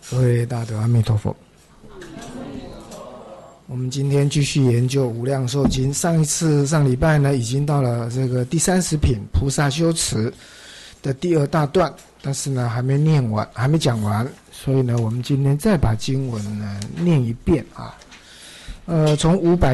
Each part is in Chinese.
各位大德，阿弥陀佛。我们今天继续研究《无量寿经》。上礼拜呢，已经到了这个第30品菩萨修持的第2大段，但是呢还没念完，还没讲完，所以呢，我们今天再把经文呢念一遍啊。从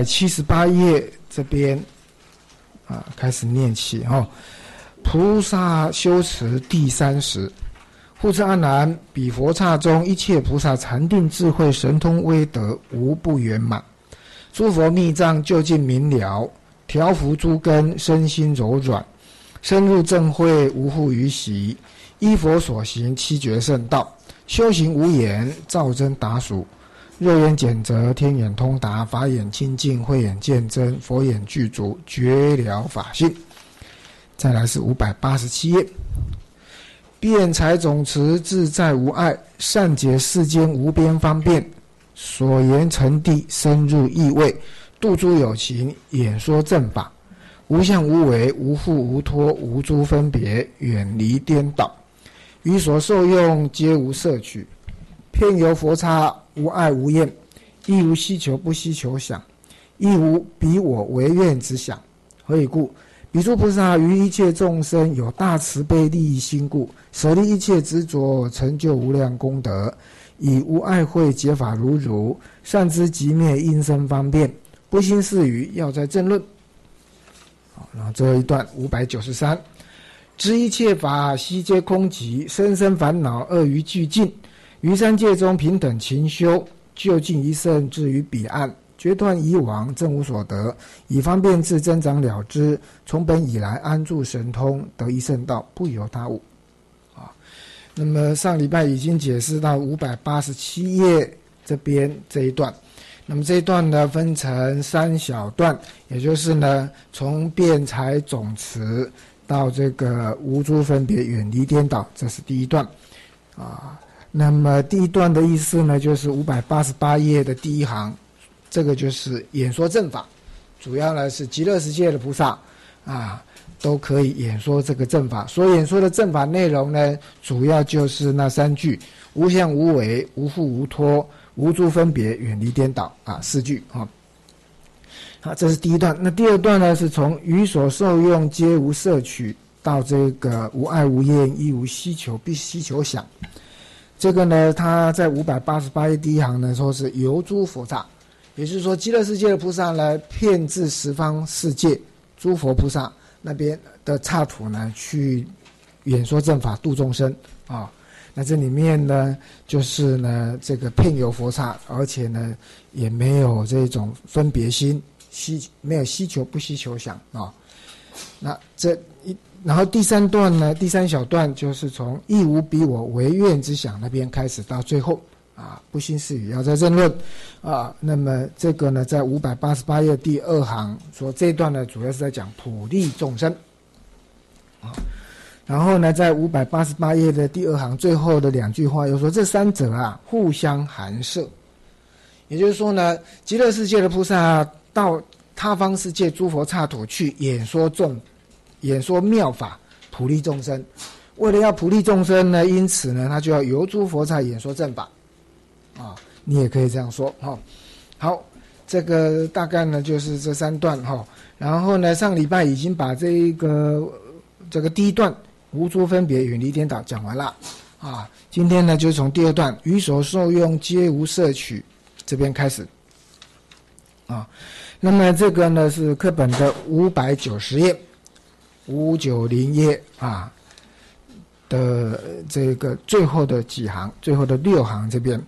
578页这边啊开始念起哈。菩萨修持第30。复次阿难，彼佛刹中一切菩萨禅定智慧神通威德无不圆满，诸佛密藏究竟明了，调伏诸根身心柔软，深入正慧无护于习，依佛所行七觉圣道，修行无言照真达俗，肉眼检则天眼通达，法眼清净慧眼见真，佛眼具足觉了法性。再来是587页。辩才总持自在无碍，善解世间无边方便，所言成谛深入意味，度诸有情演说正法，无相无为无缚无托无诸分别，远离颠倒，于所受用皆无摄取，遍游佛刹无碍无厌，亦无希求不希求想，亦无彼我为愿之想。何以故？彼诸菩萨于一切众生有大慈悲利益心故，舍离一切执着，成就无量功德，以无碍慧解法如如，善知即灭因生方便，不兴事语要在正论。好，然后最后一段593，知一切法悉皆空寂，生生烦恼恶于俱尽，于三界中平等勤修，就近一圣至于彼岸，决断以往正无所得，以方便智增长了之，从本以来安住神通，得一圣道，不由他物。那么上礼拜已经解释到587页这边这一段，那么这一段呢分成3小段，也就是呢从辩才总持到这个无诸分别远离颠倒，这是第一段啊。那么第一段的意思呢，就是588页的第1行。这个就是演说正法，主要呢是极乐世界的菩萨啊，都可以演说这个正法。所演说的正法内容呢，主要就是那3句：无相无为、无缚无托、无诸分别、远离颠倒啊，4句啊。好，这是第一段。那第2段呢，是从于所受用皆无摄取到这个无碍无厌，亦无希求必希求想。这个呢，他在588页第1行呢，说是游诸佛刹。也就是说，极乐世界的菩萨呢，遍至十方世界诸佛菩萨那边的刹土呢，去演说正法度众生啊。那这里面呢，就是呢，这个遍游佛刹，而且呢，也没有这种分别心，没有希求不希求想啊。那然后第3段呢，第3小段就是从亦无彼我为愿之想那边开始到最后。啊，不兴事语要在正论啊。那么这个呢，在588页第2行说这一段呢，主要是在讲普利众生啊。然后呢，在588页的第2行最后的2句话又说，这3者啊，互相含摄。也就是说呢，极乐世界的菩萨到他方世界诸佛刹土去演说妙法，普利众生。为了要普利众生呢，因此呢，他就要游诸佛刹演说正法。啊，你也可以这样说哈。好，这个大概呢就是这3段哈。然后呢，上礼拜已经把这个第1段无诸分别远离颠倒讲完了啊。今天呢，就是从第2段于所受用皆无摄取这边开始啊。那么这个呢是课本的590页、590页啊的这个最后的几行，最后的6行这边。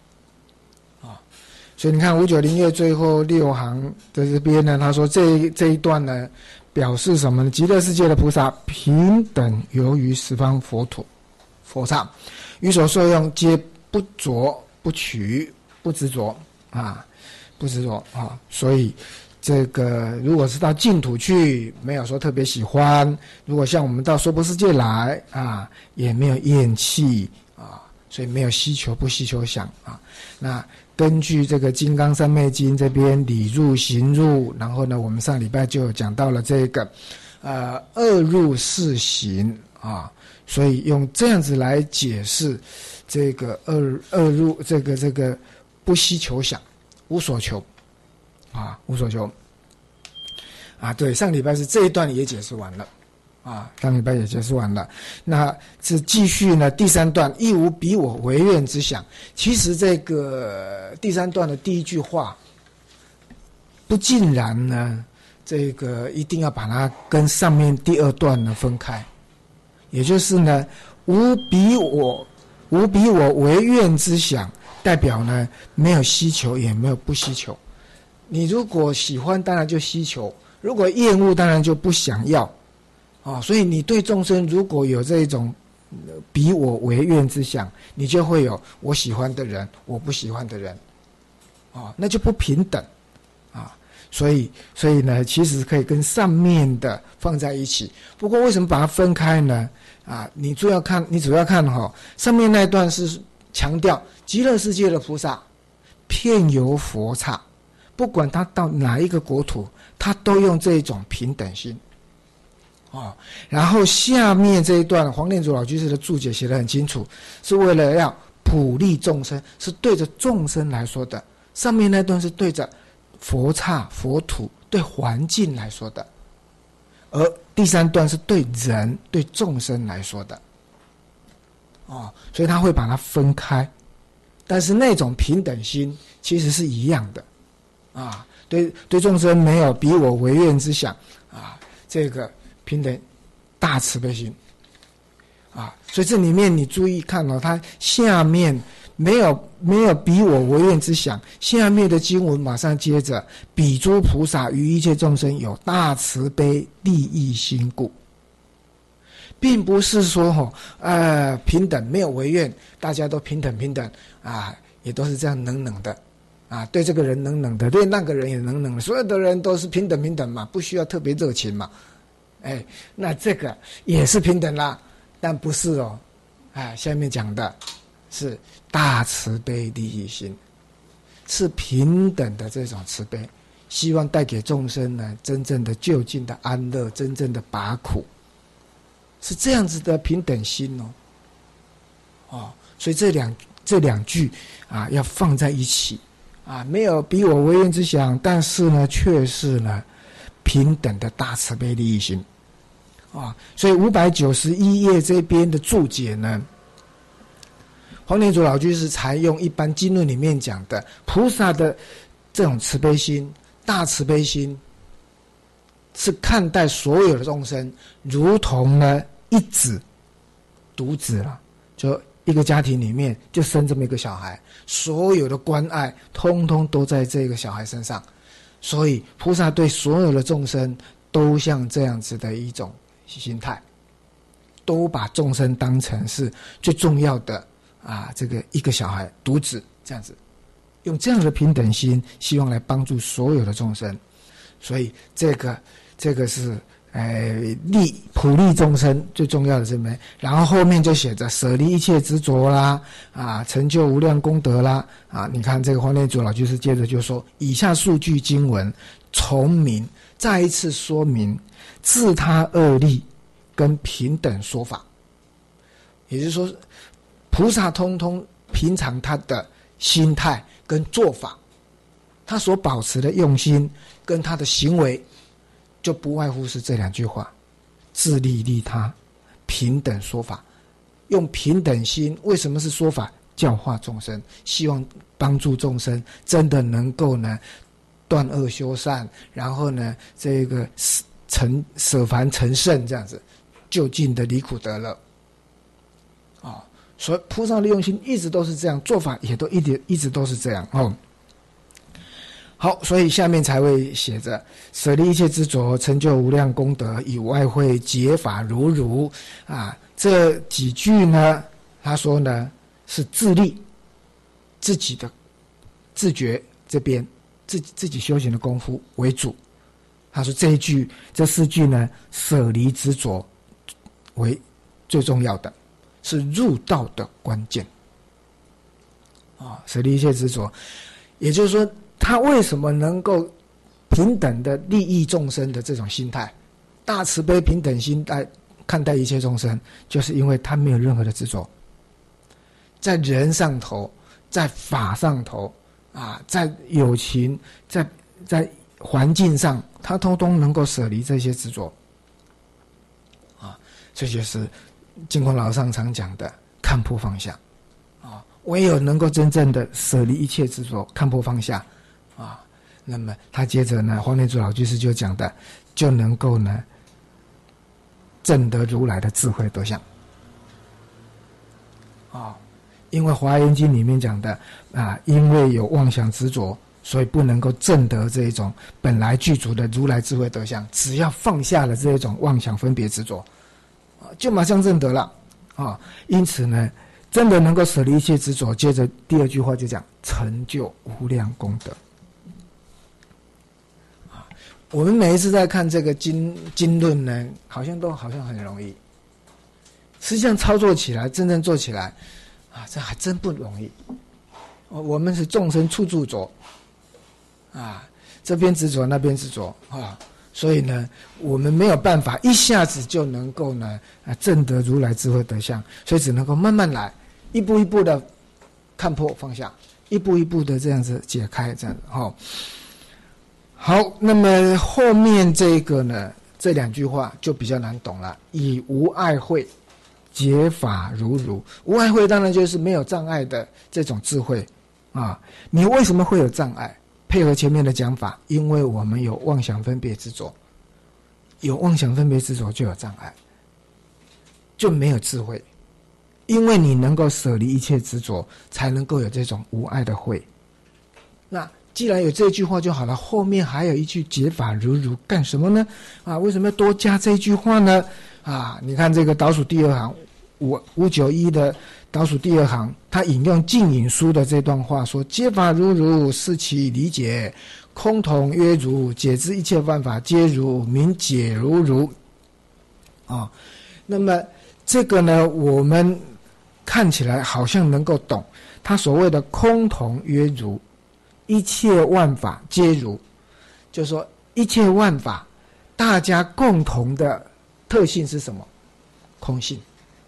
所以你看590页最后6行的这边呢，他说这一段呢，表示什么呢？极乐世界的菩萨平等游于十方佛刹，于所受用皆不着不取不执着啊，不执着啊。所以这个如果是到净土去，没有说特别喜欢；如果像我们到娑婆世界来啊，也没有厌弃啊，所以没有希求不希求想啊。那根据这个《金刚三昧经》这边理入行入，然后呢，我们上礼拜就讲到了这个恶入四行啊，所以用这样子来解释这个恶入这个不希求想，无所求啊，无所求啊。对，上礼拜是这一段也解释完了啊，上礼拜也解释完了。那是继续呢，第三段亦无彼我惟愿之想。其实这个第三段的第一句话，不尽然呢，这个一定要把它跟上面第二段呢分开，也就是呢，无彼我惟愿之想，代表呢没有希求也没有不希求。你如果喜欢，当然就希求；如果厌恶，当然就不想要。啊，所以你对众生如果有这种彼我惟愿之想，你就会有我喜欢的人，我不喜欢的人，啊，那就不平等啊。所以呢，其实可以跟上面的放在一起。不过为什么把它分开呢？啊，你主要看上面那一段是强调极乐世界的菩萨遍游佛刹，不管他到哪一个国土，他都用这种平等心。哦，然后下面这一段黄念祖老居士的注解写得很清楚，是为了要普利众生，是对着众生来说的。上面那段是对着佛刹、佛土、对环境来说的，而第三段是对人、对众生来说的。哦，所以他会把它分开，但是那种平等心其实是一样的啊。对众生没有彼我惟愿之想啊，这个平等大慈悲心啊，所以这里面你注意看哦，它下面没有彼我惟愿之想，下面的经文马上接着彼诸菩萨于一切众生有大慈悲利益心故，并不是说平等没有惟愿，大家都平等啊，也都是这样冷冷的啊，对这个人冷冷的，对那个人也冷冷的，所有的人都是平等嘛，不需要特别热情嘛。哎，那这个也是平等啦，但不是哦。哎，下面讲的是大慈悲利益心，是平等的这种慈悲，希望带给众生呢真正的就近的安乐，真正的拔苦，是这样子的平等心哦。哦，所以这两句啊要放在一起啊，没有彼我惟愿之想，但是呢却是呢平等的大慈悲利益心啊，所以591页这边的注解呢，黄念祖老居士采用一般经论里面讲的菩萨的这种慈悲心、大慈悲心，是看待所有的众生如同呢一子独子了，就一个家庭里面就生这么一个小孩，所有的关爱通通都在这个小孩身上。所以菩萨对所有的众生都像这样子的一种心态，都把众生当成是最重要的啊，这个一个小孩独子这样子，用这样的平等心，希望来帮助所有的众生。所以这个是普利众生最重要的这门。然后后面就写着舍离一切执着啦，啊，成就无量功德啦，啊，你看这个黄念祖老居士接着就说，以下数句经文重明，再一次说明自他恶利跟平等说法，也就是说菩萨通通平常他的心态跟做法，他所保持的用心跟他的行为，就不外乎是这两句话：自利利他，平等说法。用平等心，为什么是说法？教化众生，希望帮助众生真的能够呢断恶修善，然后呢这个舍凡成圣，这样子就近的离苦得乐啊。所以菩萨的用心一直都是这样，做法也都一直都是这样哦。好，所以下面才会写着舍离一切执着，成就无量功德，以外会解法如如啊。这几句呢，他说呢是自利，自己的自觉这边自己修行的功夫为主。他说这四句呢，舍离执着为最重要的，是入道的关键啊。舍离一切执着，也就是说他为什么能够平等的利益众生的这种心态，大慈悲平等心态看待一切众生，就是因为他没有任何的执着，在人上头，在法上头啊，在友情，在环境上，他通通能够舍离这些执着啊，这就是净空老上常讲的看破放下啊，唯有能够真正的舍离一切执着，看破放下啊，那么他接着呢，黄念祖老居士就讲的，就能够呢证得如来的智慧德相啊，因为《华严经》里面讲的啊，因为有妄想执着，所以不能够证得这一种本来具足的如来智慧德相。只要放下了这一种妄想分别执着，就马上证得了啊。因此呢，真的能够舍离一切执着。接着第二句话就讲成就无量功德。我们每一次在看这个经论呢，好像很容易，实际上操作起来，真正做起来啊，这还真不容易。我们是众生处处着啊，这边执着那边执着啊，所以呢，我们没有办法一下子就能够呢证得如来智慧德相，所以只能够慢慢来，一步一步的看破放下，一步一步的这样子解开，这样子哈。好，那么后面这个呢，这两句话就比较难懂了。以无碍慧解法如如，无碍慧当然就是没有障碍的这种智慧啊。你为什么会有障碍？配合前面的讲法，因为我们有妄想分别执着，有妄想分别执着就有障碍，就没有智慧。因为你能够舍离一切执着，才能够有这种无碍的慧。那既然有这句话就好了，后面还有一句解法如如干什么呢？啊，为什么要多加这句话呢？啊，你看这个倒数第二行591的倒数第二行，他引用净引书的这段话说：解法如如，是其理解，空同曰如，解之一切万法皆如，名解如如。啊，那么这个呢，我们看起来好像能够懂，他所谓的空同曰如，一切万法皆如，就是说一切万法大家共同的特性是什么？空性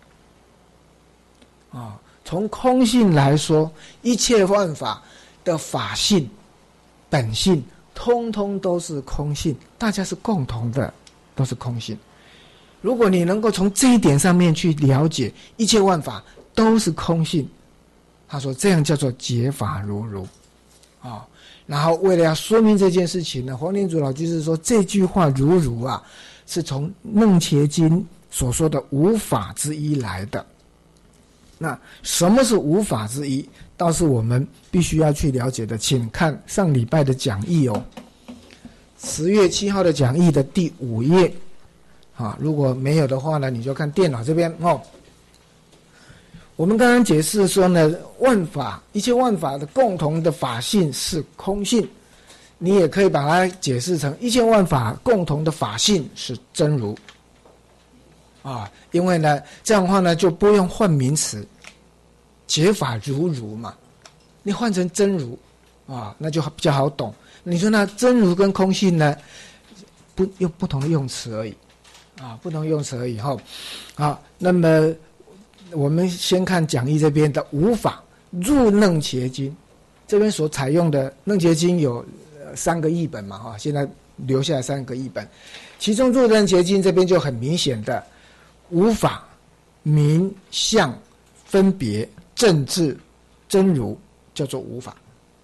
啊。从空性来说，一切万法的法性本性通通都是空性，大家是共同的，都是空性。如果你能够从这一点上面去了解一切万法都是空性，他说这样叫做解法如如啊。然后为了要说明这件事情呢，黄念祖老居士说这句话如如啊，是从楞伽经所说的无法之一来的。那什么是无法之一？倒是我们必须要去了解的，请看上礼拜的讲义哦，10月7号的讲义的第5页啊，如果没有的话呢，你就看电脑这边哦。我们刚刚解释说呢，万法一切万法的共同的法性是空性，你也可以把它解释成一切万法共同的法性是真如啊，因为呢这样的话呢就不用换名词，解法如如嘛，你换成真如啊，那就比较好懂。你说那真如跟空性呢，用不同的用词而已啊，不同用词而已哈。好，那么我们先看讲义这边的无法入楞伽经，这边所采用的楞伽经有3个译本嘛哈，现在留下来3个译本，其中入楞伽经这边就很明显的无法名相分别正智真如叫做无法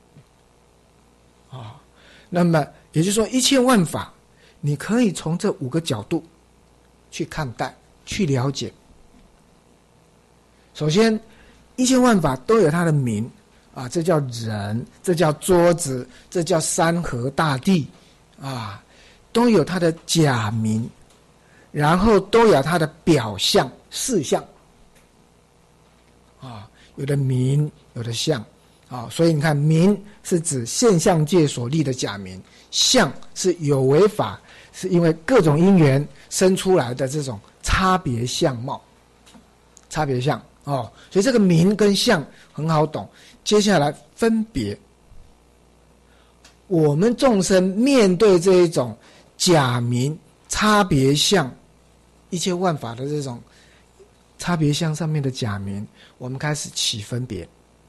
啊。那么也就是说一切万法你可以从这5个角度去看待去了解。首先一切万法都有它的名啊，这叫人，这叫桌子，这叫山河大地啊，都有它的假名，然后都有它的表象事项啊，有的名有的相啊，所以你看名是指现象界所立的假名，相是有为法，是因为各种因缘生出来的这种差别相貌，差别相哦，所以这个名跟相很好懂。接下来分别，我们众生面对这一种假名差别相， 一切万法的这种差别相上面的假名，我们开始起分别。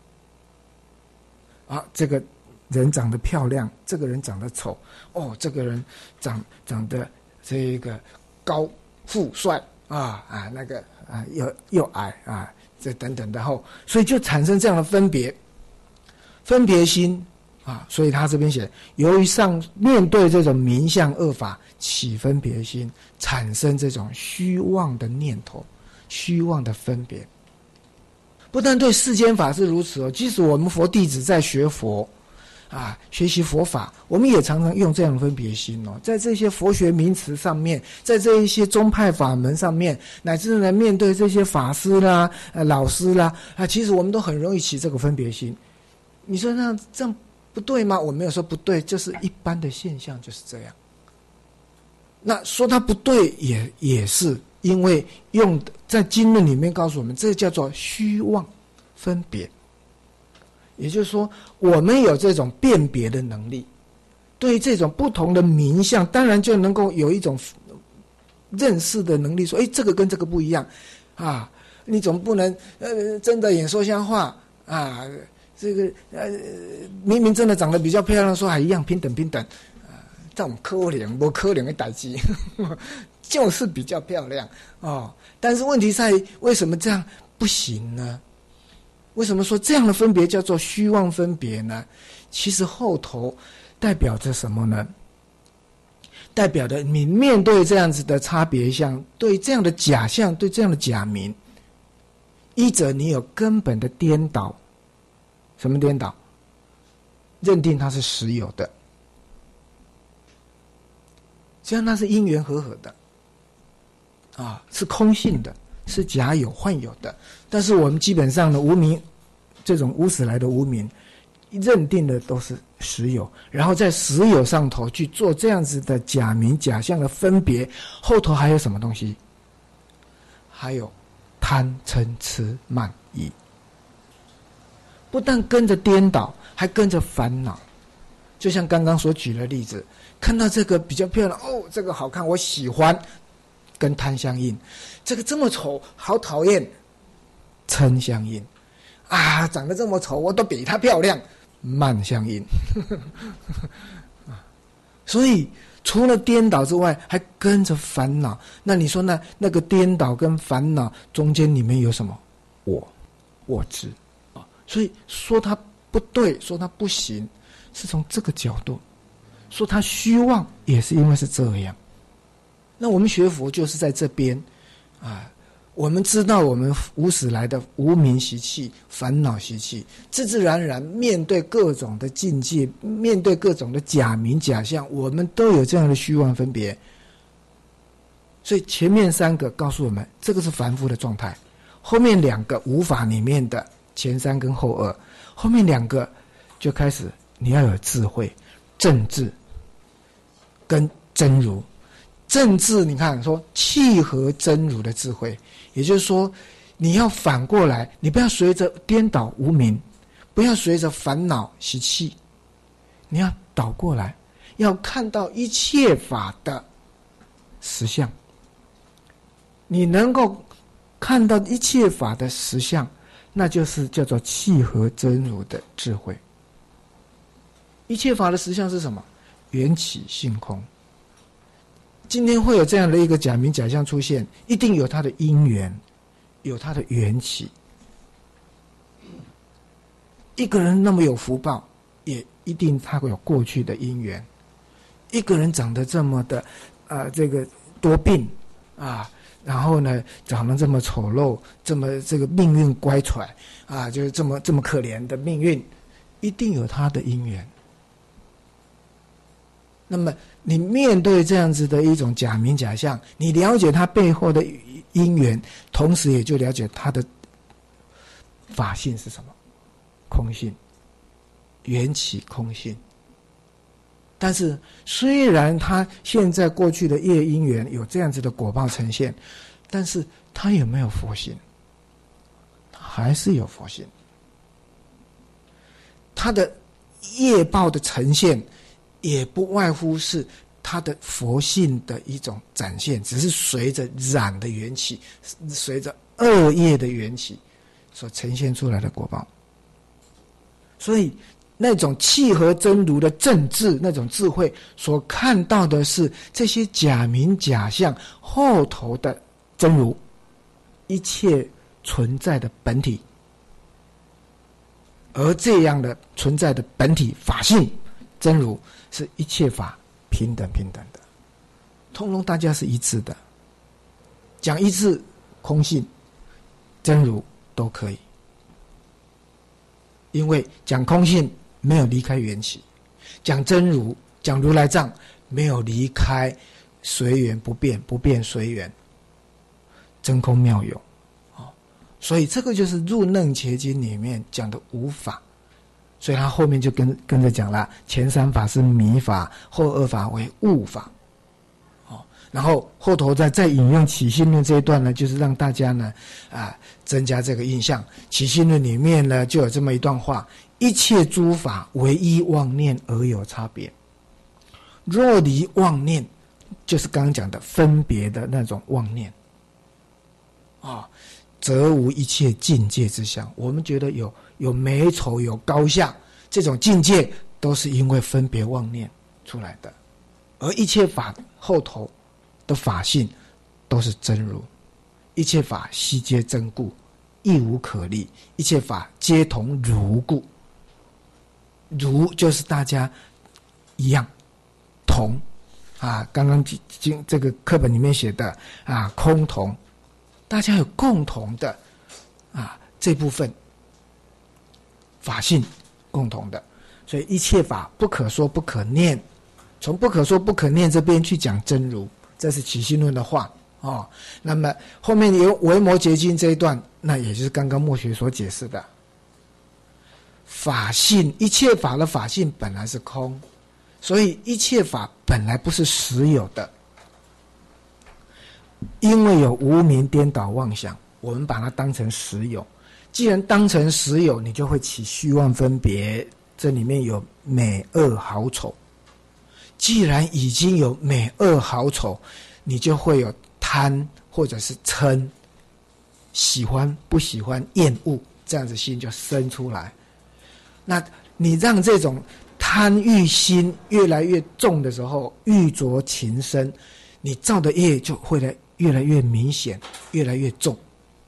啊，这个人长得漂亮，这个人长得丑，哦，这个人长得这个高富帅那个又矮啊，这等等的后，所以就产生这样的分别心啊。所以他这边写，由于面对这种名相恶法起分别心，产生这种虚妄的念头，虚妄的分别。不但对世间法是如此哦，即使我们佛弟子在学佛学习佛法，我们也常常用这样的分别心哦，在这些佛学名词上面，在这一些宗派法门上面，乃至呢面对这些法师啦、老师啦其实我们都很容易起这个分别心。你说这样不对吗？我没有说不对，就是一般的现象就是这样。那说它不对也是因为在经论里面告诉我们，这叫做虚妄分别。也就是说，我们有这种辨别的能力，对于这种不同的名相，当然就能够有一种认识的能力，说，这个跟这个不一样啊！你总不能真的演说像话啊！这个明明真的长得比较漂亮，说还一样平等这种可怜不可怜的代志，就是比较漂亮哦。但是问题在于，为什么这样不行呢？为什么说这样的分别叫做虚妄分别呢？其实后头代表着什么呢？代表的你面对这样子的差别相，对这样的假象，对这样的假名，一者你有根本的颠倒。什么颠倒？认定它是实有的，这样它是因缘和合的是空性的，是假有幻有的。但是我们基本上的无明，这种无始来的无明，认定的都是实有，然后在实有上头去做这样子的假名假象的分别，后头还有什么东西？还有贪嗔痴慢疑，不但跟着颠倒，还跟着烦恼。就像刚刚所举的例子，看到这个比较漂亮，这个好看，我喜欢，跟贪相应；这个这么丑，好讨厌，嗔相应。长得这么丑，我都比她漂亮，慢相应。所以除了颠倒之外，还跟着烦恼。那你说那个颠倒跟烦恼中间里面有什么？我执。所以说它不对，说它不行，是从这个角度；说它虚妄，也是因为是这样。那我们学佛就是在这边我们知道我们无始来的无明习气、烦恼习气，自自然然面对各种的境界，面对各种的假名假象，我们都有这样的虚妄分别。所以前面三个告诉我们，这个是凡夫的状态；后面两个无法里面的前三跟后二，后面两个就开始你要有智慧、正智跟真如。正智你看说契合真如的智慧，也就是说你要反过来，你不要随着颠倒无明，不要随着烦恼习气，你要倒过来，要看到一切法的实相。你能够看到一切法的实相，那就是叫做契合真如的智慧。一切法的实相是什么？缘起性空。今天会有这样的一个假名假相出现，一定有它的因缘，有它的缘起。一个人那么有福报，也一定他会有过去的因缘。一个人长得这么的这个多病然后呢长得这么丑陋，这么这个命运乖舛就是这么可怜的命运，一定有他的因缘。那么你面对这样子的一种假名假相，你了解它背后的因缘，同时也就了解它的法性是什么？空性，缘起空性。但是虽然它现在过去的业因缘有这样子的果报呈现，但是它有没有佛性？它还是有佛性。它的业报的呈现也不外乎是它的佛性的一种展现，只是随着染的缘起，随着恶业的缘起所呈现出来的果报。所以那种契合真如的正智，那种智慧所看到的是这些假名假相后头的真如，一切存在的本体。而这样的存在的本体法性真如，是一切法平等的，通通大家是一致的。讲一致空性真如都可以，因为讲空性没有离开缘起，讲真如讲如来藏没有离开随缘不变，不变随缘，真空妙有。所以这个就是入楞伽经里面讲的无法，所以他后面就跟着讲了，前三法是迷法，后二法为悟法。然后后头再引用起信论这一段呢，就是让大家呢增加这个印象。起信论里面呢就有这么一段话：一切诸法唯一妄念而有差别，若离妄念，就是刚刚讲的分别的那种妄念则无一切境界之相。我们觉得有美丑有高下，这种境界都是因为分别妄念出来的。而一切法后头的法性都是真如，一切法悉皆真故，亦无可立，一切法皆同如故。如就是大家一样同刚刚这个课本里面写的空同，大家有共同的这部分法性共同的，所以一切法不可说不可念，从不可说不可念这边去讲真如，这是起信论的话那么后面有维摩诘经这一段，那也就是刚刚墨学所解释的法性，一切法的法性本来是空，所以一切法本来不是实有的，因为有无明颠倒妄想，我们把它当成实有。既然当成实有，你就会起虚妄分别，这里面有美恶好丑。既然已经有美恶好丑，你就会有贪或者是嗔，喜欢不喜欢厌恶，这样子心就生出来。那你让这种贪欲心越来越重的时候，欲着情深，你造的业就会越来越明显，越来越重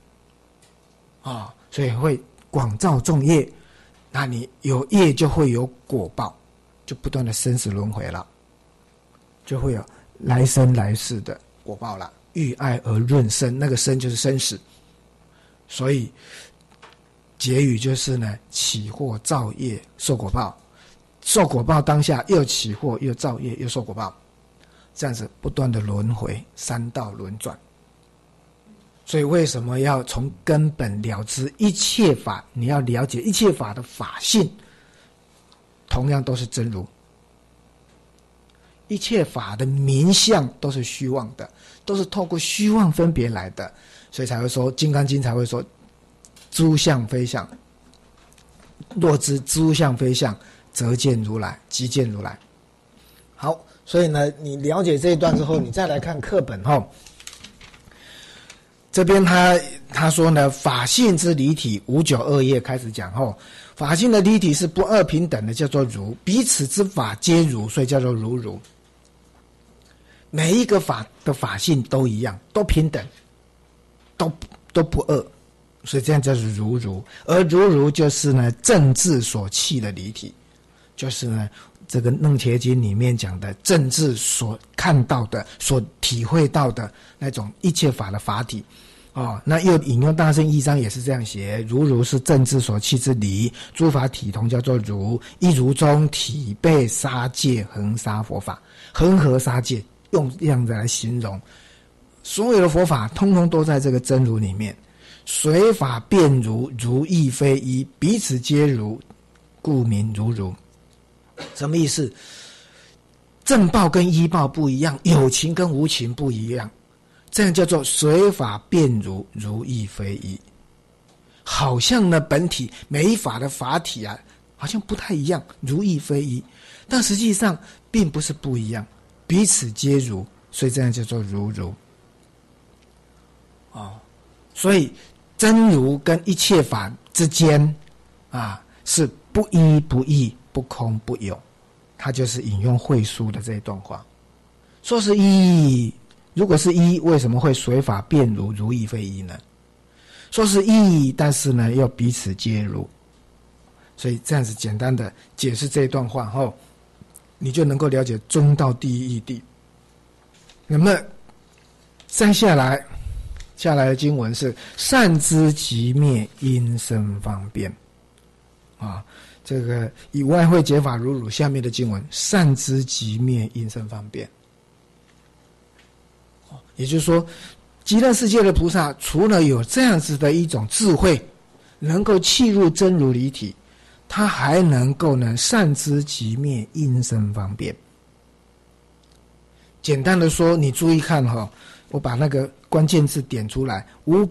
所以会广造重业。那你有业就会有果报，就不断的生死轮回了，就会有来生来世的果报了。欲爱而润生，那个生就是生死。所以结语就是呢，起祸造业受果报，受果报当下又起祸又造业又受果报，这样子不断的轮回，三道轮转。所以为什么要从根本了知一切法？你要了解一切法的法性同样都是真如，一切法的名相都是虚妄的，都是透过虚妄分别来的，所以才会说《金刚经》才会说诸相非相，若知诸相非相，则见如来，即见如来。好，所以呢，你了解这一段之后，你再来看课本这边他说呢，法性之离体592页开始讲法性的离体是不二平等的，叫做如，彼此之法皆如，所以叫做如如。每一个法的法性都一样，都平等，都不二，所以这样叫做如如。而如如就是呢正智所契的离体，就是呢这个楞伽经里面讲的正智所看到的、所体会到的那种一切法的法体那又引用大乘义章也是这样写：如如是正智所契之离，诸法体同叫做如，一如中体被杀戒恒杀佛法，恒河杀戒，用这样子来形容所有的佛法，通通都在这个真如里面。随法变如，如亦非一，彼此皆如，故名如如。什么意思？正报跟依报不一样，有情跟无情不一样，这样叫做随法变如，如亦非一。好像呢本体每一法的法体好像不太一样，如亦非一，但实际上并不是不一样， 彼此皆如，所以这样叫做如如。所以真如跟一切法之间是不一不异，不空不有。他就是引用慧疏的这一段话，说是一，如果是一，为什么会随法变如，如亦非一呢？说是一，但是呢又彼此皆如。所以这样子简单的解释这一段话后，你就能够了解中道第一义谛。那么再下来的经文是善知即灭，因生方便。这个以外会解法如汝下面的经文，善知即灭，因生方便。也就是说，极乐世界的菩萨除了有这样子的一种智慧，能够契入真如离体，他还能够善知即灭，因生方便。简单的说，你注意看我把那个关键字点出来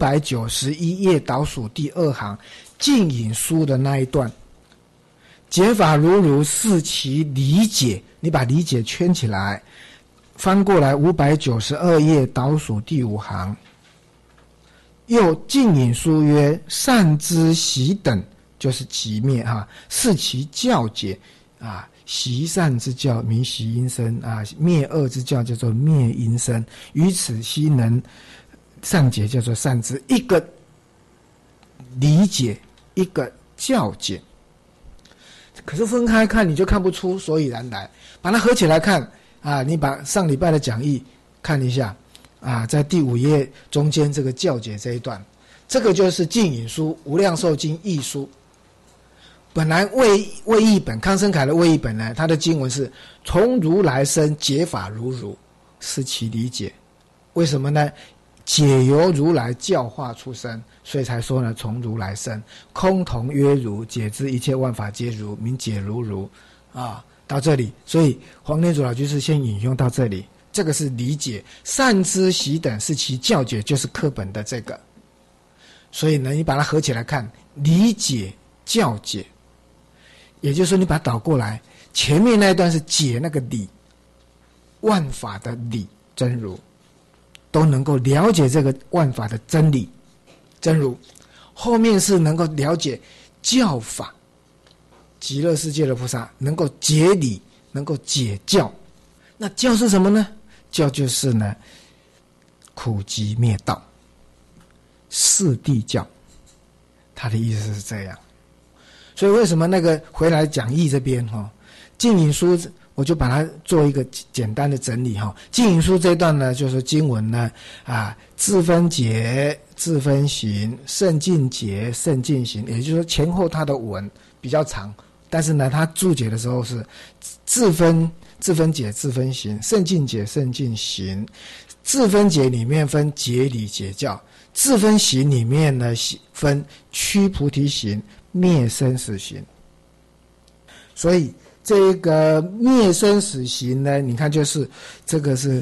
，591页倒数第2行净引书的那一段，解法如如是其理解，你把理解圈起来，翻过来592页倒数第5行，又净引书曰：善知习等，就是即灭是其教解习善之教名习因生灭恶之教叫做灭因生，于此悉能善解叫做善知。一个理解，一个教解，可是分开看你就看不出所以然来，把它合起来看你把上礼拜的讲义看一下在第5页中间这个教解这一段，这个就是净引书无量寿经义书。本来魏译本康生凯的魏译本呢，他的经文是从如来生，解法如如，是其理解。为什么呢？解由如来教化出生，所以才说呢从如来生。空同曰如，解之一切万法皆如，名解如如到这里，所以黄念祖老居士先引用到这里，这个是理解。善知习等是其教解，就是课本的这个。所以呢，你把它合起来看，理解教解，也就是说你把它倒过来，前面那一段是解那个理，万法的理真如，都能够了解这个万法的真理真如，后面是能够了解教法，极乐世界的菩萨能够解理，能够解教。那教是什么呢？教就是呢苦集灭道，四谛教，他的意思是这样。所以为什么那个回来讲义这边净引书我就把它做一个简单的整理净引书这一段呢，就是经文呢自分解自分行，胜进解胜进行，也就是说前后它的文比较长，但是呢它注解的时候是自分解自分行，胜进解胜进行。自分解里面分解理解教，自分行里面呢分趋菩提行灭生死行。所以这个灭生死行呢，你看就是这个是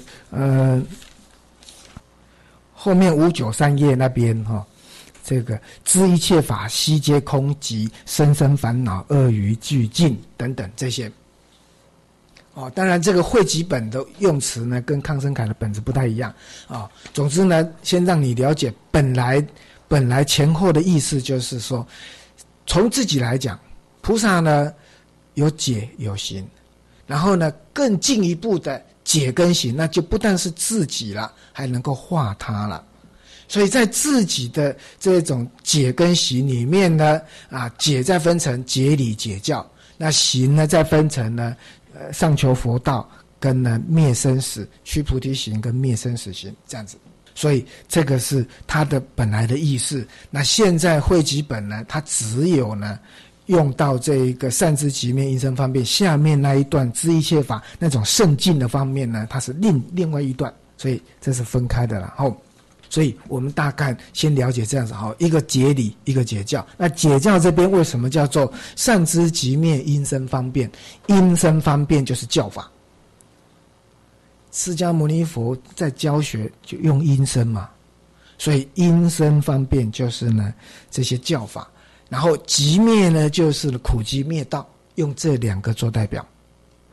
后面593页那边这个知一切法悉皆空寂，生生烦恼恶于俱尽等等这些当然这个汇集本的用词呢跟康生凯的本子不太一样总之呢，先让你了解本来前后的意思，就是说从自己来讲，菩萨呢有解有行，然后呢更进一步的解跟行，那就不但是自己了，还能够化他了。所以在自己的这种解跟行里面呢解再分成解理解教，那行呢再分成呢上求佛道跟呢灭生死，趋菩提行跟灭生死行这样子。所以这个是它的本来的意思。那现在汇集本呢，它只有呢用到这一个善知即灭因生方便下面那一段知一切法那种胜进的方面呢，它是另外一段，所以这是分开的了。所以我们大概先了解这样子一个解理，一个解教。那解教这边为什么叫做善知即灭因生方便？因生方便就是教法。释迦牟尼佛在教学就用因生嘛，所以因生方便就是呢这些教法，然后即灭呢就是苦集灭道，用这两个做代表。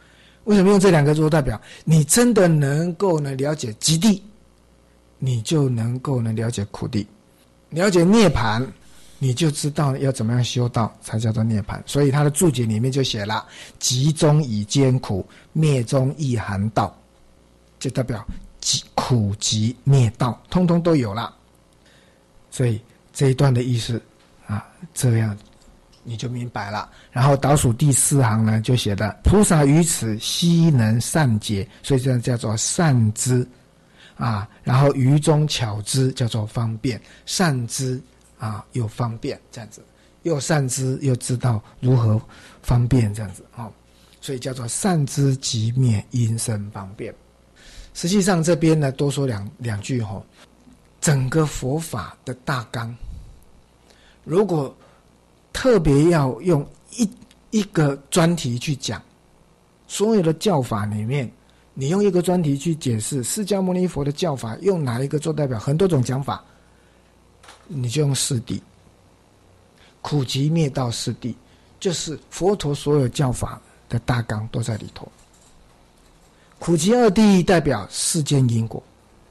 为什么用这两个做代表？你真的能够呢了解极地，你就能够呢了解苦地，了解涅槃，你就知道要怎么样修道才叫做涅槃。所以他的注解里面就写了：集中以艰苦，灭中亦含道，就代表苦集灭道，通通都有了。所以这一段的意思啊，这样你就明白了。然后倒数第4行呢，就写的菩萨于此悉能善解，所以这样叫做善知啊。然后于中巧知叫做方便，善知啊又方便，这样子又善知又知道如何方便，这样子哦，所以叫做善知即灭因生方便。实际上这边呢多说两句哦，整个佛法的大纲，如果特别要用一个专题去讲，所有的教法里面，你用一个专题去解释释迦牟尼佛的教法，用哪一个做代表？很多种讲法，你就用四谛，苦集灭道四谛，就是佛陀所有教法的大纲都在里头。苦集二谛代表世间因果，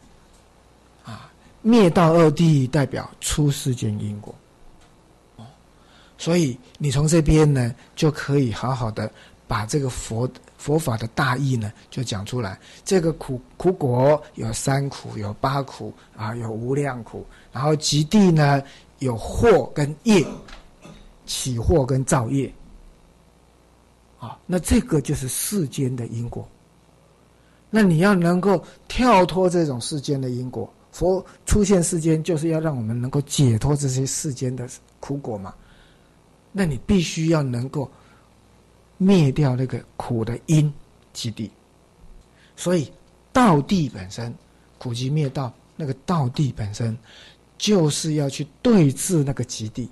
灭道二谛代表出世间因果。所以你从这边呢，就可以好好的把这个佛法的大意呢，就讲出来。这个苦果有3苦，有8苦啊，有无量苦。然后极地呢，有惑跟业，起惑跟造业。那这个就是世间的因果。那你要能够跳脱这种世间的因果，佛出现世间就是要让我们能够解脱这些世间的苦果嘛。那你必须要能够灭掉那个苦的因极地。所以道谛本身，苦集灭道，那个道谛本身就是要去对治那个极地。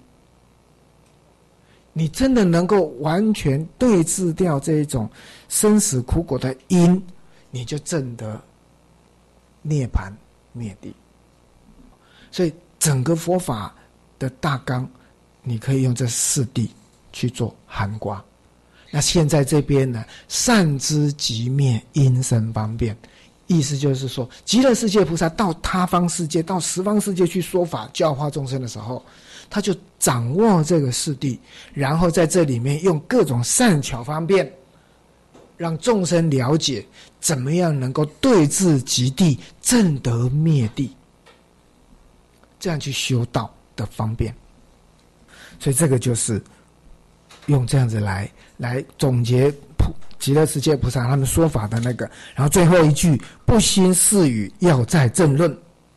你真的能够完全对治掉这一种生死苦果的因，你就证得涅槃灭地。所以整个佛法的大纲，你可以用这4谛去做含括。那现在这边呢，善知即灭因生方便，意思就是说，极乐世界菩萨到他方世界，到十方世界去说法教化众生的时候，他就掌握这个4谛，然后在这里面用各种善巧方便，让众生了解怎么样能够对治极地，证得灭地，这样去修道的方便。所以这个就是用这样子来总结极乐世界菩萨他们说法的那个。然后最后一句不兴誓语，要在正论。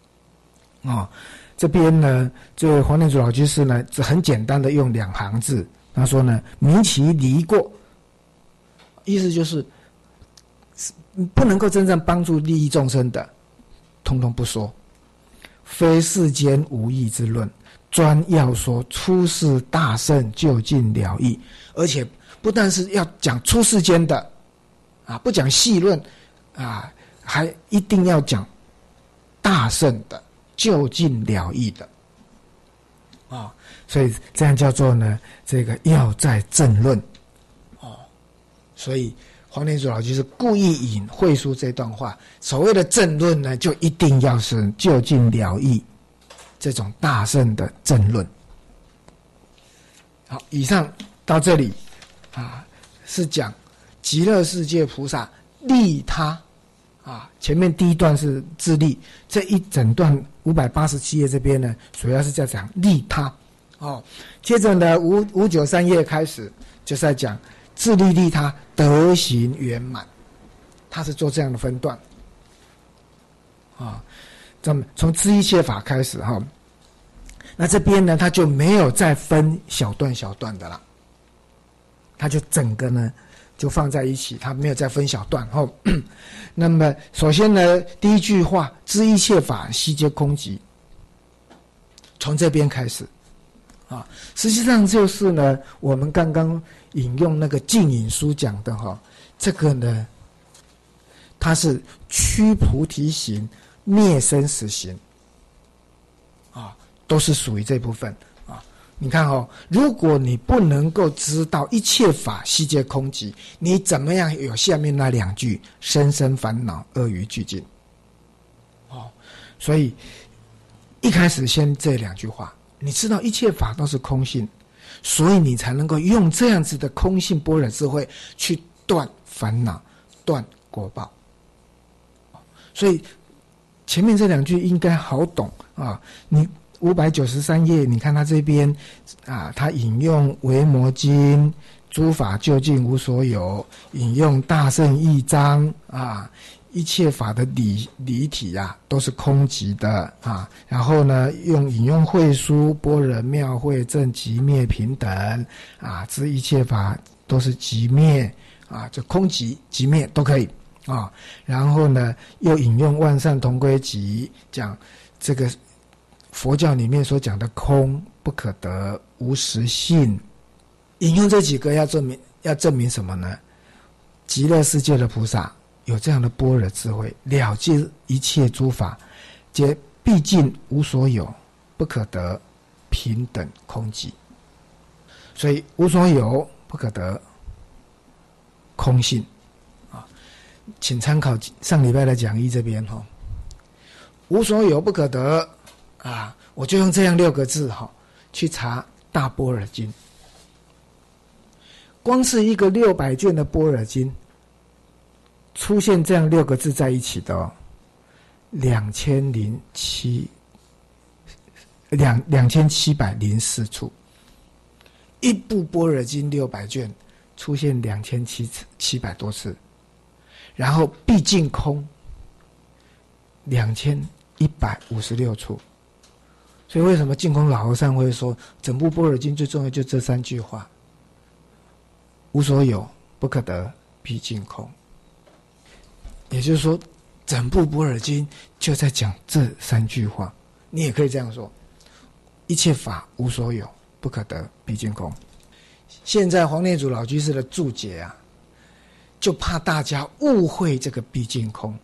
这边呢，这位黄念祖老居士呢，只很简单的用2行字，他说呢，明其离过，意思就是不能够真正帮助利益众生的，通通不说，非世间无益之论，专要说出世大圣究竟了义。而且不但是要讲出世间的不讲细论还一定要讲大圣的究竟了义的所以这样叫做呢，这个要在正论所以黄念祖老居士故意引会书这段话，所谓的正论呢，就一定要是究竟了义这种大圣的正论。好，以上到这里是讲极乐世界菩萨利他前面第一段是自利，这一整段587页这边呢，主要是在讲利他接着呢593页开始就是在讲自利利他德行圆满，他是做这样的分段咱们从知一切法开始那这边呢他就没有再分小段小段的了，他就整个呢就放在一起，他没有再分小段那么首先呢，第一句话知一切法悉皆空寂，从这边开始实际上就是呢我们刚刚引用那个净隐书讲的这个呢它是趋菩提行灭生死行都是属于这部分你看哦，如果你不能够知道一切法悉皆空寂，你怎么样有下面那两句生生烦恼恶语俱尽？哦，所以一开始先这两句话，你知道一切法都是空性，所以你才能够用这样子的空性般若智慧去断烦恼、断果报。所以前面这两句应该好懂啊，你。593页，你看他这边啊，他引用维摩经，诸法究竟无所有，引用大圣义章啊，一切法的理体啊，都是空寂的啊。然后呢，引用慧疏般若妙慧正寂灭平等啊，知一切法都是寂灭啊，就空寂寂灭都可以啊。然后呢，又引用万善同归集，讲这个。佛教里面所讲的空不可得无实性，引用这几个要证明什么呢？极乐世界的菩萨有这样的般若智慧，了知一切诸法皆毕竟无所有，不可得，平等空寂。所以无所有不可得，空性啊，请参考上礼拜的讲义这边哈。无所有不可得。啊，我就用这样6个字去查大般若经，光是一个600卷的般若经，出现这样6个字在一起的2704处，一部般若经600卷出现2700多次，然后毕竟空2156处。所以为什么净空老和尚会说整部般若经最重要就这3句话：无所有不可得毕竟空。也就是说整部般若经就在讲这3句话。你也可以这样说，一切法无所有不可得毕竟空。现在黄念祖老居士的注解啊，就怕大家误会这个毕竟空，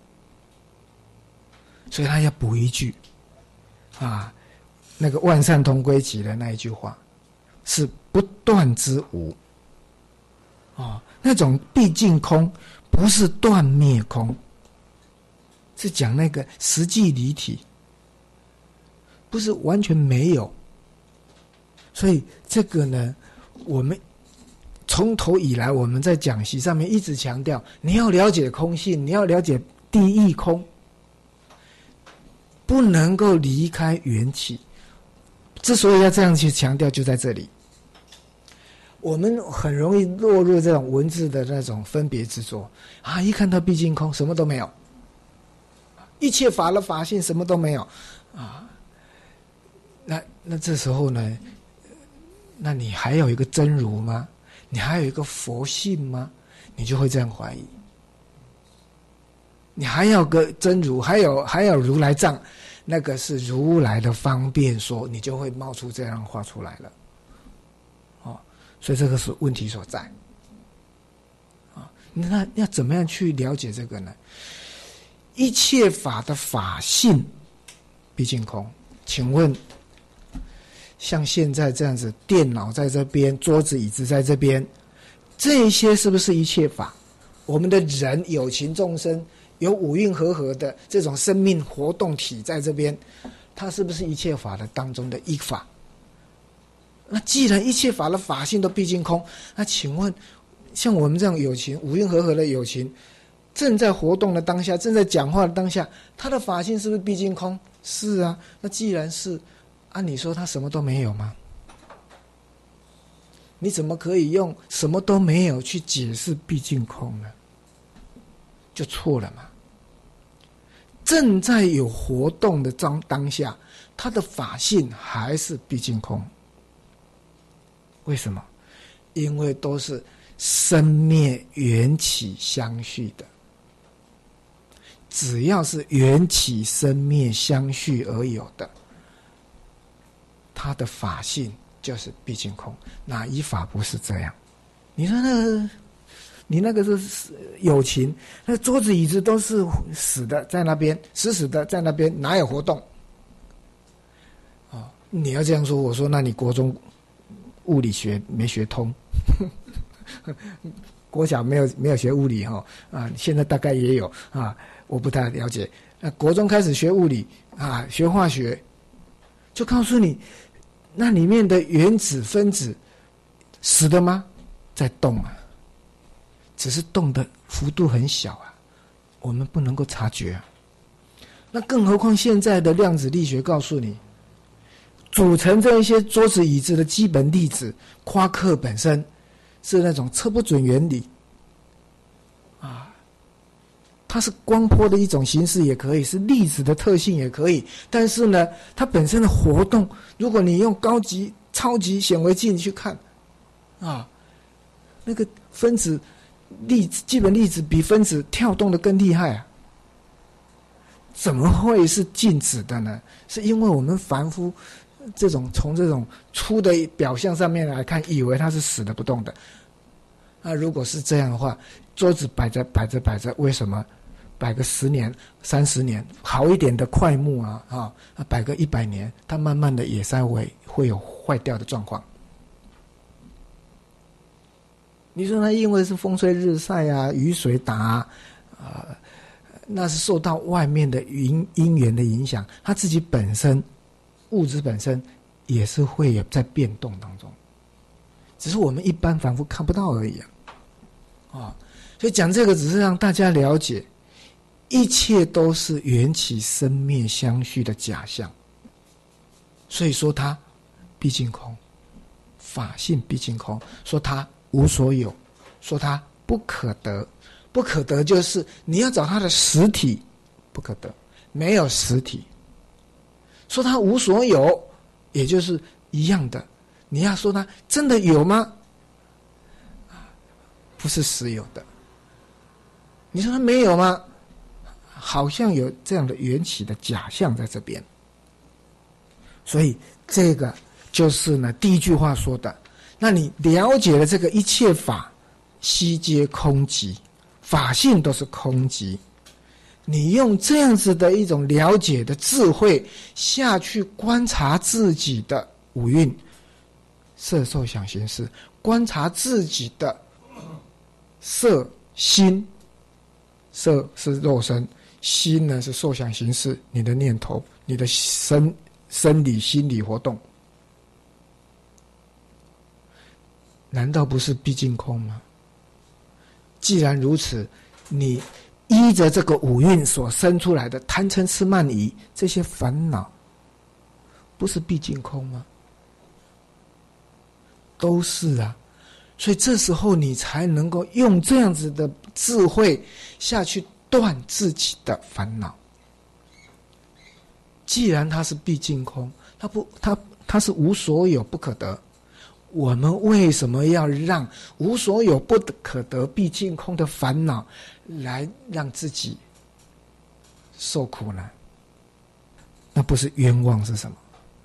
所以他要补一句啊，那个万善同归集的那一句话是不断之无哦，那种毕竟空不是断灭空，是讲那个实际离体，不是完全没有。所以这个呢，我们从头以来我们在讲习上面一直强调，你要了解空性，你要了解第一空，不能够离开缘起。之所以要这样去强调，就在这里，我们很容易落入这种文字的那种分别执着啊！一看到毕竟空，什么都没有，一切法的法性什么都没有啊！那这时候呢，那你还有一个真如吗？你还有一个佛性吗？你就会这样怀疑。你还有个真如，还有如来藏。那个是如来的方便说，你就会冒出这样话出来了，所以这个是问题所在，那要怎么样去了解这个呢？一切法的法性毕竟空，请问，像现在这样子，电脑在这边，桌子椅子在这边，这些是不是一切法？我们的人有情众生。有五蕴和合的这种生命活动体在这边，它是不是一切法的当中的一法？那既然一切法的法性都毕竟空，那请问，像我们这样有情五蕴和合的有情，正在活动的当下，正在讲话的当下，它的法性是不是毕竟空？是啊。那既然是，你说它什么都没有吗？你怎么可以用什么都没有去解释毕竟空呢？就错了嘛。正在有活动的当下，它的法性还是毕竟空。为什么？因为都是生灭缘起相续的，只要是缘起生灭相续而有的，它的法性就是毕竟空。哪一法不是这样？你说你那个是有情，那桌子椅子都是死的在那边，死的在那边，哪有活动？你要这样说，我说那你国中物理学没学通，国小没有学物理哈啊，现在大概也有啊，我不太了解。国中开始学物理啊，学化学，就告诉你，那里面的原子分子死的吗？在动啊，只是动的幅度很小啊，我们不能够察觉啊。那更何况现在的量子力学告诉你，组成这一些桌子椅子的基本粒子，夸克本身是那种测不准原理啊，它是光波的一种形式也可以，是粒子的特性也可以，但是呢，它本身的活动，如果你用高级超级显微镜去看啊，那个分子粒子基本粒子比分子跳动的更厉害啊，怎么会是静止的呢？是因为我们凡夫从这种粗的表象上面来看，以为它是死的不动的。那如果是这样的话，桌子摆着，为什么摆个10年、30年，好一点的块木摆个100年，它慢慢的也稍微会有坏掉的状况。你说它因为是风吹日晒啊、雨水打那是受到外面的因缘的影响，它自己本身物质本身也是会有在变动当中，只是我们一般凡夫看不到而已所以讲这个只是让大家了解，一切都是缘起生灭相续的假象。所以说它毕竟空，法性毕竟空，说它无所有，说它不可得。不可得就是你要找它的实体，不可得，没有实体。说它无所有，也就是一样的。你要说它真的有吗？不是实有的。你说它没有吗？好像有这样的缘起的假象在这边。所以这个就是呢第一句话说的，那你了解了这个一切法悉皆空寂，法性都是空寂，你用这样子的一种了解的智慧下去观察自己的五蕴色受想行识，观察自己的色心，色是肉身，心呢是受想行识，你的念头，你的生理心理活动，难道不是毕竟空吗？既然如此，你依着这个五蕴所生出来的贪嗔痴慢疑这些烦恼，不是毕竟空吗？都是啊。所以这时候你才能够用这样子的智慧下去断自己的烦恼。既然它是毕竟空，它是无所有不可得，我们为什么要让无所有不可得毕竟空的烦恼来让自己受苦呢？那不是冤枉是什么？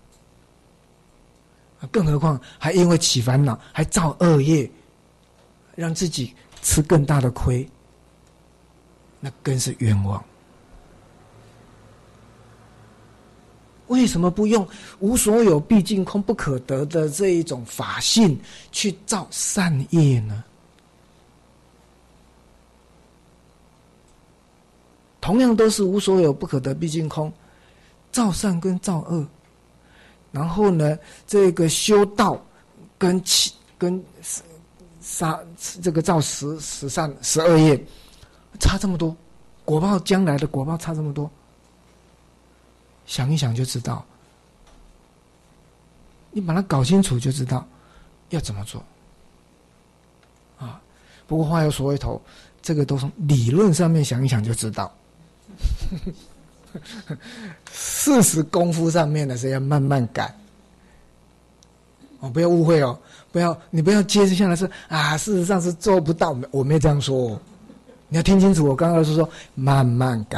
更何况还因为起烦恼还造恶业，让自己吃更大的亏，那更是冤枉。为什么不用无所有毕竟空不可得的这一种法性去造善业呢？同样都是无所有不可得毕竟空，造善跟造恶，然后呢，这个修道跟这个造十善12业差这么多，果报将来的果报差这么多，想一想就知道，你把它搞清楚就知道要怎么做不过话又说回头，这个都从理论上面想一想就知道事实功夫上面的是要慢慢改不要误会你不要接着下来说事实上是做不到，我没这样说你要听清楚，我刚刚是说慢慢改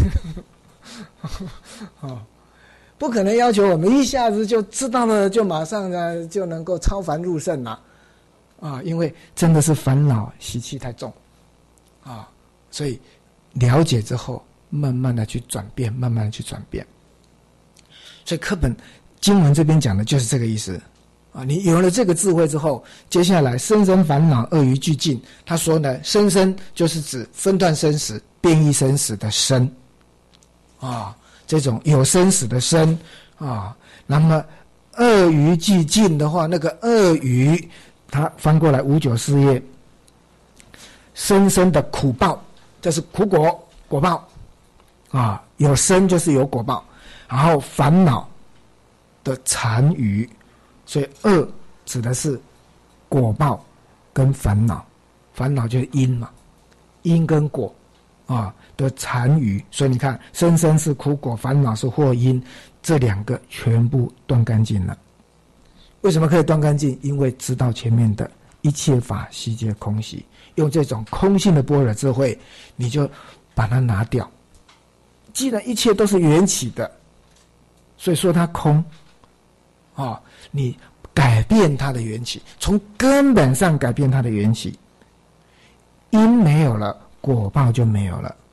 不可能要求我们一下子就知道了，就马上呢就能够超凡入圣了因为真的是烦恼习气太重所以了解之后慢慢的去转变，慢慢的去转变。所以课本经文这边讲的就是这个意思啊，你有了这个智慧之后，接下来生生烦恼恶余俱尽。他说呢，生生就是指分段生死、变异生死的生啊，这种有生死的生啊。那么恶余俱尽的话，那个恶余，他翻过来594页，生生的苦报，这是苦果报啊，有生就是有果报，然后烦恼的残余。所以恶指的是果报跟烦恼，烦恼就是因嘛，因跟果啊的残余。所以你看，生生是苦果，烦恼是祸因，这两个全部断干净了。为什么可以断干净？因为知道前面的一切法悉皆空隙，用这种空性的般若智慧，你就把它拿掉。既然一切都是缘起的，所以说它空啊，你改变它的缘起，从根本上改变它的缘起，因没有了，果报就没有了。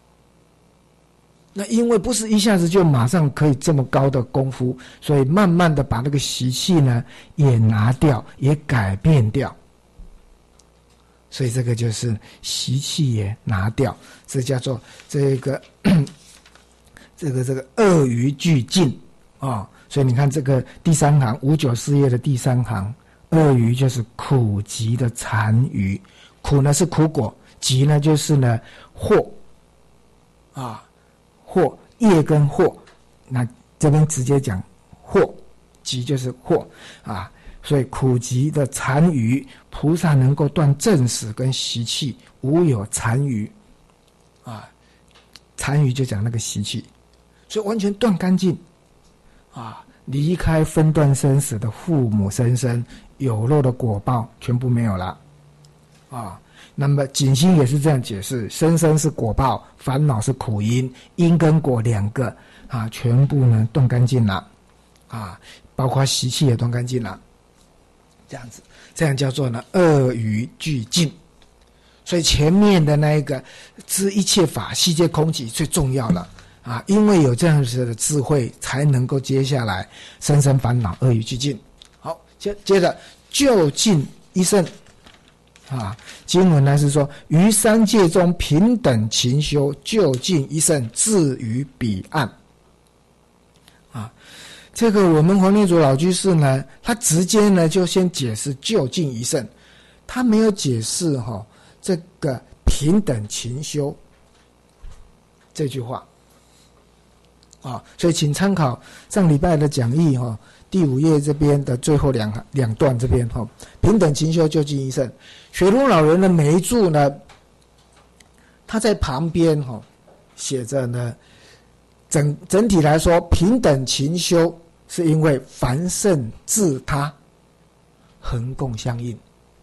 那因为不是一下子就马上可以这么高的功夫，所以慢慢的把那个习气呢也拿掉，也改变掉。所以这个就是习气也拿掉，这叫做这个这个恶余俱尽啊。所以你看这个第三行594页的第三行，恶余就是苦集的残余，苦呢是苦果，集呢就是呢祸啊，祸业跟祸，那这边直接讲祸，集就是祸啊。所以苦集的残余，菩萨能够断正死跟习气，无有残余啊。残余就讲那个习气，所以完全断干净啊，离开分段生死的父母生生有漏的果报全部没有了啊。那么景心也是这样解释，生生是果报，烦恼是苦因，因跟果两个啊全部呢断干净了啊，包括习气也断干净了，这样子，这样叫做呢恶余俱尽。所以前面的那一个知一切法悉皆空寂最重要了啊，因为有这样子的智慧，才能够接下来生生烦恼恶余俱尽。好，接着究竟一圣啊，经文呢是说，于三界中平等勤修，究竟一圣，至于彼岸。啊，这个我们黄念祖老居士呢，他直接呢就先解释究竟一圣，他没有解释这个平等勤修这句话啊，所以请参考上礼拜的讲义第5页这边的最后两段这边平等勤修究竟一圣。雪龙老人的每一注呢，他在旁边写着呢，整体来说，平等勤修是因为凡圣自他恒共相应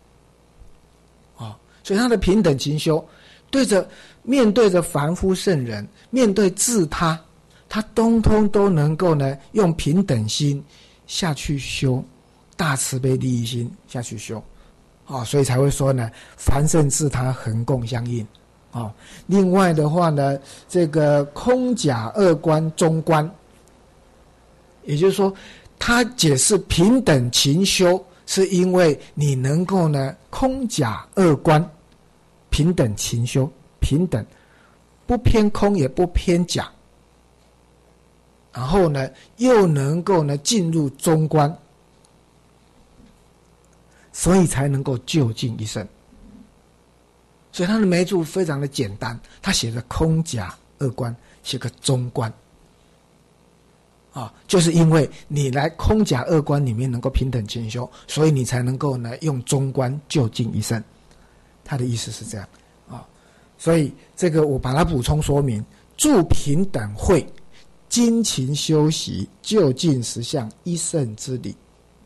所以他的平等勤修面对着凡夫圣人，面对自他，他通通都能够呢用平等心下去修，大慈悲利益心下去修所以才会说呢凡圣自他恒共相应另外的话呢，这个空假二观中观，也就是说他解释平等勤修是因为你能够呢空假二观，平等勤修，平等不偏空也不偏假，然后呢又能够呢进入中观，所以才能够究竟一圣。所以他的每一注非常的简单，他写个空假二观，写个中观就是因为你来空假二观里面能够平等勤修，所以你才能够呢用中观究竟一圣。他的意思是这样所以这个我把它补充说明，住平等会，精勤修习，究竟实相一圣之理。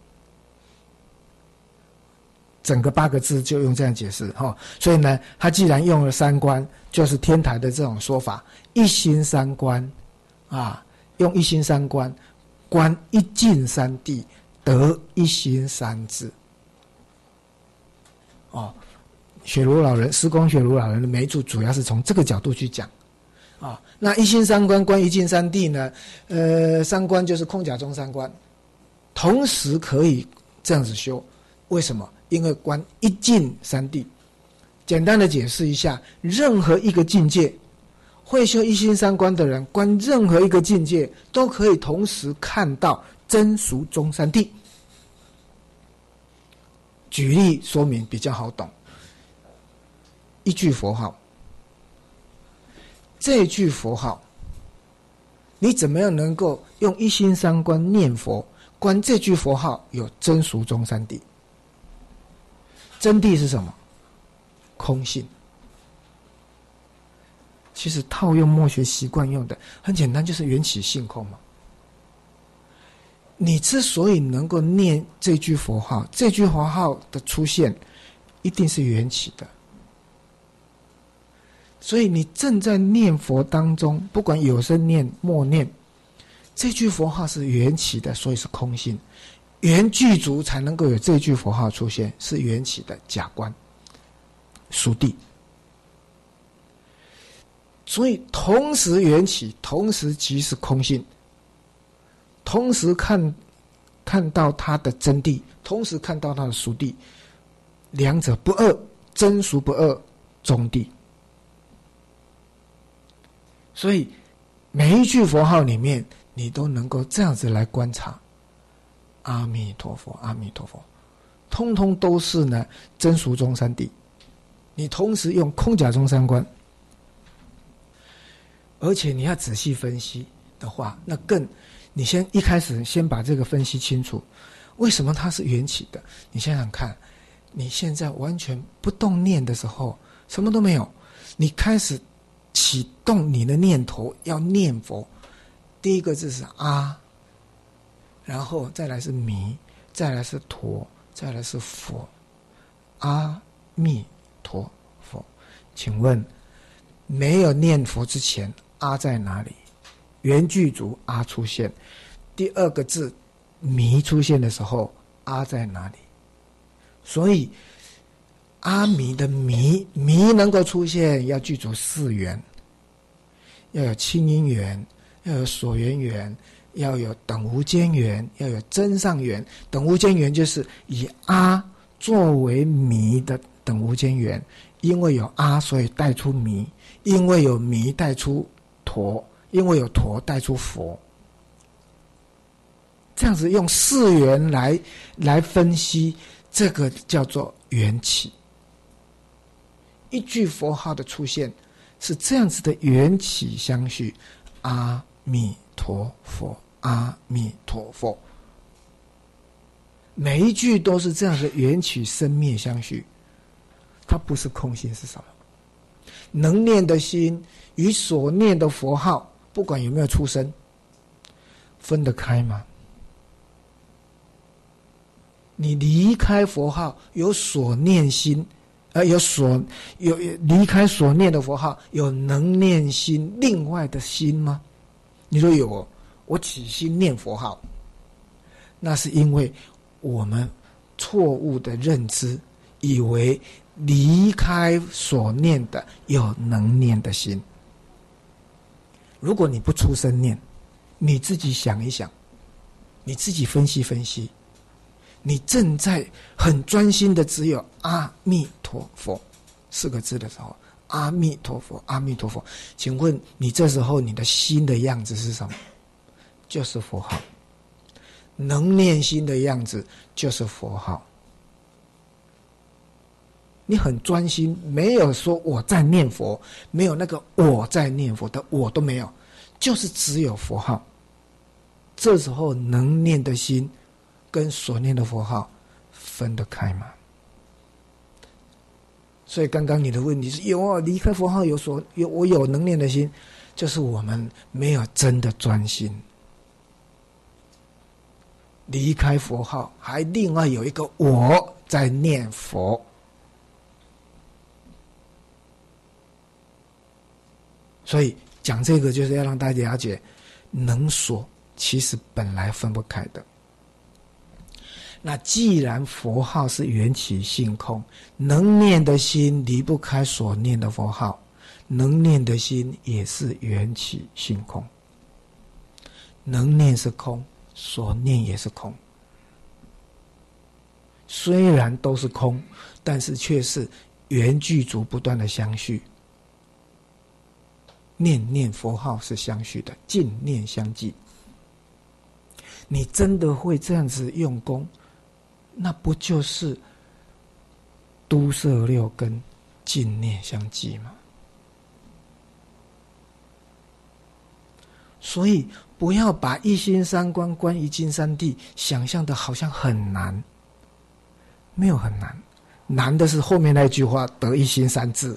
整个8个字就用这样解释所以呢，他既然用了三观，就是天台的这种说法，一心三观用一心三观，观一境三谛，得一心三智雪庐老人，施公雪庐老人的每一注主要是从这个角度去讲那一心三观，观一境三谛呢三观就是空假中三观，同时可以这样子修。为什么？因为观一境三谛。简单的解释一下，任何一个境界，会修一心三观的人，观任何一个境界，都可以同时看到真俗中三谛。举例说明比较好懂。一句佛号，这句佛号，你怎么样能够用一心三观念佛，观这句佛号有真俗中三谛？真谛是什么？空性。其实套用墨学习惯用的很简单，就是缘起性空嘛。你之所以能够念这句佛号，这句佛号的出现一定是缘起的。所以你正在念佛当中，不管有声念默念，这句佛号是缘起的，所以是空性。缘具足才能够有这句佛号出现，是缘起的假观属谛。所以同时缘起，同时即是空性，同时看到它的真谛，同时看到它的属谛，两者不二，真俗不二，中谛。所以每一句佛号里面，你都能够这样子来观察，阿弥陀佛，阿弥陀佛，通通都是呢真俗中三谛。你同时用空假中三观，而且你要仔细分析的话，那更你一开始先把这个分析清楚，为什么它是缘起的？你想想看，你现在完全不动念的时候，什么都没有，你开始启动你的念头要念佛，第一个字是阿，然后再来是弥，再来是陀，再来是佛，阿弥陀佛。请问没有念佛之前，阿在哪里？缘具足，阿出现。第二个字弥出现的时候，阿在哪里？所以阿弥的弥能够出现，要具足四缘，要有清音缘，要有所缘缘，要有等无间缘，要有真上缘。等无间缘就是以阿作为弥的等无间缘，因为有阿，所以带出弥；因为有弥，带出陀；因为有陀，带出佛。这样子用四缘来分析，这个叫做缘起。一句佛号的出现是这样子的缘起相续，阿弥陀佛，阿弥陀佛。每一句都是这样的缘起生灭相续，它不是空性是什么？能念的心与所念的佛号，不管有没有出生，分得开吗？你离开佛号，有所念心，有离开所念的佛号，有能念心另外的心吗？你说有，我起心念佛号，那是因为我们错误的认知，以为离开所念的有能念的心。如果你不出声念，你自己想一想，你自己分析分析，你正在很专心的只有阿弥陀佛四个字的时候，阿弥陀佛，阿弥陀佛，请问你这时候你的心的样子是什么？就是佛号。能念心的样子就是佛号。你很专心，没有说我在念佛，没有那个我在念佛的我都没有，就是只有佛号。这时候能念的心跟所念的佛号分得开吗？所以刚刚你的问题是有啊，离开佛号我有能念的心，就是我们没有真的专心。离开佛号，还另外有一个我在念佛。所以讲这个就是要让大家了解，能所其实本来分不开的。那既然佛号是缘起性空，能念的心离不开所念的佛号，能念的心也是缘起性空。能念是空，所念也是空。 虽然都是空，但是却是缘具足不断的相续。念念佛号是相续的，净念相继。你真的会这样子用功，那不就是都摄六根净念相继吗？所以不要把一心三观观一金三地想象的好像很难，没有很难，难的是后面那句话得一心三智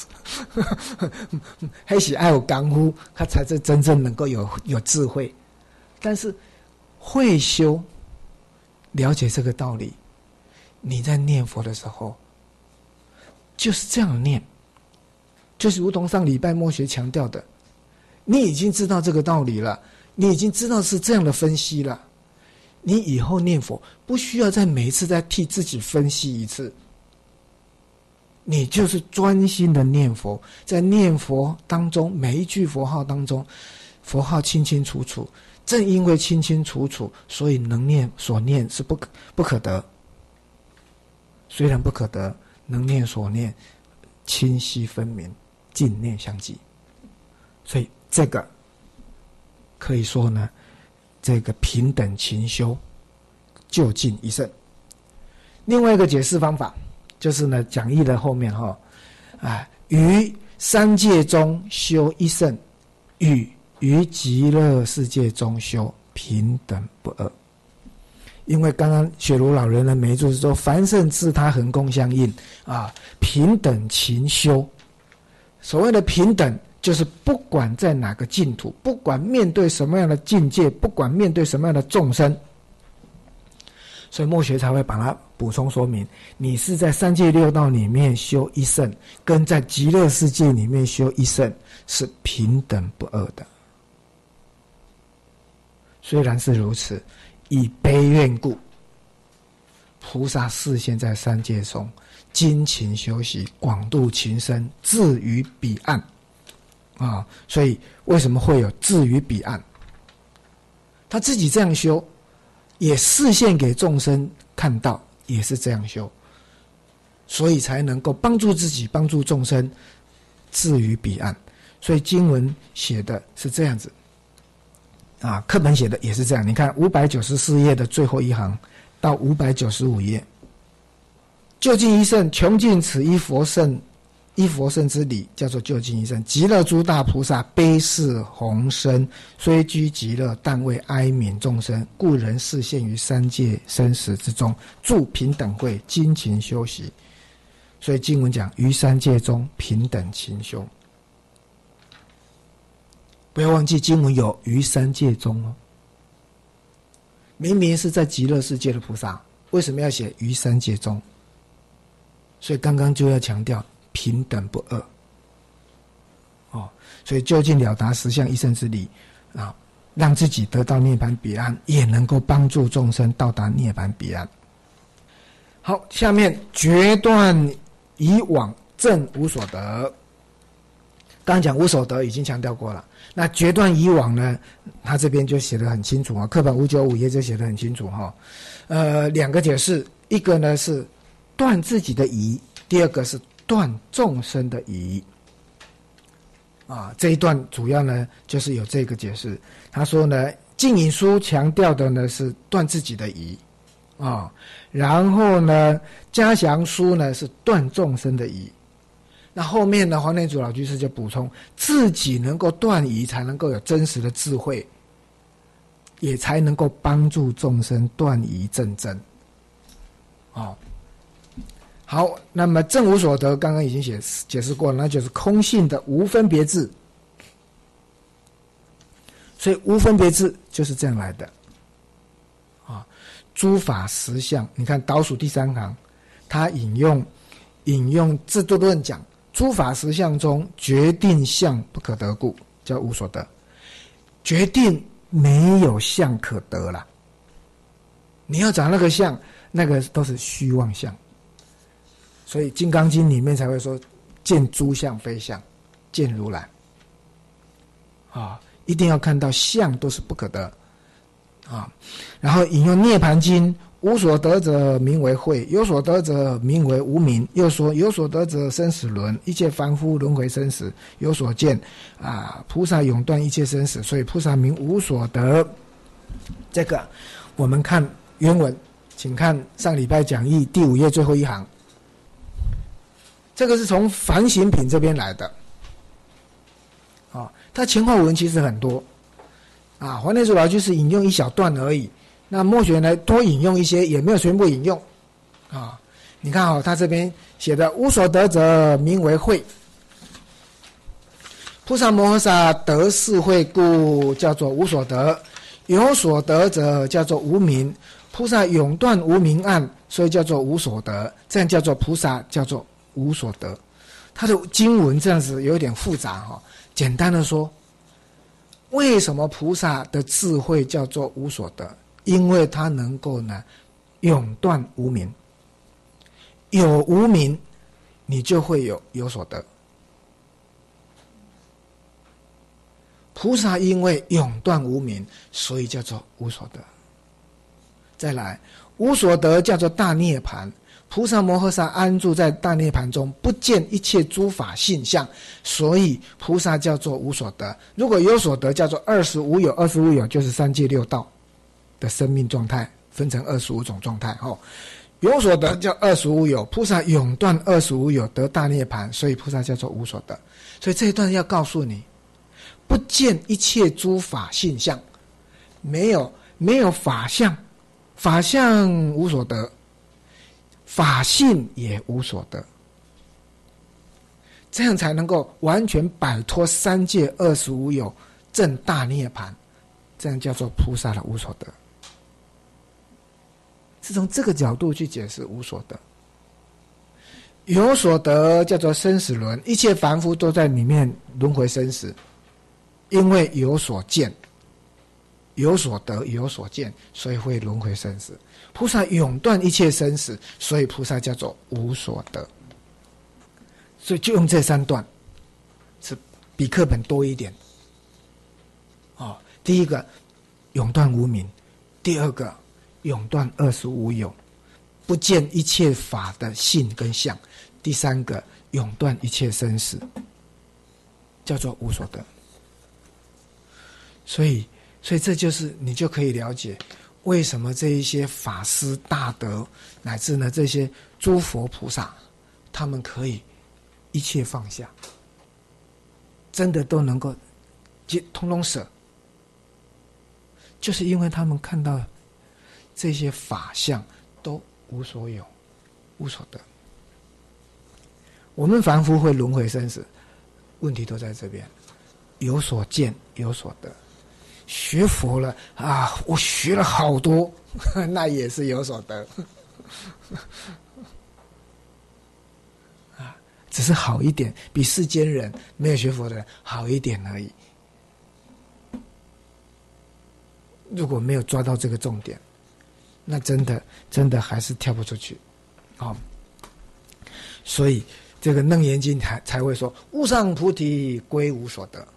还是要有功夫，他才是真正能够有智慧。但是会修了解这个道理，你在念佛的时候就是这样念，就是如同上礼拜默学强调的，你已经知道这个道理了，你已经知道是这样的分析了，你以后念佛不需要再每一次再替自己分析一次，你就是专心的念佛，在念佛当中每一句佛号当中，佛号清清楚楚，正因为清清楚楚，所以能念所念是不可得，虽然不可得，能念所念清晰分明，净念相继。所以这个可以说呢，这个平等勤修，就近一胜。另外一个解释方法就是呢，讲义的后面于三界中修一胜，于极乐世界中修平等不二。因为刚刚雪茹老人的每一注是说凡圣自他恒共相应平等勤修。所谓的平等，就是不管在哪个净土，不管面对什么样的境界，不管面对什么样的众生，所以默学才会把它补充说明，你是在三界六道里面修一胜，跟在极乐世界里面修一胜是平等不二的。虽然是如此，以悲愿故，菩萨示现在三界中，精勤修习，广度情深，至于彼岸所以为什么会有至于彼岸？他自己这样修，也示现给众生看到，也是这样修，所以才能够帮助自己，帮助众生，至于彼岸。所以经文写的是这样子课本写的也是这样。你看594页的最后一行到595页，究竟一圣，穷尽此一佛圣之理，叫做究竟一圣。极乐诸大菩萨悲视宏深，虽居极乐，但为哀悯众生，故人示现于三界生死之中，助平等会，精勤修习。所以经文讲于三界中平等勤修，不要忘记经文有于三界中明明是在极乐世界的菩萨，为什么要写于三界中？所以刚刚就要强调平等不二所以究竟了达实相一圣之理让自己得到涅槃彼岸，也能够帮助众生到达涅槃彼岸。好，下面决断以往正无所得。刚刚讲无所得已经强调过了，那决断以往呢，他这边就写得很清楚课本595页就写得很清楚两个解释，一个呢是断自己的疑，第二个是断众生的疑这一段主要呢就是有这个解释。他说呢，净隐书强调的呢是断自己的疑然后呢嘉祥书呢是断众生的疑。那后面呢，黄念祖老居士就补充，自己能够断疑，才能够有真实的智慧，也才能够帮助众生断疑正真好，那么正无所得刚刚已经解释过了，那就是空性的无分别智。所以无分别智就是这样来的诸法实相，你看倒数第3行，他引用智度论讲，诸法实相中决定相不可得故，叫无所得。决定没有相可得了，你要找那个相，那个都是虚妄相。所以《金刚经》里面才会说见诸相非相，见如来一定要看到相都是不可得然后引用《涅盘经》 无所得者名为慧，有所得者名为无明。又说有所得者生死轮，一切凡夫轮回生死有所见菩萨永断一切生死，所以菩萨名无所得。这个我们看原文，请看上礼拜讲义第5页最后一行，这个是从梵行品这边来的它前后文其实很多黄念祖老居士引用一小段而已，那墨学呢多引用一些，也没有全部引用你看他这边写的无所得者名为慧，菩萨摩诃萨得是慧故叫做无所得，有所得者叫做无明，菩萨永断无明暗，所以叫做无所得，这样叫做菩萨叫做无所得。他的经文这样子有点复杂简单的说，为什么菩萨的智慧叫做无所得？因为他能够呢永断无明，有无明你就会有所得。菩萨因为永断无明，所以叫做无所得。再来，无所得叫做大涅槃，菩萨摩诃萨安住在大涅槃中，不见一切诸法性相，所以菩萨叫做无所得。如果有所得叫做二十无有，二十无有就是三界六道的生命状态，分成25种状态有所得叫二十无有，菩萨永断25无有，得大涅槃，所以菩萨叫做无所得。所以这一段要告诉你，不见一切诸法性相，没有法相，法相无所得，法性也无所得，这样才能够完全摆脱三界25无有，证大涅槃，这样叫做菩萨的无所得。是从这个角度去解释无所得。有所得叫做生死轮，一切凡夫都在里面轮回生死，因为有所见，有所得，有所见，所以会轮回生死。菩萨永断一切生死，所以菩萨叫做无所得。所以就用这3段，是比课本多一点第一个永断无明，第二个永断25无有，不见一切法的性跟相，第三个永断一切生死，叫做无所得。所以这就是你就可以了解为什么这一些法师大德乃至呢这些诸佛菩萨，他们可以一切放下，真的都能够通通舍，就是因为他们看到这些法相都无所有，无所得。我们凡夫会轮回生死，问题都在这边，有所见，有所得。学佛了我学了好多，那也是有所得只是好一点，比世间人没有学佛的人好一点而已。如果没有抓到这个重点，那真的还是跳不出去所以这个楞严经才会说无上菩提归无所得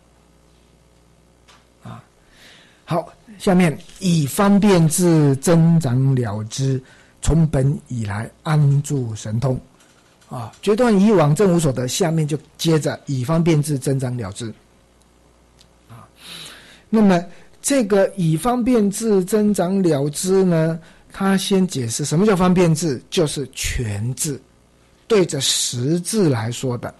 好，下面以方便智增长了知，从本以来安住神通决断以往证无所得。下面就接着以方便智增长了知那么这个以方便智增长了知呢，他先解释什么叫方便智，就是全智，对着实智来说的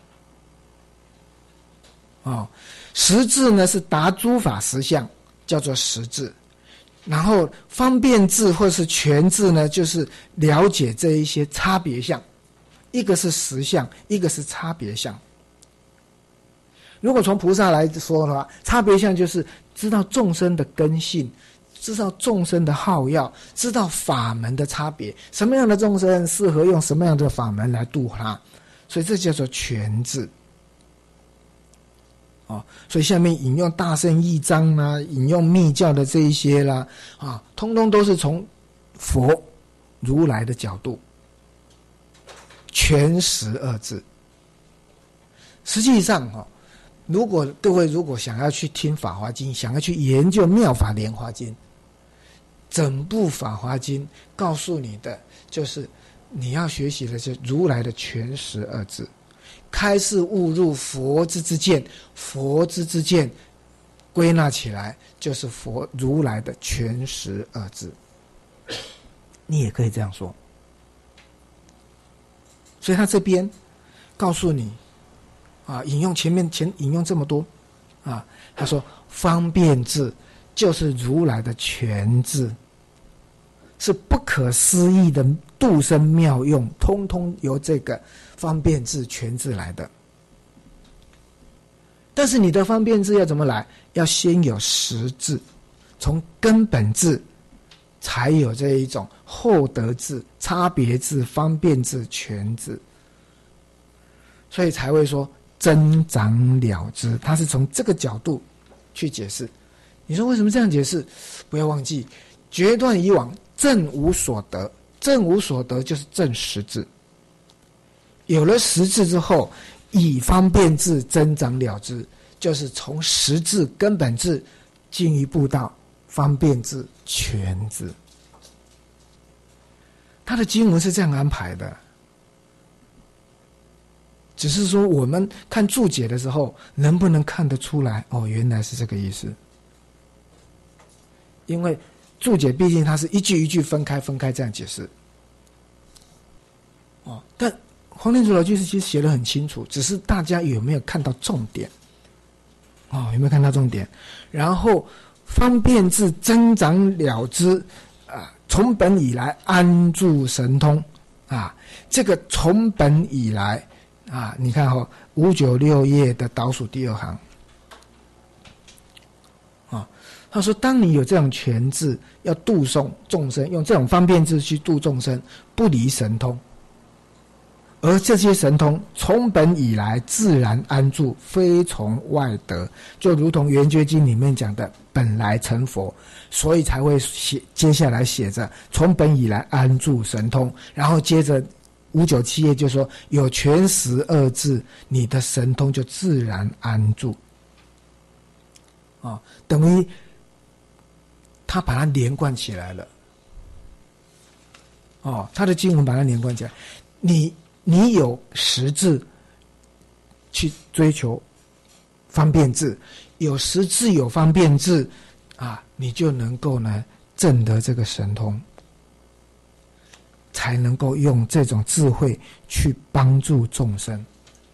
实智呢是达诸法实相，叫做实智。然后方便智或是全智呢，就是了解这一些差别相，一个是实相，一个是差别相。如果从菩萨来说的话，差别相就是知道众生的根性，知道众生的好要，知道法门的差别，什么样的众生适合用什么样的法门来度他，所以这叫做全智所以下面引用大乘义章啦，引用密教的这一些啦通通都是从佛如来的角度全实二字。实际上如果各位想要去听法华经，想要去研究妙法莲华经， 整部《法华经》告诉你的就是你要学习的是如来的全实二字，开示悟入佛之见，佛之见归纳起来就是佛如来的全实二字，你也可以这样说。所以他这边告诉你啊，引用前引用这么多啊，他说方便智就是如来的全智，是不可思议的度生妙用，通通由这个方便智全智来的。但是你的方便智要怎么来？要先有实智，从根本智才有这一种后得智、差别智、方便智、全智，所以才会说增长了之。他是从这个角度去解释。你说为什么这样解释？不要忘记，决断以往正无所得，正无所得就是正实智。有了实智之后，以方便智增长了之，就是从实智根本智进一步到方便智全智。他的经文是这样安排的，只是说我们看注解的时候能不能看得出来，哦，原来是这个意思。因为注解毕竟它是一句一句分开这样解释，哦，但黄天竺老居士其实写得很清楚，只是大家有没有看到重点？哦，有没有看到重点？然后方便智增长了之啊，从本以来安住神通啊，这个从本以来啊，你看哦，596页的倒数第二行啊，他说：当你有这种全智，要度众生，用这种方便智去度众生，不离神通。而这些神通从本以来自然安住，非从外得，就如同《圆觉经》里面讲的本来成佛，所以才会接下来写着从本以来安住神通，然后接着597页就说有全实二字，你的神通就自然安住。等于他把它连贯起来了。他的经文把它连贯起来，你有实智去追求方便智，有实智有方便智啊，你就能够呢证得这个神通，才能够用这种智慧去帮助众生。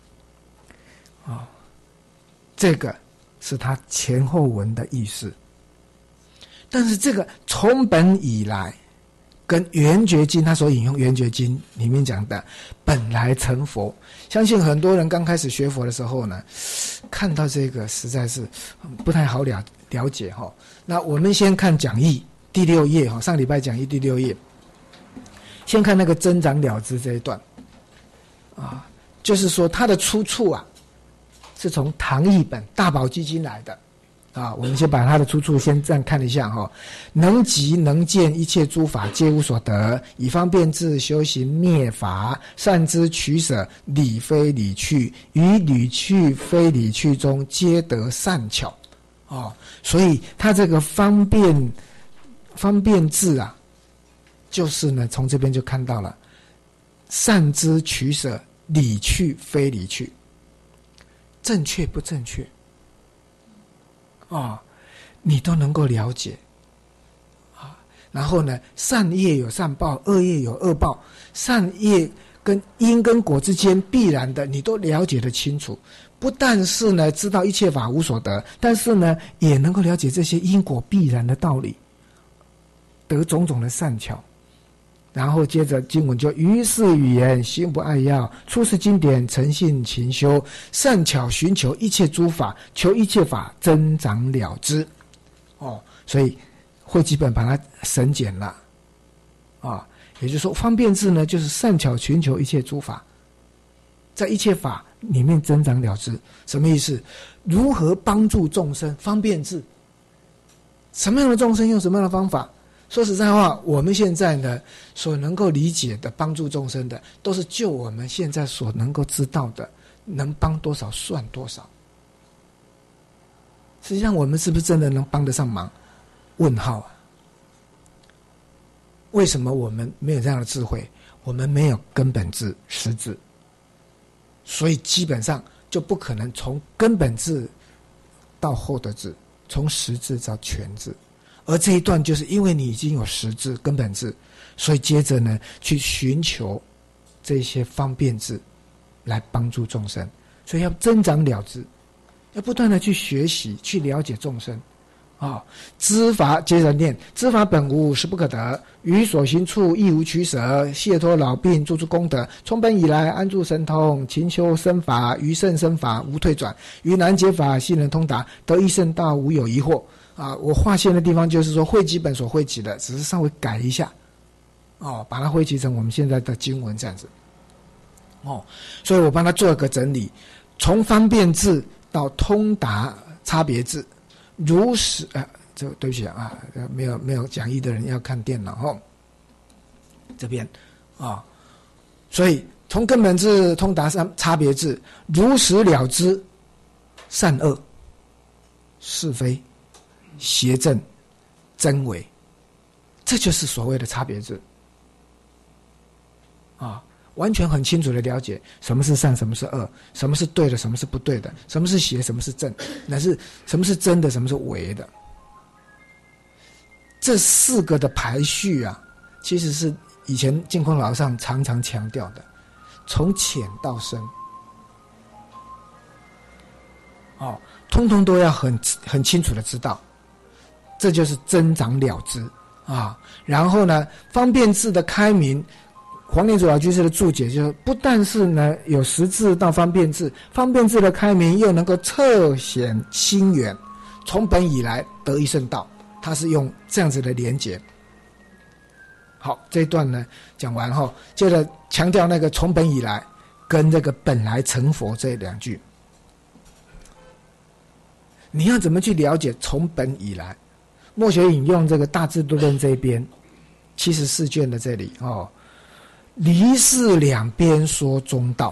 这个是他前后文的意思。但是这个从本以来跟圆觉经他所引用圆觉经里面讲的本来成佛，相信很多人刚开始学佛的时候呢，看到这个实在是不太好了解哈。那我们先看讲义第6页哈，上礼拜讲义第6页，先看那个增长了之这一段啊，就是说它的出处啊是从唐译本大宝积经来的。我们先把它的出处先这样看一下哈。能集能见一切诸法皆无所得，以方便智修行灭法，善知取舍，理非理趣，于理趣非理趣中皆得善巧。所以它这个方便智啊，就是呢从这边就看到了善知取舍，理趣非理趣，正确不正确？你都能够了解然后呢，善业有善报，恶业有恶报，善业跟因跟果之间必然的，你都了解得清楚。不但是呢知道一切法无所得，但是呢也能够了解这些因果必然的道理，得种种的善巧。然后接着经文就于是语言心不爱要，出世经典诚信勤修，善巧寻求一切诸法，求一切法增长了之。所以汇集本把它省简了也就是说方便智呢就是善巧寻求一切诸法，在一切法里面增长了之。什么意思？如何帮助众生？方便智，什么样的众生用什么样的方法？说实在话，我们现在呢所能够理解的帮助众生的，都是就我们现在所能够知道的，能帮多少算多少。实际上我们是不是真的能帮得上忙？问号为什么我们没有这样的智慧？我们没有根本智、实智，所以基本上就不可能从根本智到后得智，从实智到全智。而这一段就是因为你已经有实智、根本智，所以接着呢，去寻求这些方便智来帮助众生，所以要增长了知，要不断的去学习，去了解众生。知法接着念，知法本无，实不可得，于所行处亦无取舍，解脱老病，做出功德，从本以来安住神通，勤修身法，于甚深法无退转，于难解法悉能通达，得一圣道无有疑惑。我划线的地方就是说汇集本所汇集的，只是稍微改一下，把它汇集成我们现在的经文这样子。所以我帮他做一个整理，从方便智到通达差别智。如实这对不起没有讲义的人要看电脑这边所以从根本智通达差别智，如实了知善恶、是非、邪正、真伪，这就是所谓的差别智完全很清楚的了解什么是善，什么是恶，什么是对的，什么是不对的，什么是邪，什么是正，乃是什么是真的，什么是伪的。这四个的排序其实是以前净空老和尚常常强调的，从浅到深通通都要很清楚的知道，这就是增长了知然后呢，方便智的开明，黄念祖老居士的注解就是不但是呢有实智到方便智，方便智的开明又能够侧显心源，从本以来得一圣道，他是用这样子的连结。好，这一段呢讲完后，接着强调那个从本以来跟这个本来成佛这两句，你要怎么去了解从本以来？默学引用这个大智度论这边74卷的这里离事两边说中道，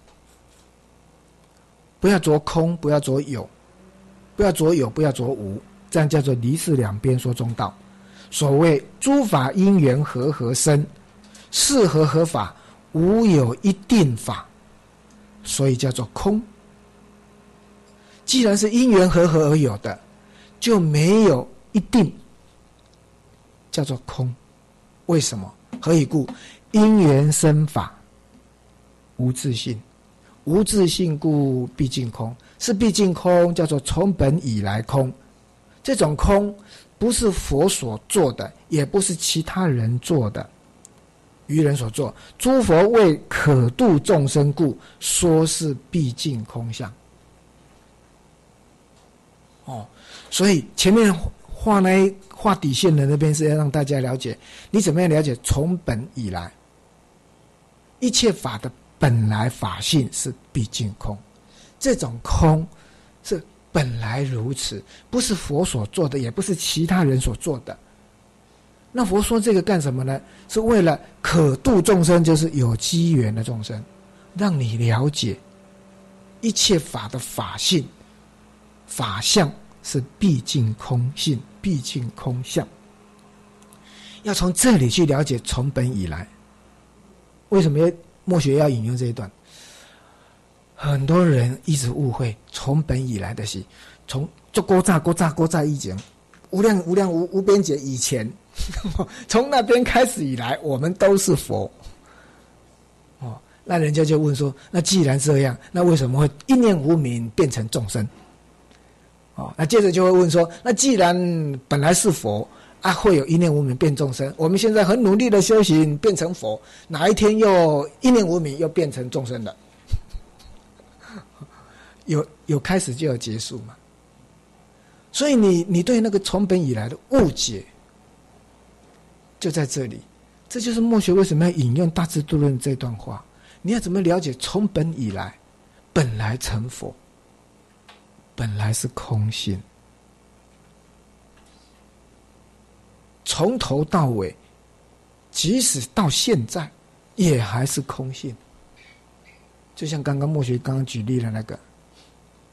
不要着空，不要着有，不要着有，不要着无，这样叫做离事两边说中道。所谓诸法因缘和合生，是合合法，无有一定法，所以叫做空。既然是因缘和合而有的，就没有一定，叫做空。为什么？何以故？因缘生法，无自性，无自性故毕竟空，是毕竟空，叫做从本以来空。这种空不是佛所做的，也不是其他人做的，愚人所做。诸佛为可度众生故，说是毕竟空相。所以前面画底线的那边是要让大家了解，你怎么样了解从本以来，一切法的本来法性是毕竟空，这种空是本来如此，不是佛所做的，也不是其他人所做的。那佛说这个干什么呢？是为了可度众生，就是有机缘的众生，让你了解一切法的法性、法相是毕竟空性，毕竟空相。要从这里去了解从本以来。为什么默学要引用这一段？很多人一直误会从本以来的是从就古早以前无量无边劫以前从那边开始以来我们都是佛那人家就问说，那既然这样，那为什么会一念无明变成众生那接着就会问说，那既然本来是佛会有一念无明变众生，我们现在很努力的修行变成佛，哪一天又一念无明又变成众生了？有开始就有结束嘛。所以你对那个从本以来的误解就在这里。这就是默学为什么要引用大智度论这段话。你要怎么了解从本以来本来成佛，本来是空性，从头到尾即使到现在也还是空性。就像刚刚默学刚刚举例的那个，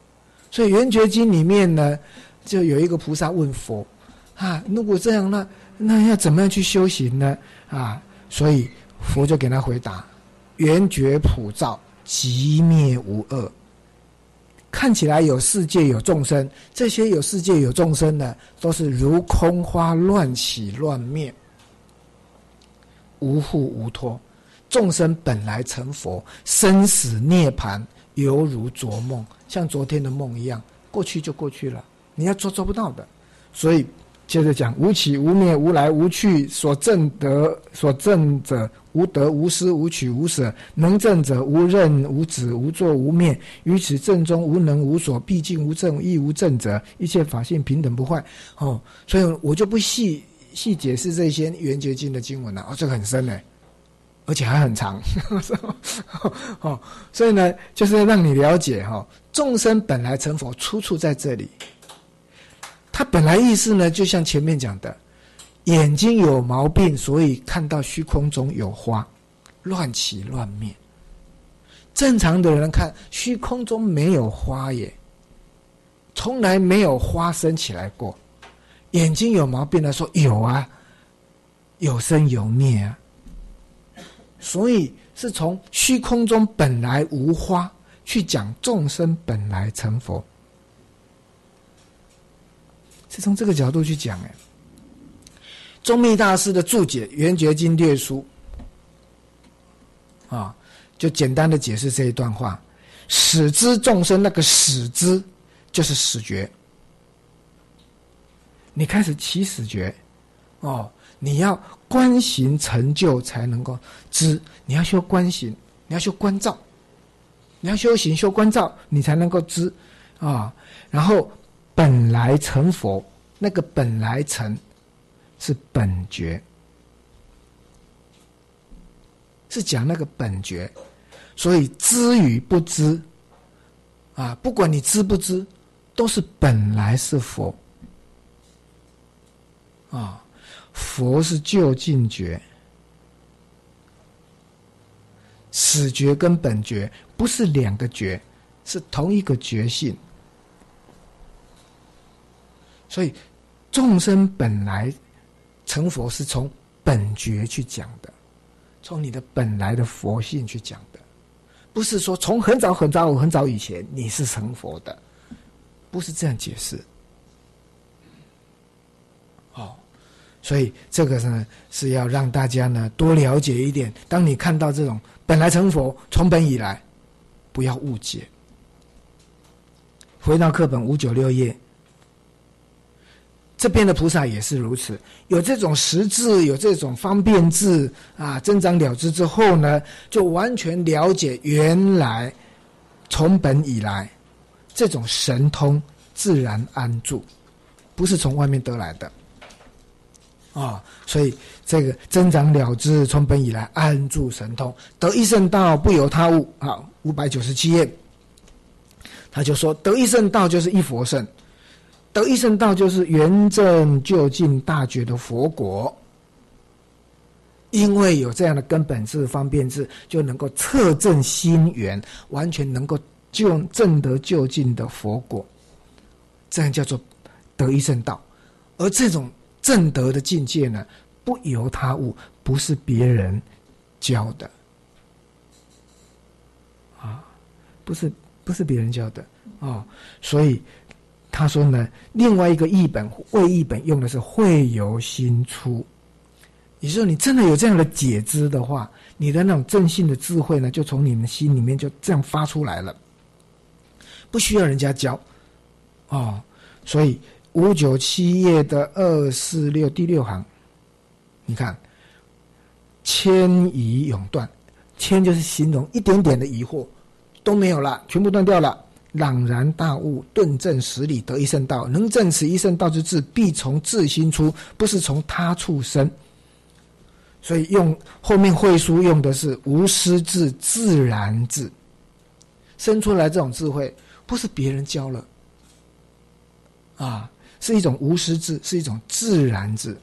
所以圆觉经里面呢，就有一个菩萨问佛如果这样， 那要怎么样去修行呢？所以佛就给他回答：圆觉普照，寂灭无二。看起来有世界有众生，这些有世界有众生的，都是如空花乱起乱灭，无护无托。众生本来成佛，生死涅槃犹如昨梦，像昨天的梦一样，过去就过去了，你要做不到的。所以接着讲：无起无灭，无来无去，所证者无得无失，无取无舍，能证者无任无止，无作无灭。于此正中无能无所，毕竟无证亦无证者，一切法性平等不坏。所以我就不细解释这些圆觉经的经文了。这个很深而且还很长。所以呢，就是让你了解众生本来成佛出处在这里。他本来意思呢，就像前面讲的，眼睛有毛病，所以看到虚空中有花，乱起乱灭。正常的人看虚空中没有花耶，从来没有花生起来过。眼睛有毛病的说有啊，有生有灭啊。所以是从虚空中本来无花去讲众生本来成佛，是从这个角度去讲。宗密大师的注解《圆觉经略书》就简单的解释这一段话：始知众生，那个始知就是始觉，你开始起始觉你要观行成就才能够知，你要修观行，你要修观照，你要修行修观照，你才能够知然后本来成佛，那个本来成是本觉，是讲那个本觉。所以知与不知不管你知不知，都是本来是佛佛是究竟觉，始觉跟本觉不是两个觉，是同一个觉性。所以众生本来成佛是从本觉去讲的，从你的本来的佛性去讲的，不是说从很早很早很早以前你是成佛的，不是这样解释。所以这个呢是要让大家呢多了解一点。当你看到这种本来成佛，从本以来，不要误解。回到课本596页，这边的菩萨也是如此，有这种实质，有这种方便智增长了知之后呢，就完全了解原来从本以来这种神通自然安住，不是从外面得来的所以这个增长了知，从本以来安住神通，得一圣道，不由他物597页，他就说得一圣道就是一佛圣，得一圣道就是圆正究竟大觉的佛果。因为有这样的根本智方便智，就能够测证心源，完全能够证得究竟的佛果，这样叫做得一圣道。而这种证得的境界呢，不由他物，不是别人教的不是别人教的所以他说呢，另外一个译本魏译本用的是慧由心出，也就是说你真的有这样的解知的话，你的那种正信的智慧呢，就从你们心里面就这样发出来了，不需要人家教所以597页的246第6行，你看迁疑永断，迁就是形容一点点的疑惑都没有了，全部断掉了。朗然大悟，顿证实理，得一圣道。能证此一圣道之智，必从自心出，不是从他处生。所以用后面慧书用的是无师智、自然智，生出来这种智慧不是别人教了是一种无师智，是一种自然智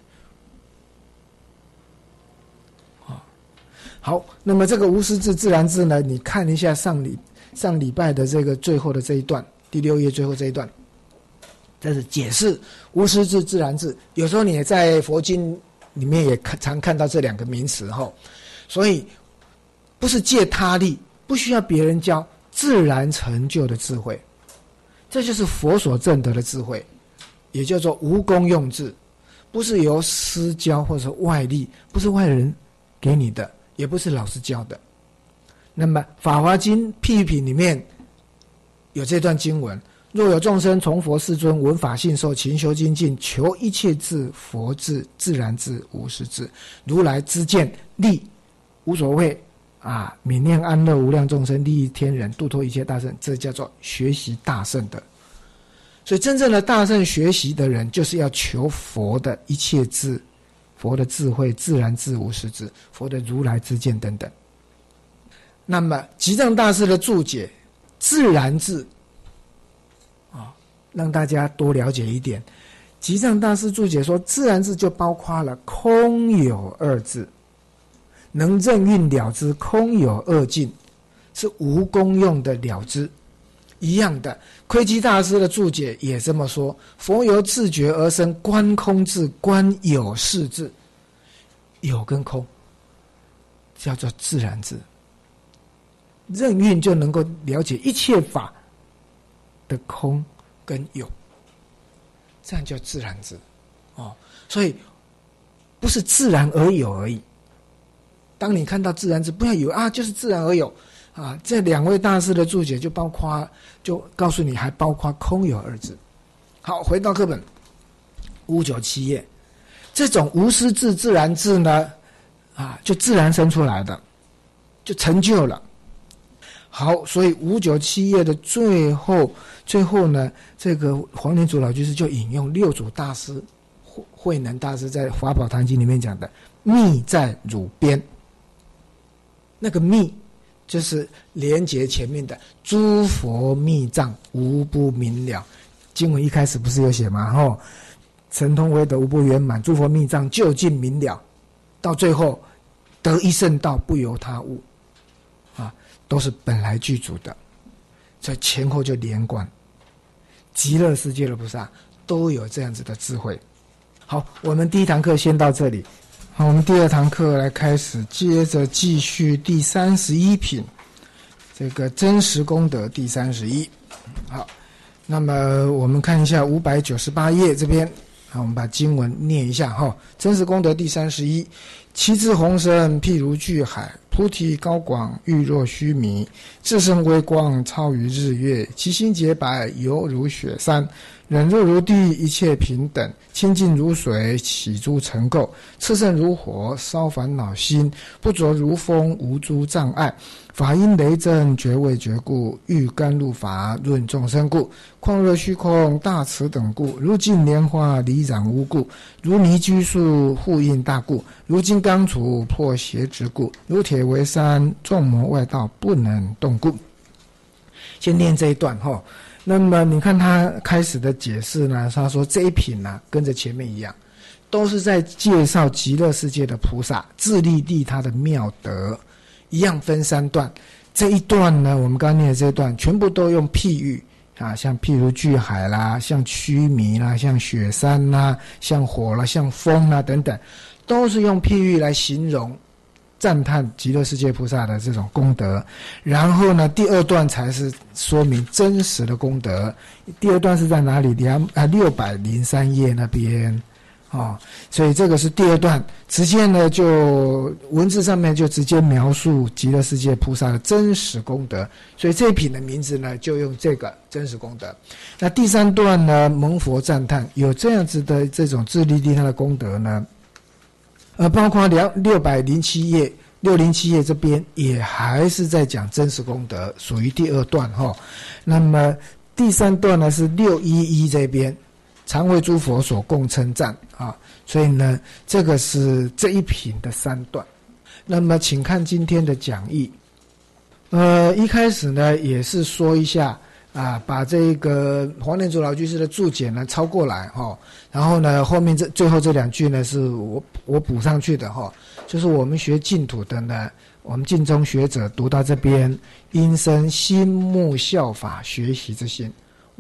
好，那么这个无师智、自然智呢，你看一下上礼拜的这个最后的这一段，第6页最后这一段， 这是解释无师自自然自。有时候你也在佛经里面也常看到这两个名词后，所以不是借他力，不需要别人教，自然成就的智慧，这就是佛所证得的智慧，也叫做无功用智，不是由师教或者外力，不是外人给你的，也不是老师教的。那么《法华经》譬喻品里面有这段经文：若有众生从佛世尊闻法信受勤修精进，求一切智、佛智、自然智、无师智，如来知见力无所谓啊，泯念安乐无量众生，利益天人，度脱一切大圣，这叫做学习大圣的。所以真正的大圣学习的人，就是要求佛的一切智、佛的智慧、自然智、无师智、佛的如来知见等等。那么吉藏大师的注解自然智让大家多了解一点。吉藏大师注解说，自然智就包括了空有二智，能任运了知空有二境，是无功用的了知。一样的，窥基大师的注解也这么说：佛由自觉而生观空智、观有事智，有跟空叫做自然智，任运就能够了解一切法的空跟有，这样叫自然智所以不是自然而有而已。当你看到自然智，不要以为就是自然而有这两位大师的注解就告诉你，还包括空有二字。好，回到课本597页，这种无师智、自然智呢就自然生出来的，就成就了。好，所以597页的最后呢，这个黄念祖老居士就引用六祖大师、慧能大师在《法宝坛经》里面讲的“密在汝边”，那个密就是连结前面的诸佛密藏无不明了。经文一开始不是有写吗？神通威德无不圆满，诸佛密藏究竟明了，到最后得一圣道不由他物都是本来具足的，所以前后就连贯。极乐世界的菩萨都有这样子的智慧。好，我们第一堂课先到这里。好，我们第二堂课来开始，接着继续第31品，这个真实功德第31。好，那么我们看一下598页这边，好，我们把经文念一下真实功德第31，其智宏深譬如巨海，菩提高广欲若须弥，自身微光超于日月，其心洁白犹如雪山，忍辱如地一切平等，清净如水起诸尘垢，炽盛如火烧烦恼心，不着如风无诸障碍，法音雷震觉位觉故，欲甘露法润众生故，旷热虚空大慈等故，如镜莲花离染污故，如泥居树护印大故，如金刚杵破邪执故，如铁围山众魔外道不能动故。先念这一段那么你看他开始的解释呢，他说这一品跟着前面一样，都是在介绍极乐世界的菩萨自利利他的妙德，一样分3段。这一段呢，我们刚刚念的这一段全部都用譬喻像譬如巨海啦，像须弥啦，像雪山啦，像火啦，像风啦等等，都是用譬喻来形容赞叹极乐世界菩萨的这种功德。然后呢，第二段才是说明真实的功德。第二段是在哪里？603页那边所以这个是第二段，直接呢就文字上面就直接描述极乐世界菩萨的真实功德，所以这一品的名字呢就用这个真实功德。那第3段呢，蒙佛赞叹有这样子的这种自利利他的功德呢，包括607页这边也还是在讲真实功德，属于第2段那么第3段呢是611这边，常为诸佛所共称赞所以呢，这个是这一品的3段。那么请看今天的讲义。一开始呢也是说一下把这个黄念祖老居士的注解呢抄过来然后呢后面最后这2句呢是我补上去的就是我们学净土的呢，我们净宗学者读到这边，应生心目效法学习之心，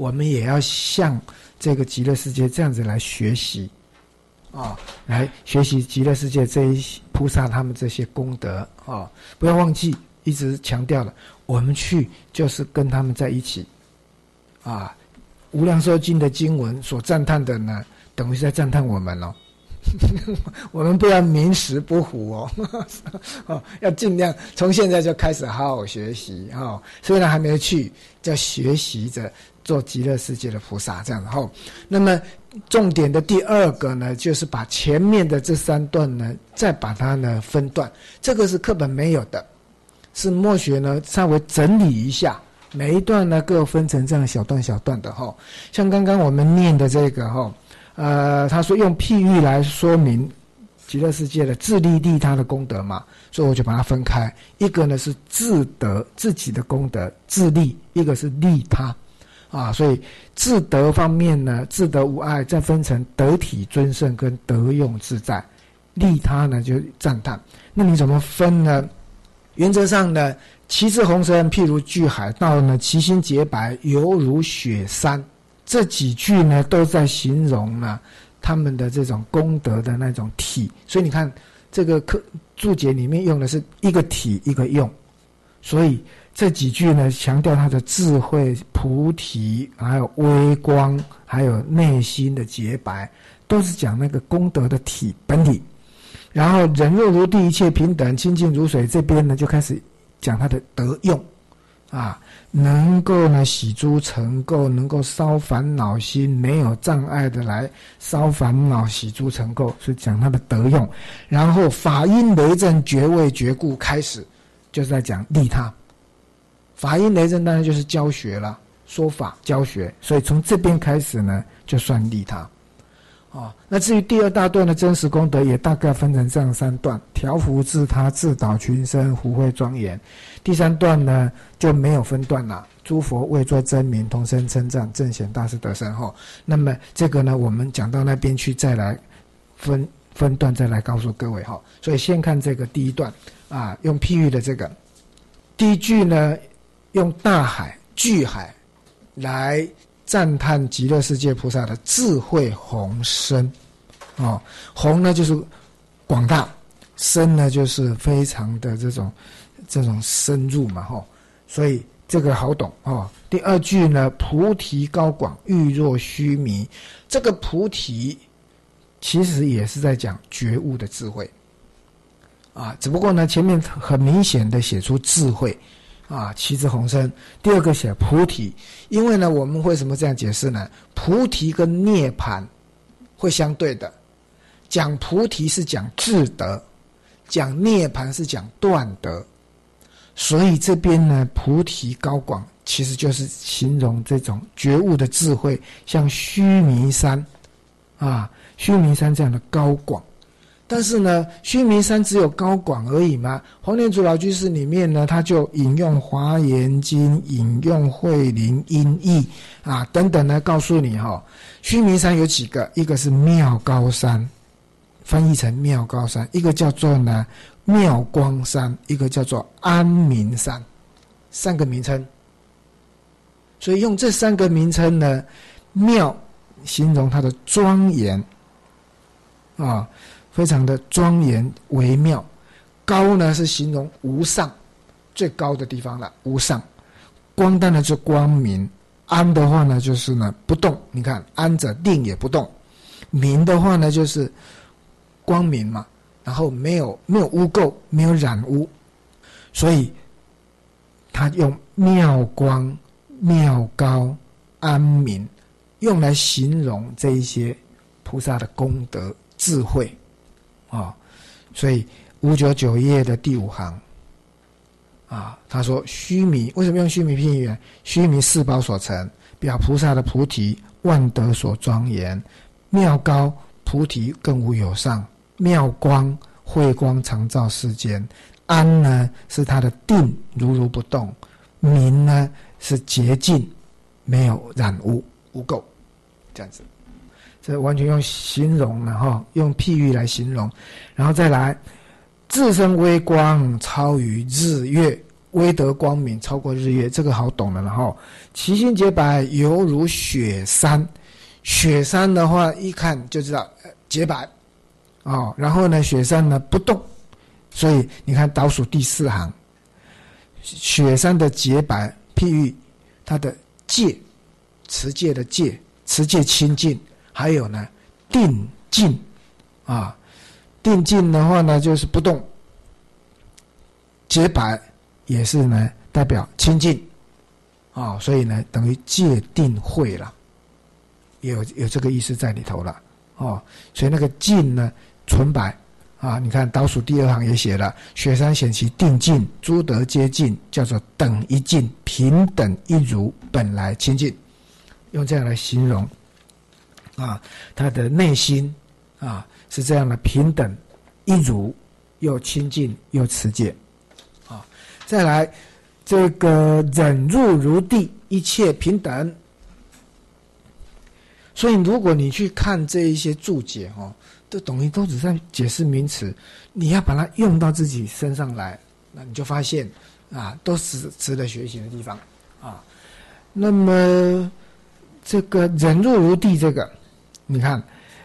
我们也要向这个极乐世界这样子来学习啊，来学习极乐世界这一菩萨他们这些功德啊，不要忘记，一直强调了，我们去就是跟他们在一起啊。无量寿经的经文所赞叹的呢，等于是在赞叹我们哦。我们不要明识不糊哦，要尽量从现在就开始好好学习哦。虽然还没有去，就学习着做极乐世界的菩萨这样子。那么重点的第二个呢，就是把前面的这3段呢，再把它呢分段。这个是课本没有的，是默学呢稍微整理一下，每一段呢各分成这样小段小段的哈。像刚刚我们念的这个哈。他说用譬喻来说明极乐世界的自利利他的功德嘛，所以我就把它分开，一个呢是自得自己的功德自利，一个是利他啊，所以自得方面呢，自得无碍，再分成得体尊胜跟得用自在，利他呢就赞叹。那你怎么分呢？原则上呢，其志宏深譬如巨海，道呢其心洁白犹如雪山。这几句呢都在形容呢他们的这种功德的那种体，所以你看这个注解里面用的是一个体一个用，所以这几句呢强调他的智慧、菩提，还有微光，还有内心的洁白，都是讲那个功德的体本体。然后忍辱如地，一切平等，清净如水，这边呢就开始讲他的德用啊，能够呢洗诸尘垢，能够烧烦恼心，没有障碍的来烧烦恼洗诸尘垢，是讲他的德用。然后法音雷震，觉位觉故，开始就是在讲利他。法音雷震当然就是教学了，说法教学，所以从这边开始呢就算利他。那至于第2大段的真实功德，也大概分成这样3段：调伏自他，自导群生，福慧庄严。第3段呢就没有分段了，诸佛为作真名，同声称赞，正显大士得生后。那么这个呢，我们讲到那边去再来分段，再来告诉各位哈。所以先看这个第1段啊，用譬喻的这个第一句呢，用大海、巨海来赞叹极乐世界菩萨的智慧宏深，宏呢就是广大，深呢就是非常的这种深入嘛，所以这个好懂哦。第2句呢，菩提高广，欲若须弥，这个菩提其实也是在讲觉悟的智慧啊，只不过呢前面很明显的写出智慧。其志宏深。第2个写菩提，因为呢，我们为什么这样解释呢？菩提跟涅槃会相对的，讲菩提是讲智德，讲涅槃是讲断德，所以这边呢，菩提高广其实就是形容这种觉悟的智慧，像须弥山须弥山这样的高广。但是呢，须弥山只有高广而已吗？黄念祖老居士里面呢，他就引用华严经，引用慧林音译等等呢，告诉你须弥山有几个，一个是妙高山，翻译成妙高山，一个叫做呢妙光山，一个叫做安民山，3个名称。所以用这3个名称呢，妙形容它的庄严非常的庄严微妙，高呢是形容无上，最高的地方了，无上。光当然是光明，安的话呢就是呢不动，你看安者定也不动，明的话呢就是光明嘛，然后没有污垢，没有染污，所以他用妙光、妙高、安明用来形容这一些菩萨的功德智慧所以599页的第5行他说须弥，为什么用须弥譬喻？须弥四宝所成，表菩萨的菩提万德所庄严，妙高菩提更无有上，妙光慧光常照世间，安呢是他的定如如不动，明呢是洁净没有染污污垢，这样子。这完全用形容了用譬喻来形容。然后再来，自身微光超于日月， 威德光明，超过日月，这个好懂了哈。其心洁白，犹如雪山。雪山的话，一看就知道洁白哦。然后呢，雪山呢不动，所以你看倒数第4行，雪山的洁白，譬喻它的戒，持戒的戒，持戒清净，还有呢定静啊。定静的话呢，就是不动；洁白也是呢，代表清净啊，所以呢，等于戒定慧了，有这个意思在里头了哦。所以那个静呢，纯白啊，你看倒数第2行也写了：雪山显其定静，诸德皆静，叫做等一静，平等一如，本来清净。用这样来形容啊，他的内心啊是这样的平等一如，又清净又持戒啊。再来这个忍辱如地，一切平等。所以如果你去看这一些注解哦，都等于都只在解释名词，你要把它用到自己身上来，那你就发现啊，都是值得学习的地方啊。那么这个忍辱如地，这个你看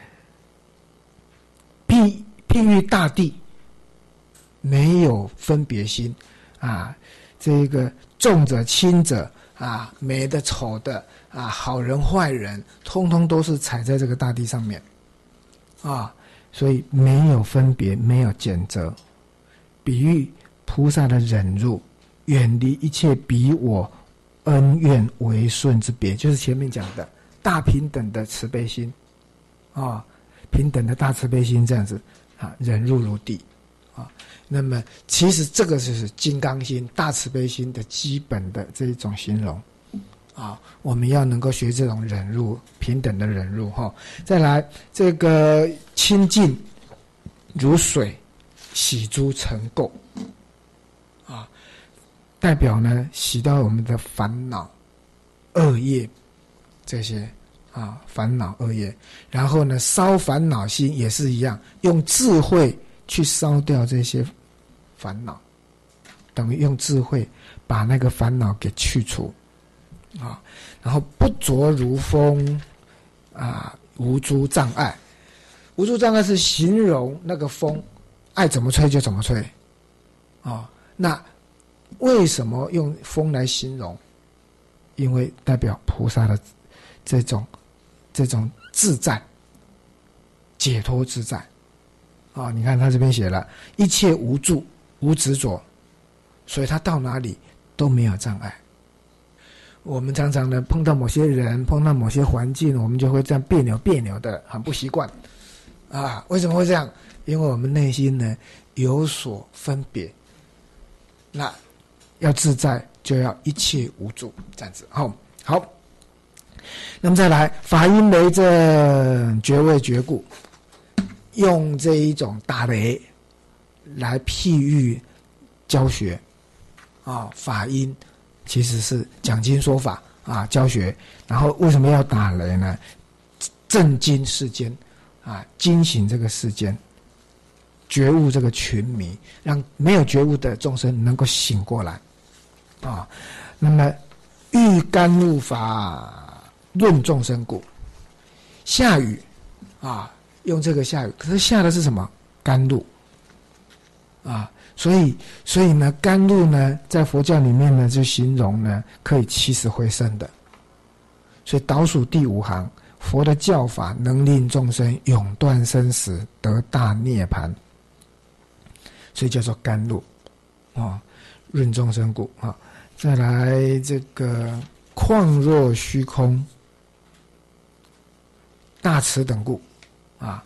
譬喻大地没有分别心啊，这个重者轻者啊，美的丑的啊，好人坏人，通通都是踩在这个大地上面啊，所以没有分别，没有拣择。比喻菩萨的忍辱，远离一切彼我恩怨为顺之别，就是前面讲的大平等的慈悲心啊，平等的大慈悲心这样子啊，忍辱如地啊。那么其实这个就是金刚心、大慈悲心的基本的这一种形容啊。我们要能够学这种忍辱，平等的忍辱哈。再来这个清净如水，洗诸尘垢啊，代表呢洗到我们的烦恼、恶业这些啊，烦恼恶业。然后呢，烧烦恼心也是一样，用智慧去烧掉这些烦恼，等于用智慧把那个烦恼给去除啊。然后不着如风啊，无诸障碍。无诸障碍是形容那个风，爱怎么吹就怎么吹啊。那为什么用风来形容？因为代表菩萨的这种自在、解脱自在啊。你看他这边写了一切无住、无执着，所以他到哪里都没有障碍。我们常常呢碰到某些人、碰到某些环境，我们就会这样别扭的，很不习惯啊。为什么会这样？因为我们内心呢有所分别。那要自在，就要一切无住，这样子。好，那么再来，法音雷震，觉位觉故，用这一种打雷来譬喻教学啊。法音其实是讲经说法啊，教学。然后为什么要打雷呢？震惊世间啊，惊醒这个世间，觉悟这个群迷，让没有觉悟的众生能够醒过来啊。那么欲甘露法，润众生故。下雨啊，用这个下雨，可是下的是什么？甘露啊。所以呢，甘露呢，在佛教里面呢，就形容呢，可以起死回生的。所以倒数第5行，佛的教法能令众生永断生死，得大涅槃，所以叫做甘露啊，润众生故啊。再来这个旷若虚空，大慈等故啊，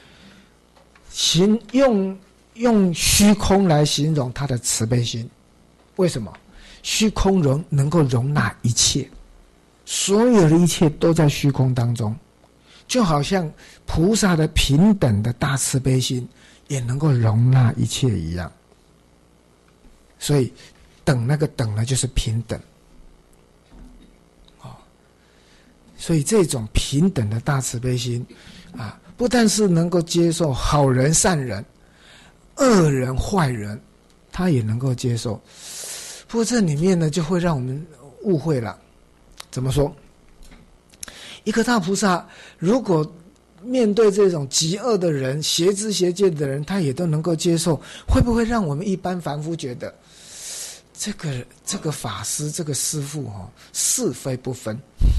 用虚空来形容他的慈悲心。为什么？虚空能够容纳一切，所有的一切都在虚空当中，就好像菩萨的平等的大慈悲心也能够容纳一切一样。所以等那个等呢，就是平等啊。所以这种平等的大慈悲心啊，不但是能够接受好人善人、恶人坏人，他也能够接受。 不过这里面呢，就会让我们误会了。怎么说？一个大菩萨，如果面对这种极恶的人、邪知邪见的人，他也都能够接受，会不会让我们一般凡夫觉得这个法师、这个师父是非不分？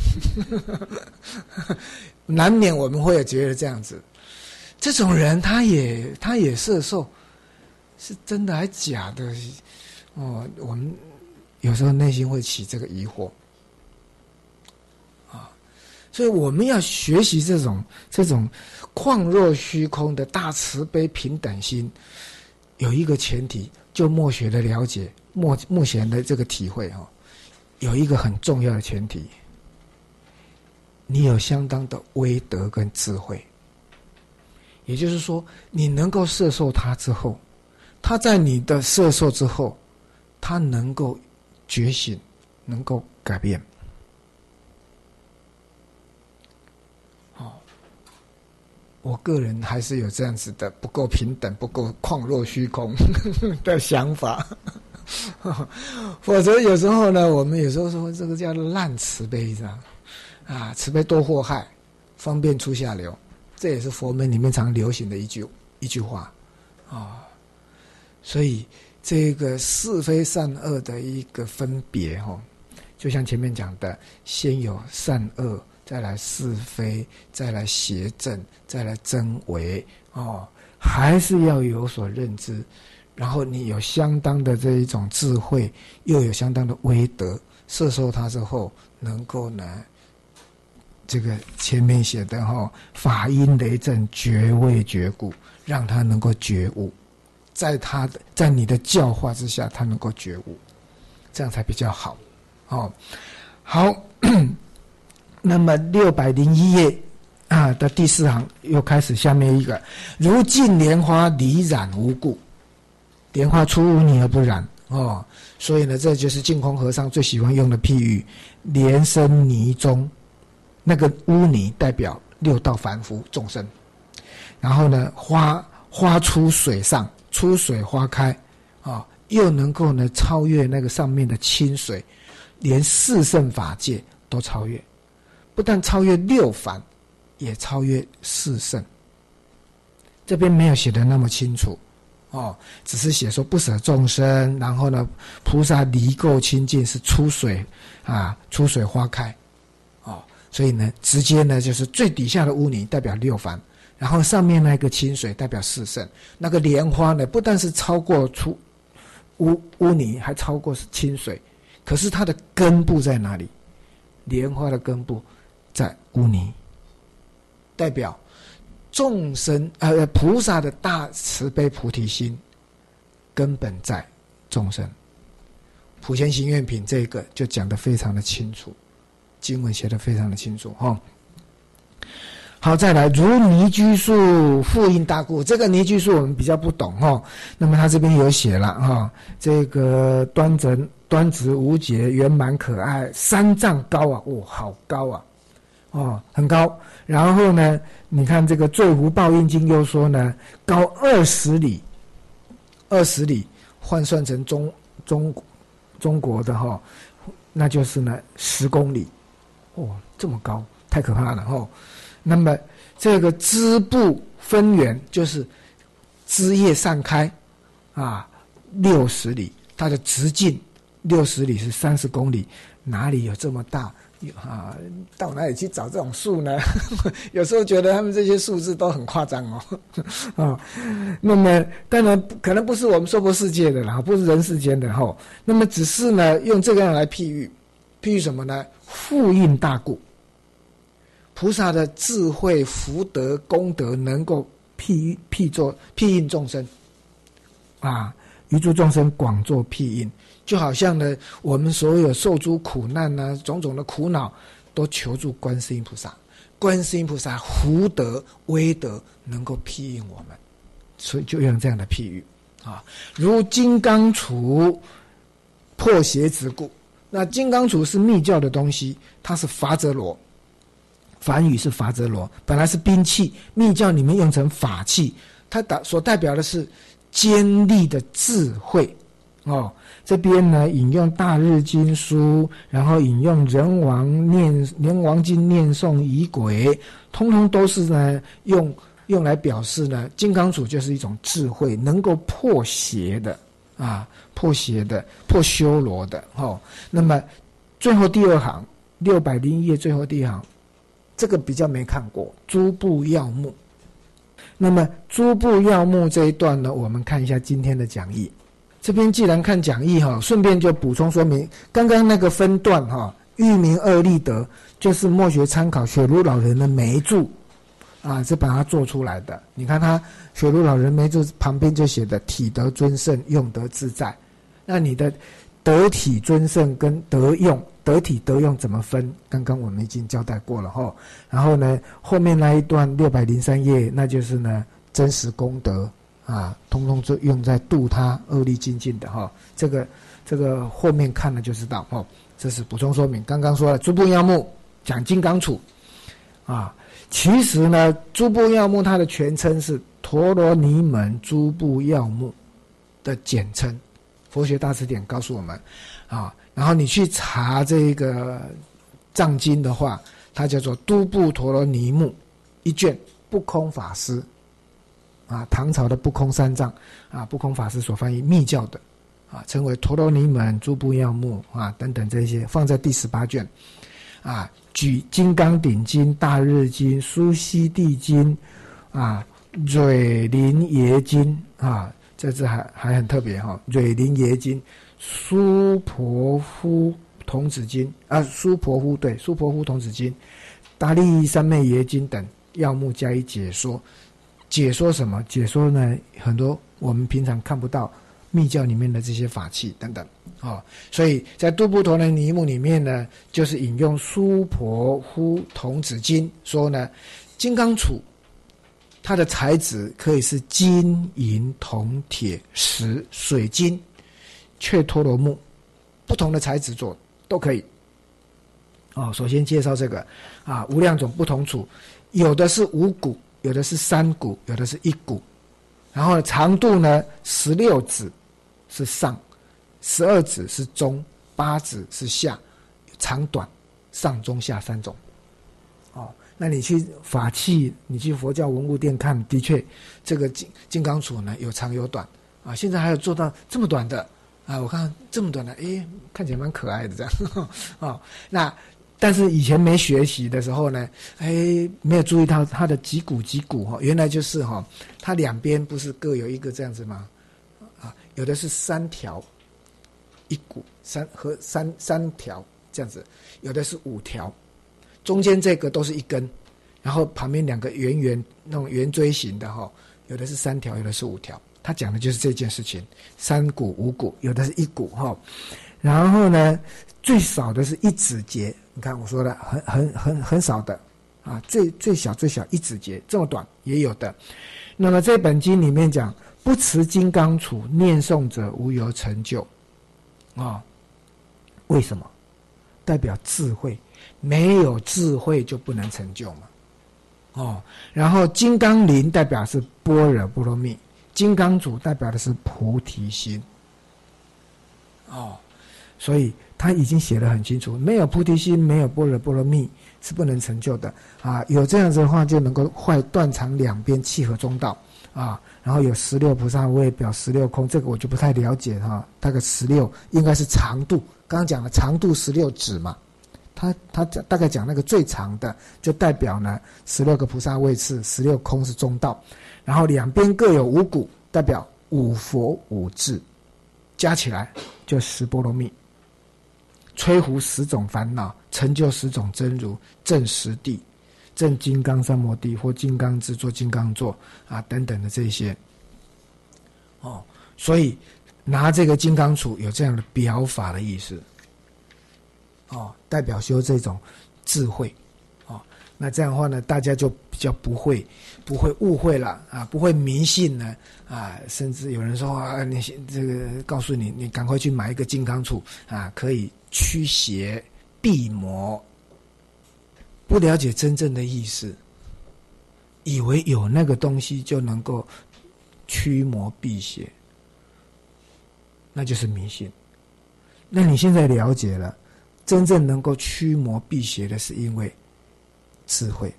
难免我们会有觉得这样子，这种人他也摄受，是真的还假的？我们有时候内心会起这个疑惑啊，所以我们要学习这种旷若虚空的大慈悲平等心，有一个前提，就默学的了解，默学的这个体会有一个很重要的前提，你有相当的威德跟智慧，也就是说，你能够摄受他之后，他在你的摄受之后，他能够觉醒，能够改变。我个人还是有这样子的不够平等、不够旷若虚空的想法。否则有时候呢，我们有时候说这个叫滥慈悲，是吧？慈悲多祸害，方便出下流，这也是佛门里面常流行的一句话所以这个是非善恶的一个分别就像前面讲的，先有善恶，再来是非，再来邪正，再来真伪还是要有所认知，然后你有相当的这一种智慧，又有相当的威德，摄受它之后，能够呢，这个前面写的法音雷震，觉位觉故，让他能够觉悟，在你的教化之下，他能够觉悟，这样才比较好好。那么601页的第4行又开始下面一个，如镜莲花离染无故，莲花出污泥而不染所以呢，这就是净空和尚最喜欢用的譬喻，莲生泥中，那个污泥代表6道凡夫众生，然后呢，花出水上，出水花开又能够呢超越那个上面的清水，连四圣法界都超越，不但超越6凡，也超越四圣。这边没有写的那么清楚只是写说不舍众生，然后呢，菩萨离垢清净，是出水花开所以呢，直接呢就是最底下的污泥代表6凡，然后上面那个清水代表四圣。那个莲花呢，不但是超过污泥，还超过是清水，可是它的根部在哪里？莲花的根部在污泥，代表众生菩萨的大慈悲菩提心根本在众生。普贤行愿品这个就讲得非常的清楚，经文写得非常的清楚好，再来如泥居树复印大故，这个泥居树我们比较不懂那么他这边有写了这个端直无节，圆满可爱，3丈高好高很高。然后呢，你看这个《罪福报应经》又说呢，高20里，20里换算成中国的那就是呢10公里这么高，太可怕了那么这个枝部分缘，就是枝叶散开60里，它的直径60里是30公里，哪里有这么大到哪里去找这种树呢？有时候觉得他们这些数字都很夸张那么当然可能不是我们娑婆世界的啦，不是人世间的那么只是呢用这个样来譬喻什么呢？复印大故，菩萨的智慧福德功德能够譬印众生于诸众生广作譬印，就好像呢我们所有受诸苦难种种的苦恼都求助观世音菩萨，观世音菩萨福德威德能够譬印我们，所以就用这样的譬喻如金刚杵破邪之故。那金刚杵是密教的东西，它是法则罗，梵语是法则罗，本来是兵器，密教里面用成法器，它所代表的是坚立的智慧这边呢引用大日经书，然后引用人王经念诵仪轨，通通都是呢用来表示呢，金刚杵就是一种智慧，能够破邪的破修罗的那么最后第二行601页最后第一行，这个比较没看过，诸部要目。那么诸部要目这一段呢，我们看一下今天的讲义。这边既然看讲义顺便就补充说明，刚刚那个分段欲明二立德，就是墨学参考雪如老人的眉注是把它做出来的。你看他雪如老人眉注旁边就写的体德尊胜，用德自在。那你的得体尊胜跟得用，得体得用怎么分？刚刚我们已经交代过了然后呢，后面那一段603页，那就是呢真实功德通通就用在度他恶力精进的这个后面看了就知道这是补充说明。刚刚说了诸部要目讲金刚杵其实呢诸部要目它的全称是陀罗尼门诸部要目的简称，佛学大辞典告诉我们然后你去查这个藏经的话，它叫做都部陀罗尼目一卷，不空法师唐朝的不空三藏不空法师所翻译密教的称为陀罗尼门诸部要目等等这些，放在第18卷举金刚顶经、大日经、苏悉地经蕊林耶经这次还很特别蕊林耶经、苏婆夫童子经苏婆夫童子经、达利三昧耶经等要目加以解说。解说什么？解说呢很多我们平常看不到密教里面的这些法器等等所以在都部陀罗尼目里面呢，就是引用苏婆夫童子经说呢，金刚杵它的材质可以是金银铜铁石水晶雀陀罗木，不同的材质做都可以首先介绍这个无量种不同杵，有的是5股，有的是3股，有的是1股，然后长度呢16指是上，12指是中，8指是下，长短上中下3种那你去法器，你去佛教文物店看，的确这个金刚杵呢有长有短现在还有做到这么短的我看这么短的看起来蛮可爱的这样那但是以前没学习的时候呢没有注意到它的几股原来就是它两边不是各有一个这样子吗有的是3条1股三条这样子，有的是5条，中间这个都是一根，然后旁边2个圆那种圆锥形的有的是3条，有的是5条。他讲的就是这件事情，3股5股，有的是1股然后呢最少的是1指节，你看我说的很少的最小1指节，这么短也有的。那么这本经里面讲，不持金刚杵念诵者无有成就为什么？代表智慧，没有智慧就不能成就嘛然后金刚铃代表是般若波罗蜜，金刚杵代表的是菩提心所以他已经写得很清楚，没有菩提心，没有般若波罗蜜是不能成就的有这样子的话，就能够断肠两边，契合中道然后有16菩萨位，表16空，这个我就不太了解大概16应该是长度，刚刚讲了长度16指嘛，他大概讲那个最长的，就代表呢16个菩萨位次，16空是中道，然后两边各有5股，代表5佛5智，加起来就10波罗蜜，摧伏10种烦恼，成就10种真如，证10地，证金刚三摩地或金刚智，做金刚座等等的这些所以拿这个金刚杵有这样的表法的意思代表修这种智慧那这样的话呢，大家就比较不会误会了不会迷信呢甚至有人说你这个告诉你，你赶快去买一个金刚杵可以驱邪避魔，不了解真正的意思，以为有那个东西就能够驱魔辟邪那就是迷信。那你现在了解了，真正能够驱魔辟邪的是因为智慧。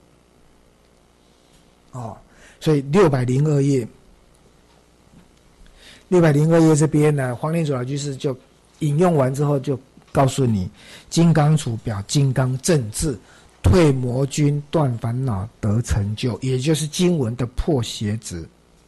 所以602页这边呢，黄念祖老居士就引用完之后，就告诉你：金刚杵表金刚正智，退魔君，断烦恼，得成就，也就是经文的破邪执。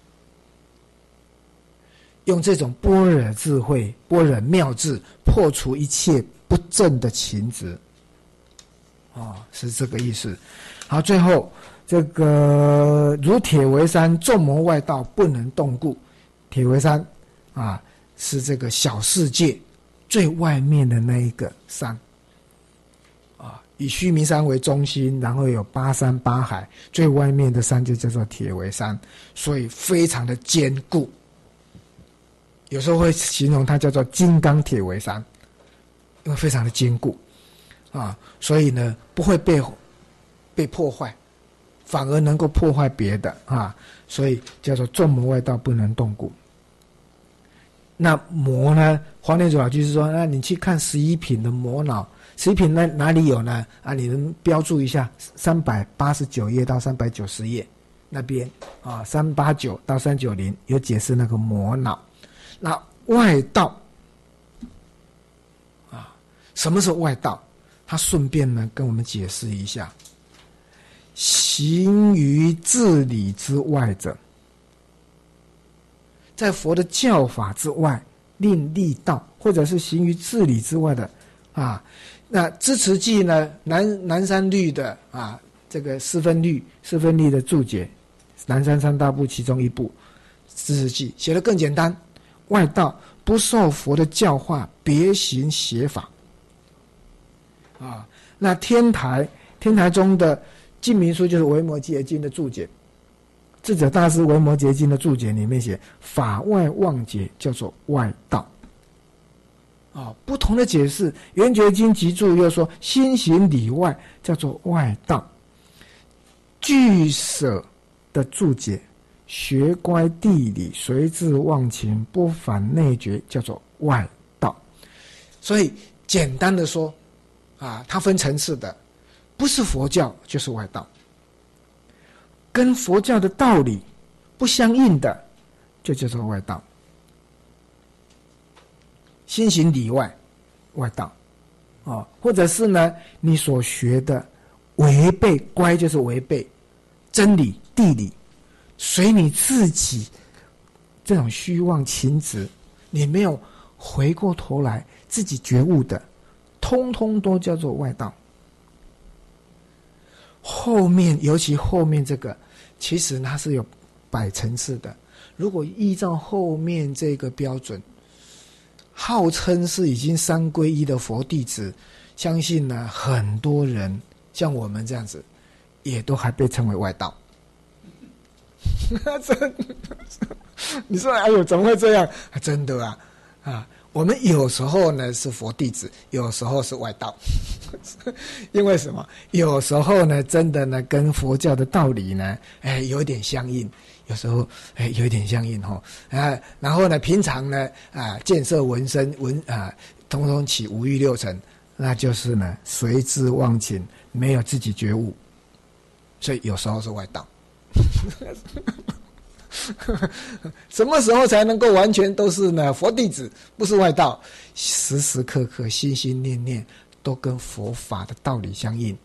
用这种般若智慧、般若妙智，破除一切不正的情执。是这个意思。好，最后这个如铁围山，众魔外道不能动故。铁围山是这个小世界最外面的那一个山以须弥山为中心，然后有八山八海，最外面的山就叫做铁围山，所以非常的坚固。有时候会形容它叫做金刚铁围山，因为非常的坚固所以呢不会被破坏，反而能够破坏别的所以叫做众魔外道不能动故。那魔呢，黄念祖老居士说，那你去看11品的魔脑，11品哪里有呢？你能标注一下389页到390页那边389到390有解释那个魔脑。那外道什么是外道？他顺便呢跟我们解释一下，行于自理之外者，在佛的教法之外另立道，或者是行于自理之外的那支持记呢，南山律的这个四分律的注解，南山三大部其中一部支持记写得更简单，外道不受佛的教化，别行邪法那天台中的净明书就是维摩诘经的注解，智者大师维摩诘经的注解里面写法外妄解叫做外道不同的解释。圆觉经集注又说心行里外叫做外道。俱舍的注解学乖地理随智忘情不反内觉叫做外道。所以简单的说它分层次的，不是佛教就是外道，跟佛教的道理不相应的就叫做外道。心行里外，外道或者是呢你所学的违背，乖就是违背真理地理，随你自己这种虚妄情执，你没有回过头来自己觉悟的，通通都叫做外道。后面尤其后面这个其实它是有百层次的，如果依照后面这个标准，号称是已经三皈依的佛弟子，相信呢很多人像我们这样子也都还被称为外道你说哎呦怎么会这样真的我们有时候呢是佛弟子，有时候是外道因为什么？有时候呢真的呢跟佛教的道理呢有点相应，有时候有点相应然后呢平常呢见色闻声通通起五欲六尘，那就是呢随智忘情，没有自己觉悟，所以有时候是外道什么时候才能够完全都是呢佛弟子，不是外道？时时刻刻心心念念都跟佛法的道理相应。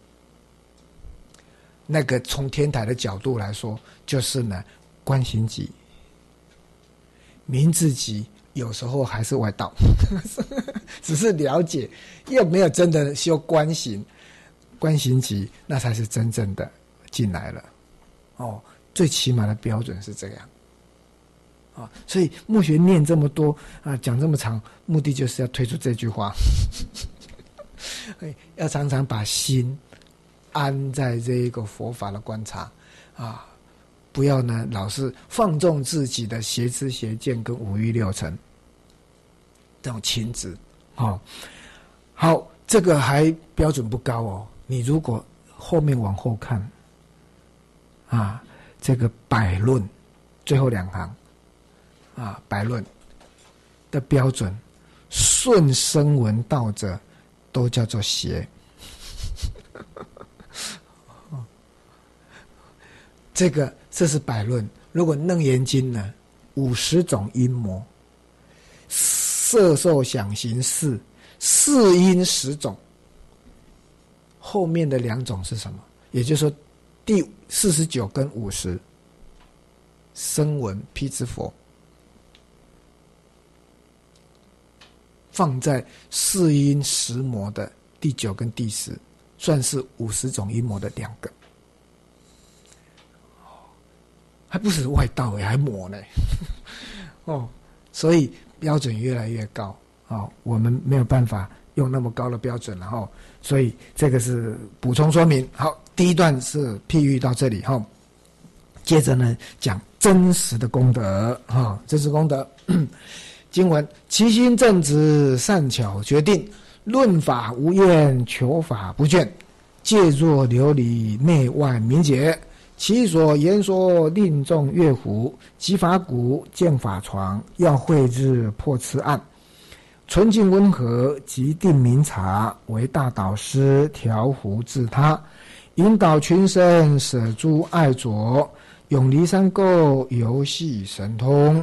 那个从天台的角度来说，就是呢观行己明自己，有时候还是外道只是了解，又没有真的修观行己，那才是真正的进来了最起码的标准是这样所以默学念这么多讲这么长，目的就是要推出这句话要常常把心安在这一个佛法的观察不要呢老是放纵自己的邪知邪见跟五欲六尘这种情执好，这个还标准不高你如果后面往后看这个百论最后2行百论的标准，顺声闻道者都叫做邪。这是百论。如果楞严经呢，50种阴魔，色受想行识，四因10种，后面的2种是什么？也就是说第49跟50，声闻辟支佛，放在四因10魔的第9跟第10，算是50种阴魔的2个，还不是外道还魔呢。所以标准越来越高，我们没有办法用那么高的标准了，所以这个是补充说明。好，第一段是譬喻到这里，接着呢讲真实的功德，真实功德。经文：其心正直，善巧决定，论法无厌，求法不倦，戒若琉璃，内外明解。其所言说，令众乐乎。集法鼓，见法床，要慧智破痴暗。纯净温和，即定明察，为大导师，调伏自他，引导群生，舍诸爱着，永离三垢，游戏神通。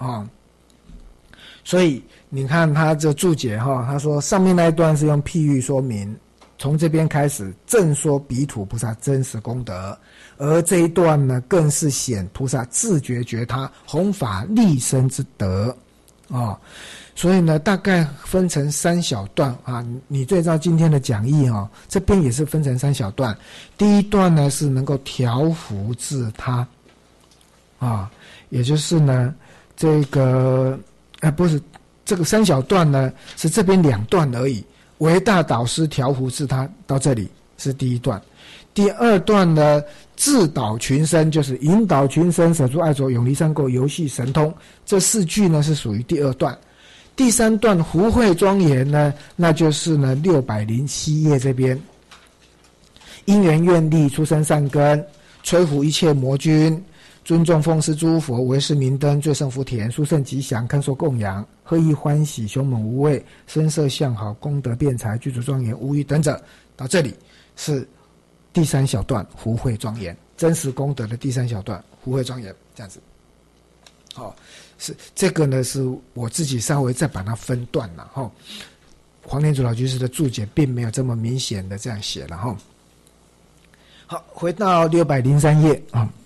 所以你看他这注解，他说上面那一段是用譬喻说明，从这边开始正说彼土菩萨真实功德，而这一段呢更是显菩萨自觉觉他弘法利生之德。所以呢大概分成3小段啊。你对照今天的讲义这边也是分成3小段。第一段呢是能够调伏自他也就是呢这个不是这个3小段呢是这边2段而已，为大导师调伏自他，到这里是第一段。第二段呢自导群生，就是引导群生，舍诸爱着，永离三垢，游戏神通，这4句呢是属于第2段。第3段福慧庄严呢，那就是呢607页这边，因缘愿力，出生善根，摧伏一切魔君，尊重奉事诸佛，为是明灯，最胜福田，殊胜吉祥，堪受供养，贺意欢喜，凶猛无畏，声色相好，功德辩才，具足庄严，无余等者。到这里是第3小段福慧庄严，真实功德的第3小段福慧庄严，这样子。是这个呢是我自己稍微再把它分段了黄念祖老居士的注解并没有这么明显的这样写了好，回到603页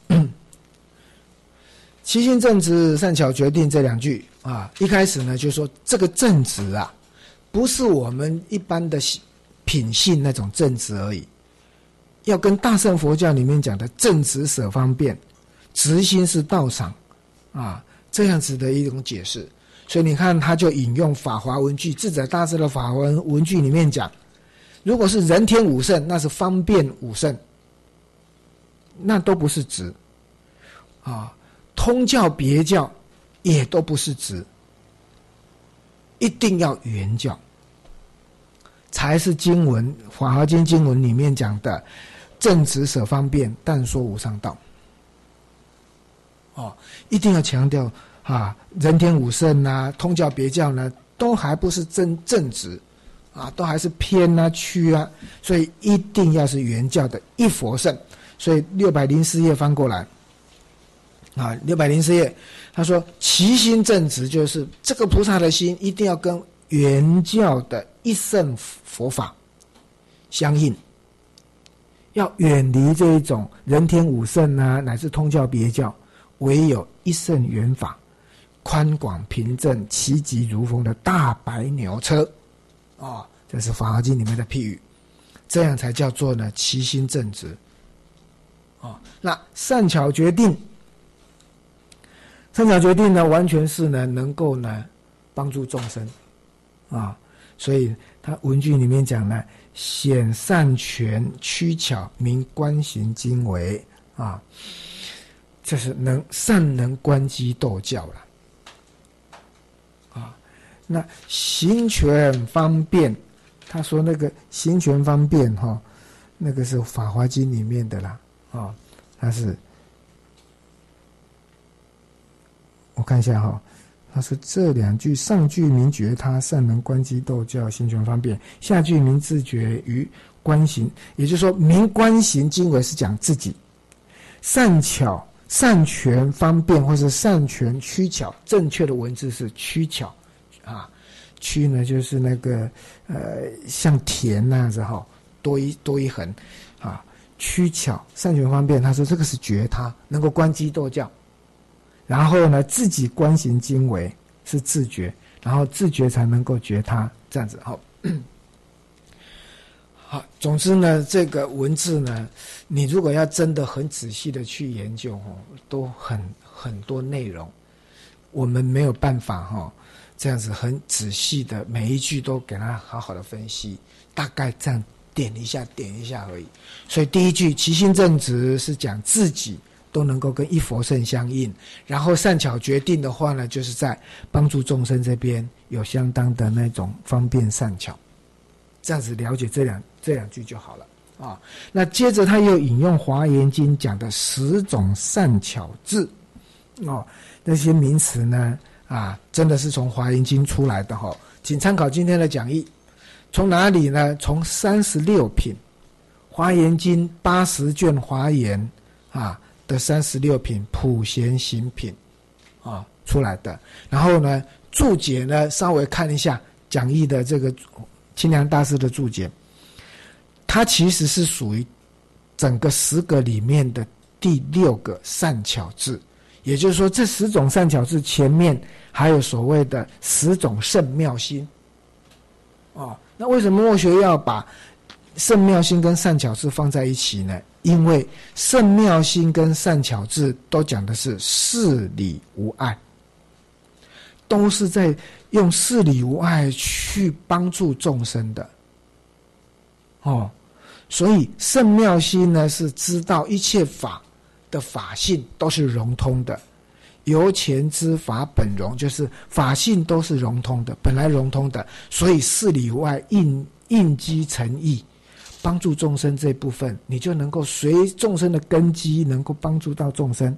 其心正直，善巧决定这2句一开始呢就说这个正直不是我们一般的品性那种正直而已，要跟大乘佛教里面讲的正直舍方便，直心是道场这样子的一种解释。所以你看他就引用法华文句，智者大师的法华文句里面讲，如果是人天五圣，那是方便五圣，那都不是直通教别教也都不是直，一定要圆教才是经文法华经经文里面讲的正直舍方便，但说无上道一定要强调人天五圣通教别教呢都还不是正直都还是偏曲所以一定要是圆教的一佛圣。所以604页翻过来604页他说其心正直，就是这个菩萨的心一定要跟圆教的一圣佛法相应，要远离这一种人天五圣乃至通教别教，唯有一圣圆法，宽广平正，其疾如风的大白牛车这是法华经里面的譬喻，这样才叫做呢其心正直那善巧决定，善巧决定呢完全是呢能够呢帮助众生所以他文句里面讲呢显善权曲巧，明观行经为这是善能观机斗教了那行权方便，他说那个行权方便那个是法华经里面的啦它是我看一下他说这两句上句明觉他善能观机斗教行权方便，下句明自觉于观行，也就是说明观行经纬是讲自己，善巧善权方便或是善权曲巧，正确的文字是曲巧啊，曲呢就是那个像田那样子哈，多一横啊，曲巧善权方便，他说这个是觉他能够观机斗教。然后呢，自己观行经纬是自觉，然后自觉才能够觉他，这样子好。好，总之呢，这个文字呢，你如果要真的很仔细的去研究都很多内容，我们没有办法这样子很仔细的每一句都给他好好的分析，大概这样点一下而已。所以第一句其心正直是讲自己都能够跟一佛圣相应，然后善巧决定的话呢，就是在帮助众生这边有相当的那种方便善巧，这样子了解这两句就好了啊。那接着他又引用《华严经》讲的10种善巧智那些名词呢真的是从《华严经》出来的请参考今天的讲义。从哪里呢？从36品，《华严经》80卷华严的36品普贤行品出来的。然后呢，注解呢稍微看一下讲义的这个清凉大师的注解，它其实是属于整个10个里面的第6个善巧智，也就是说这10种善巧智前面还有所谓的10种圣妙心那为什么墨学要把圣妙心跟善巧智放在一起呢？因为圣妙心跟善巧智都讲的是事理无碍，都是在用事理无碍去帮助众生的所以圣妙心呢是知道一切法的法性都是融通的，由前知法本融，就是法性都是融通的，本来融通的，所以事理无碍，应机成义，帮助众生这部分，你就能够随众生的根基，能够帮助到众生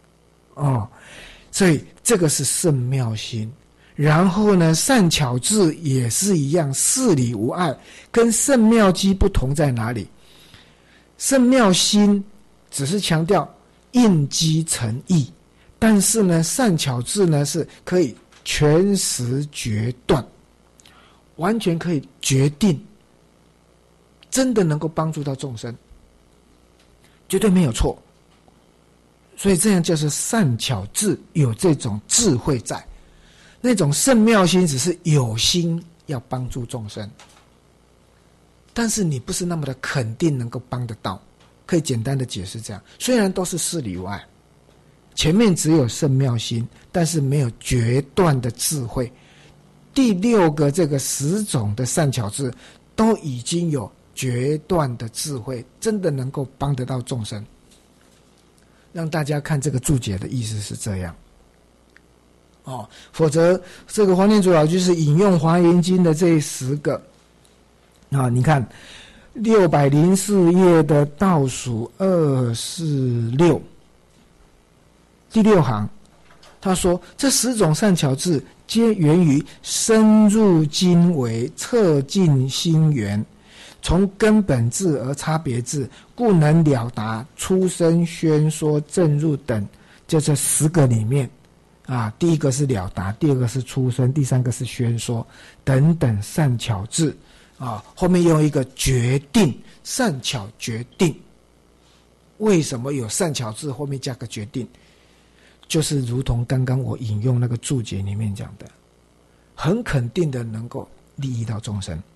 所以这个是圣妙心。然后呢，善巧智也是一样，事理无碍，跟圣妙机不同在哪里？圣妙心只是强调应机成义，但是呢，善巧智呢是可以全实决断，完全可以决定，真的能够帮助到众生，绝对没有错。所以这样就是善巧智有这种智慧在，那种圣妙心只是有心要帮助众生，但是你不是那么的肯定能够帮得到。可以简单的解释这样，虽然都是事理无碍，前面只有圣妙心，但是没有决断的智慧。第6个这个10种的善巧智都已经有决断的智慧，真的能够帮得到众生。让大家看这个注解的意思是这样否则这个黄念祖老居士引用华严经的这10个你看604页的倒数246第6行，他说这10种善巧智皆源于深入经纬，彻尽心源，从根本智而差别智，故能了达出生宣说正入等，就这10个里面第一个是了达，第2个是出生，第3个是宣说等等善巧智后面用一个决定，善巧决定。为什么有善巧智后面加个决定？就是如同刚刚我引用那个注解里面讲的，很肯定的能够利益到众生。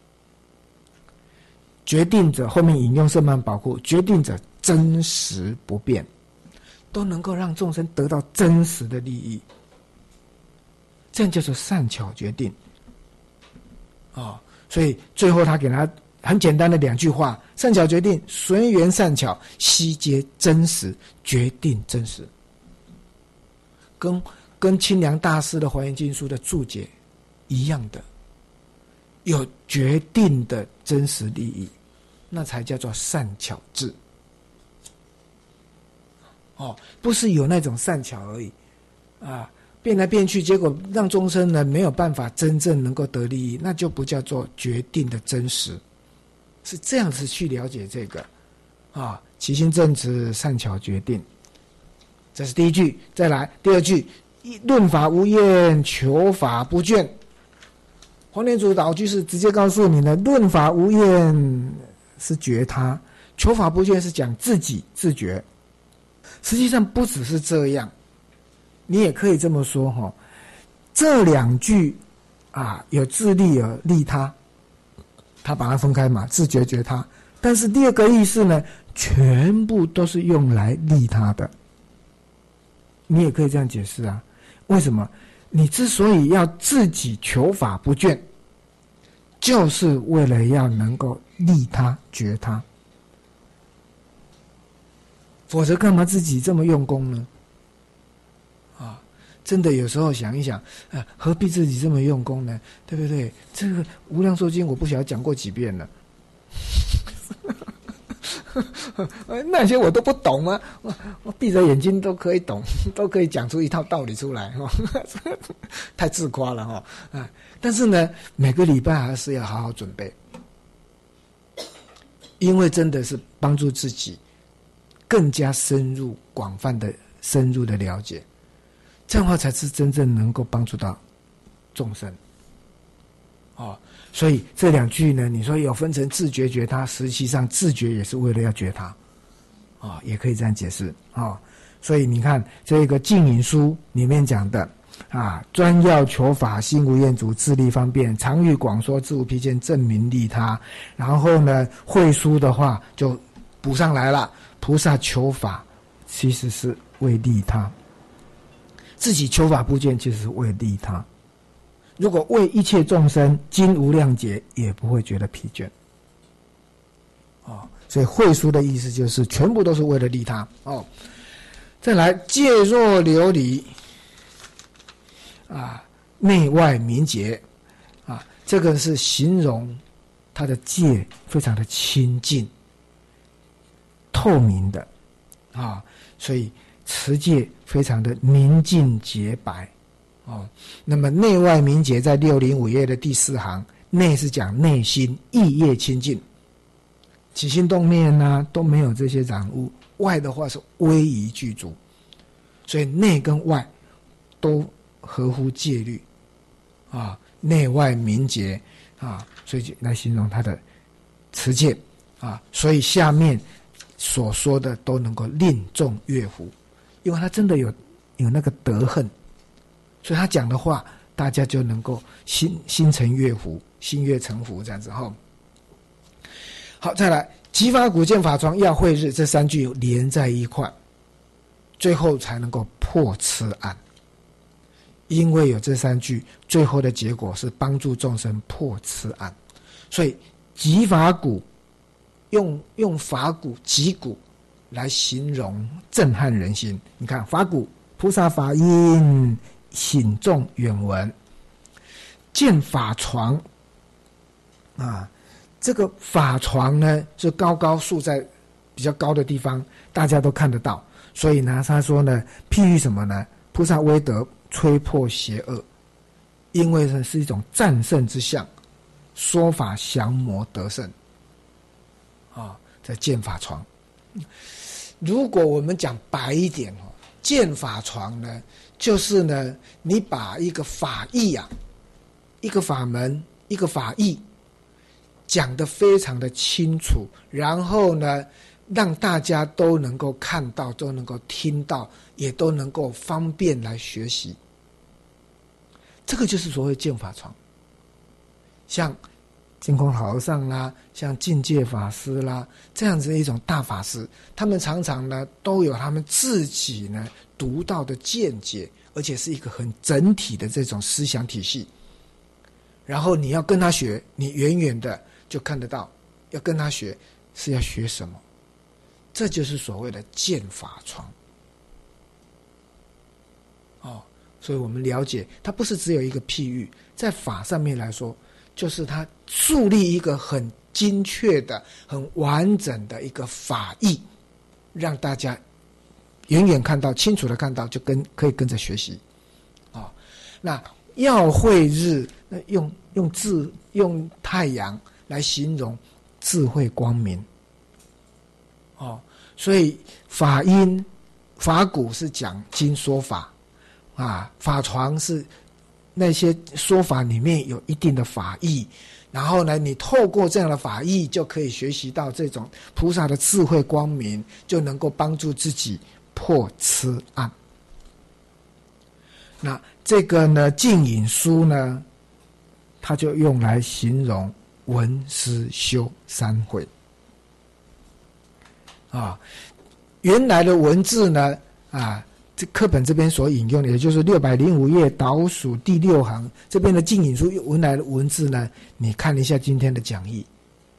决定者后面引用圣曼宝库，决定者真实不变，都能够让众生得到真实的利益，这样就是善巧决定所以最后他给他很简单的2句话：善巧决定，随缘善巧，悉皆真实，决定真实。跟清凉大师的《华严经书》的注解一样的，有决定的真实利益，那才叫做善巧智不是有那种善巧而已变来变去，结果让众生呢没有办法真正能够得利益，那就不叫做决定的真实。是这样子去了解这个啊，其心正直，善巧决定，这是第一句。再来第二句，论法无厌，求法不倦。黄念祖导句是直接告诉你呢，论法无厌是觉他，求法不倦是讲自己自觉。实际上不只是这样，你也可以这么说哈，这两句啊有自利有利他，他把它分开嘛，自觉觉他。但是第二个意思呢，全部都是用来利他的。你也可以这样解释啊，为什么？你之所以要自己求法不倦，就是为了要能够利他觉他，否则干嘛自己这么用功呢？啊，真的有时候想一想，何必自己这么用功呢？对不对？这个《无量寿经》我不晓得讲过几遍了。那些我都不懂啊，我闭着眼睛都可以懂，都可以讲出一套道理出来，太自夸了哈。但是呢，每个礼拜还是要好好准备，因为真的是帮助自己更加深入、广泛的、深入的了解，这样的话才是真正能够帮助到众生。所以这两句呢，你说有分成自觉觉他，实际上自觉也是为了要觉他，也可以这样解释所以你看这个净隐书里面讲的专要求法，心无厌足，自利方便，常欲广说，自无疲倦，证明利他。然后呢，慧书的话就补上来了，菩萨求法其实是为利他，自己求法不倦其实是为利他。如果为一切众生经无量劫，也不会觉得疲倦。所以慧书的意思就是全部都是为了利他。再来戒若琉璃内外明洁这个是形容它的戒非常的清净透明的所以持戒非常的明净洁白。那么内外明洁在605页的第4行，内是讲内心意业清净，起心动念都没有这些染污，外的话是威仪具足，所以内跟外都合乎戒律内外明洁所以来形容他的持戒所以下面所说的都能够令众悦服，因为他真的有那个德行，所以他讲的话大家就能够心诚悦服，心悦诚服这样子好，再来集法古见法床要慧日，这3句连在一块，最后才能够破痴案。因为有这3句，最后的结果是帮助众生破痴案。所以集法古用法古集古来形容震撼人心。你看法古菩萨法音醒众远闻，见法床这个法床呢就高高竖在比较高的地方，大家都看得到，所以呢他说呢，譬喻什么呢？菩萨威德吹破邪恶，因为呢是一种战胜之相，说法降魔得胜在见法床。如果我们讲白一点见法床呢，就是呢你把一个法义一个法门一个法义讲得非常的清楚，然后呢让大家都能够看到，都能够听到，也都能够方便来学习。这个就是所谓见法床。像净空老和尚啦，像净戒法师啦，这样子的一种大法师，他们常常呢都有他们自己呢独到的见解，而且是一个很整体的这种思想体系。然后你要跟他学，你远远的就看得到，要跟他学是要学什么？这就是所谓的见法床。所以我们了解，它不是只有一个譬喻，在法上面来说，就是它树立一个很精确的、很完整的一个法义，让大家远远看到、清楚的看到，就可以跟着学习。 那耀慧日，那用太阳来形容智慧光明。所以法音法鼓是讲经说法法床是那些说法里面有一定的法义，然后呢，你透过这样的法义，就可以学习到这种菩萨的智慧光明，就能够帮助自己破痴暗。那这个呢，净隐书呢，它就用来形容闻思修三会原来的文字呢这课本这边所引用的，也就是605页倒数第6行这边的净隐书原来的文字呢，你看一下今天的讲义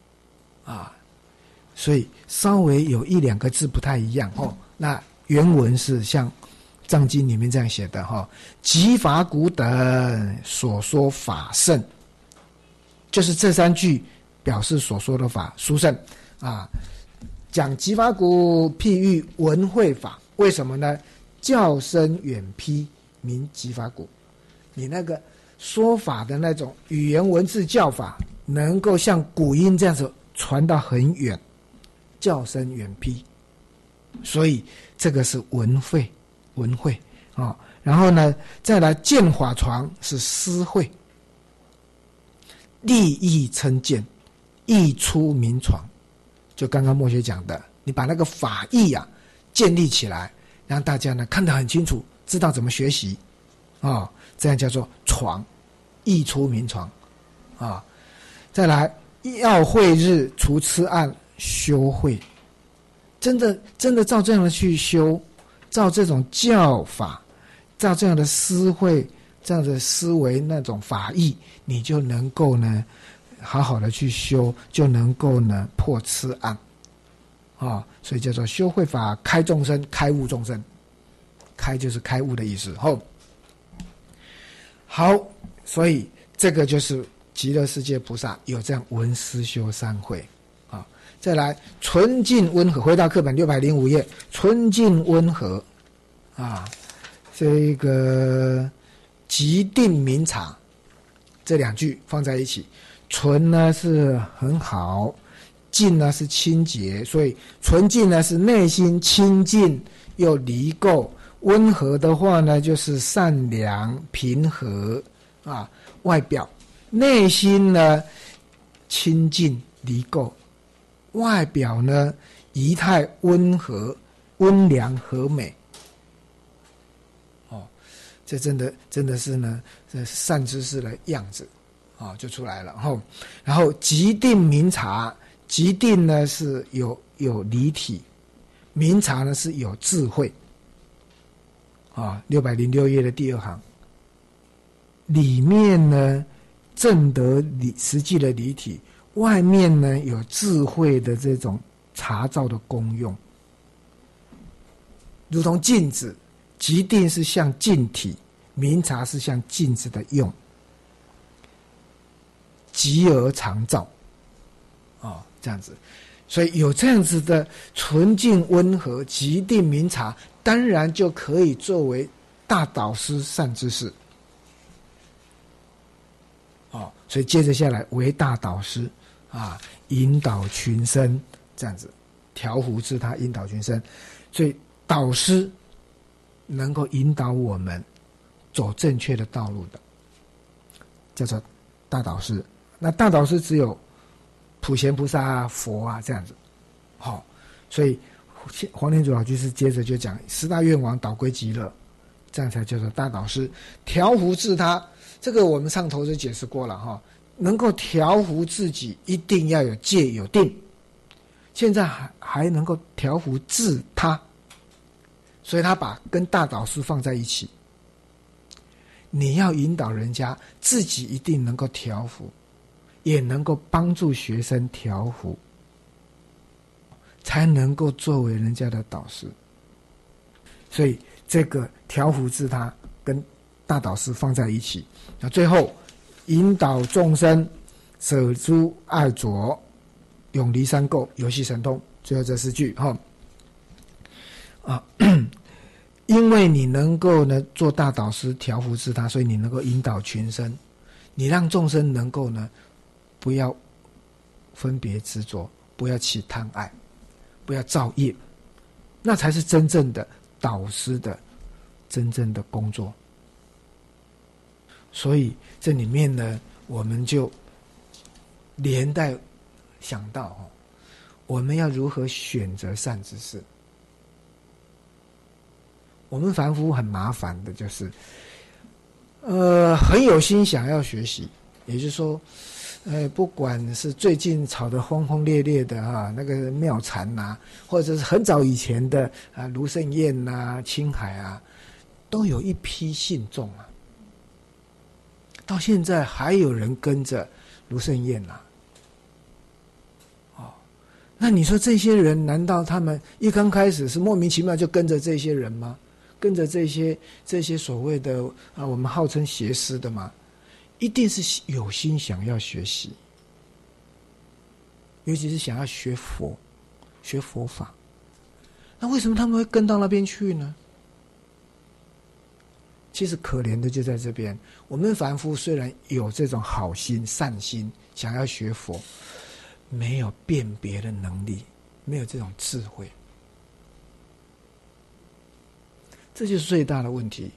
所以稍微有一两个字不太一样那原文是像藏经里面这样写的集法鼓等所说法圣，就是这3句表示所说的法殊胜讲集法鼓譬喻闻慧法，为什么呢？教声远披名集法鼓，你那个说法的那种语言文字教法，能够像鼓音这样子传到很远，教声远披，所以这个是闻慧然后呢，再来见法床是思慧，利益称见，益出名床。就刚刚墨学讲的，你把那个法义建立起来，让大家呢看得很清楚，知道怎么学习这样叫做床，益出名床再来要慧日除痴暗修慧，真的照这样的去修，照这种教法，照这样的思慧，这样的思维那种法义，你就能够呢好好的去修，就能够呢破痴暗所以叫做修慧法开众生，开悟众生，开就是开悟的意思好，所以这个就是极乐世界菩萨有这样闻思修三会再来纯净温和，回到课本605页，纯净温和这个极定明察，这2句放在一起，纯呢是很好，净呢是清洁，所以纯净呢是内心清净又离垢，温和的话呢就是善良平和外表内心呢清净离垢，外表呢仪态温和温良和美这真的是呢这善知识的样子就出来了然后极定明察，极定呢是有离体，明察呢是有智慧606页的第2行里面呢证得实际的离体，外面呢有智慧的这种察照的功用，如同镜子，极定是像镜体，明察是像镜子的用，极而常照这样子，所以有这样子的纯净温和极定明察，当然就可以作为大导师善知识所以接着下来为大导师引导群生，这样子调伏自他，引导群生，所以导师能够引导我们走正确的道路的，叫做大导师。那大导师只有普贤菩萨佛这样子所以黄天主老居士接着就讲10大愿王导归极乐，这样才叫做大导师。调伏自他，这个我们上头就解释过了能够调伏自己一定要有戒有定，现在还能够调伏自他，所以他把跟大导师放在一起，你要引导人家，自己一定能够调伏，也能够帮助学生调伏，才能够作为人家的导师。所以这个调伏自他跟大导师放在一起，那最后引导众生舍诸爱着，永离三垢，游戏神通，最后这4句因为你能够呢做大导师调伏自他，所以你能够引导群生，你让众生能够呢不要分别执着，不要起贪爱，不要造业，那才是真正的导师的真正的工作。所以这里面呢，我们就连带想到我们要如何选择善知识。我们凡夫很麻烦的就是很有心想要学习，也就是说不管是最近炒得轰轰烈烈的那个妙禅或者是很早以前的卢胜彦青海都有一批信众到现在还有人跟着卢胜彦那你说这些人难道他们一刚开始是莫名其妙就跟着这些人吗？跟着这些所谓的我们号称邪师的吗？一定是有心想要学习，尤其是想要学佛法。那为什么他们会跟到那边去呢？其实可怜的就在这边，我们凡夫虽然有这种好心善心想要学佛，没有辨别的能力，没有这种智慧，这就是最大的问题。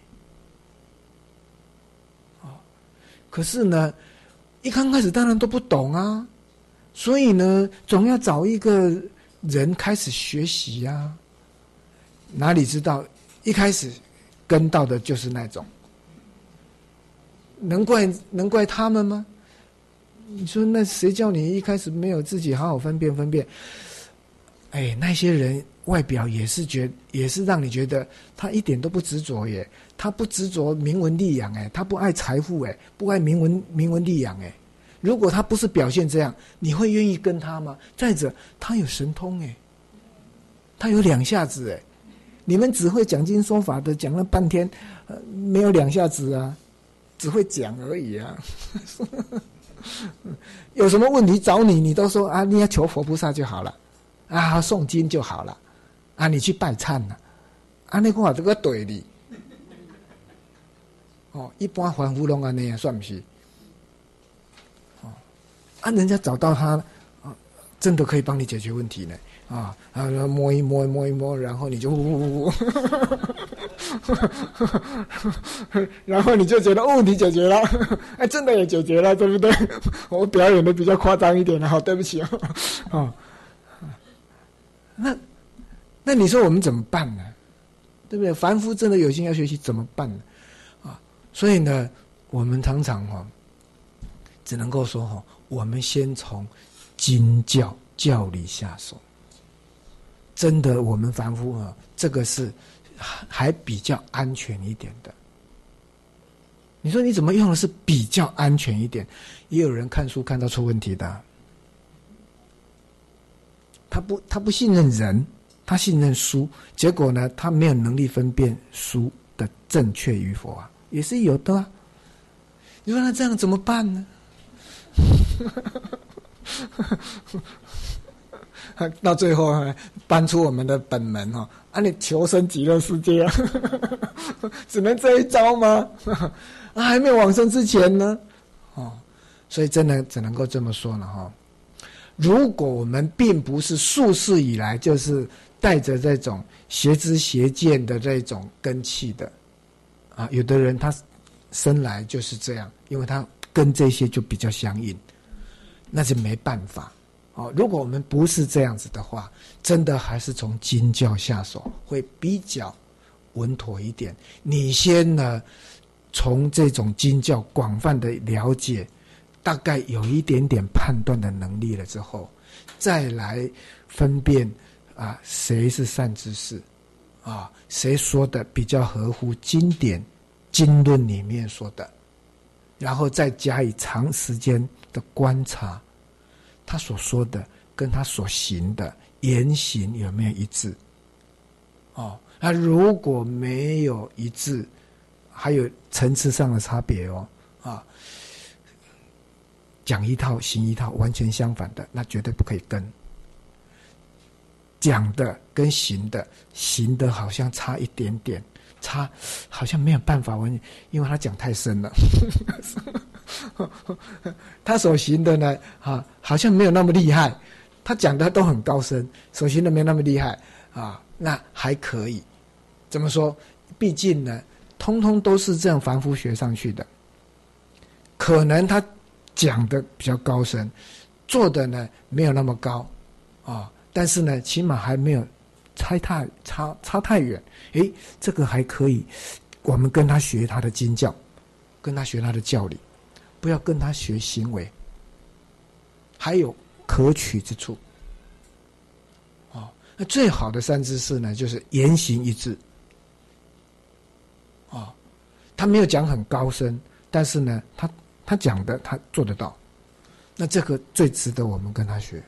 可是呢，一刚开始当然都不懂所以呢，总要找一个人开始学习哪里知道一开始跟到的就是那种，能怪他们吗？你说那谁叫你一开始没有自己好好分辨？那些人外表也是让你觉得他一点都不执着耶，他不执着名闻利养他不爱财富不爱名闻利养如果他不是表现这样，你会愿意跟他吗？再者，他有神通他有两下子你们只会讲经说法的，讲了半天没有两下子只会讲而已有什么问题找你，你都说你要求佛菩萨就好了诵经就好了你去拜忏了你看这个对你一般凡夫拢安尼算不是人家找到他真的可以帮你解决问题呢摸一摸，然后你就然后你就觉得问题解决了真的也解决了，对不对？我表演的比较夸张一点好，对不起那你说我们怎么办呢？对不对？凡夫真的有心要学习怎么办呢？所以呢，我们常常只能够说我们先从经教理下手。真的，我们凡夫这个是还比较安全一点的。你说你怎么用的是比较安全一点？也有人看书看到出问题的。他不信任人，他信任书，结果呢，他没有能力分辨书的正确与否也是有的你说那这样怎么办呢？到最后搬出我们的本门你求生极乐世界只能这一招吗？还没有往生之前呢所以真的只能够这么说了如果我们并不是数世以来就是带着这种邪知邪见的这种根器的有的人他生来就是这样，因为他跟这些就比较相应，那是没办法如果我们不是这样子的话，真的还是从经教下手会比较稳妥一点。你先呢从这种经教广泛的了解，大概有一点点判断的能力了之后，再来分辨谁是善知识谁说的比较合乎经典经论里面说的，然后再加以长时间的观察，他所说的跟他所行的言行有没有一致那如果没有一致，还有层次上的差别讲一套行一套，完全相反的，那绝对不可以跟。讲的跟行的好像差一点点， 他好像没有办法闻，因为他讲太深了。他所行的呢，好像没有那么厉害。他讲的都很高深，所行的没那么厉害啊，那还可以。怎么说？毕竟呢，通通都是这样凡夫学上去的。可能他讲的比较高深，做的呢没有那么高啊，但是呢，起码还没有差太远。诶，这个还可以，我们跟他学他的经教，跟他学他的教理，不要跟他学行为。还有可取之处。那最好的三知识呢，就是言行一致。他没有讲很高深，但是呢，他讲的他做得到，那这个最值得我们跟他学。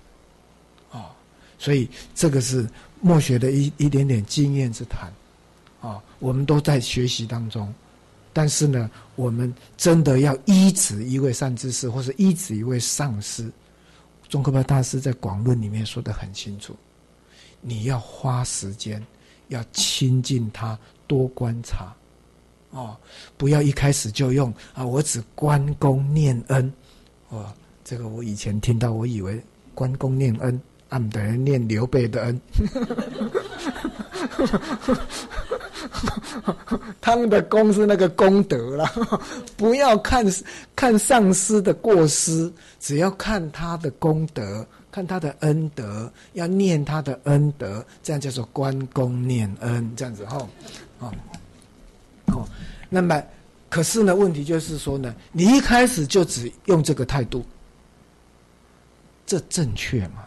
所以这个是默学的一点点经验之谈。我们都在学习当中，但是呢，我们真的要依止一位善知识，或是依止一位上师。宗喀巴大师在广论里面说得很清楚，你要花时间，要亲近他，多观察。不要一开始就用我只关公念恩。这个我以前听到，我以为关公念恩，不等于念刘备的恩。他们的功是那个功德啦，不要看上师的过失，只要看他的功德，看他的恩德，要念他的恩德，这样叫做关公念恩，这样子那么可是呢，问题就是说呢，你一开始就只用这个态度，这正确吗？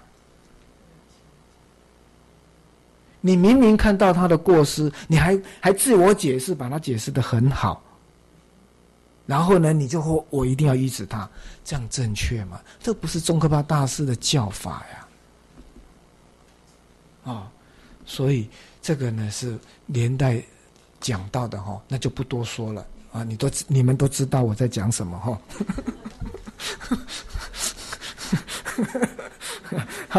你明明看到他的过失，你还自我解释，把他解释得很好，然后呢，你就说我一定要依止他，这样正确吗？这不是宗喀巴大师的教法呀。所以这个呢是连带讲到的那就不多说了你们都知道我在讲什么好，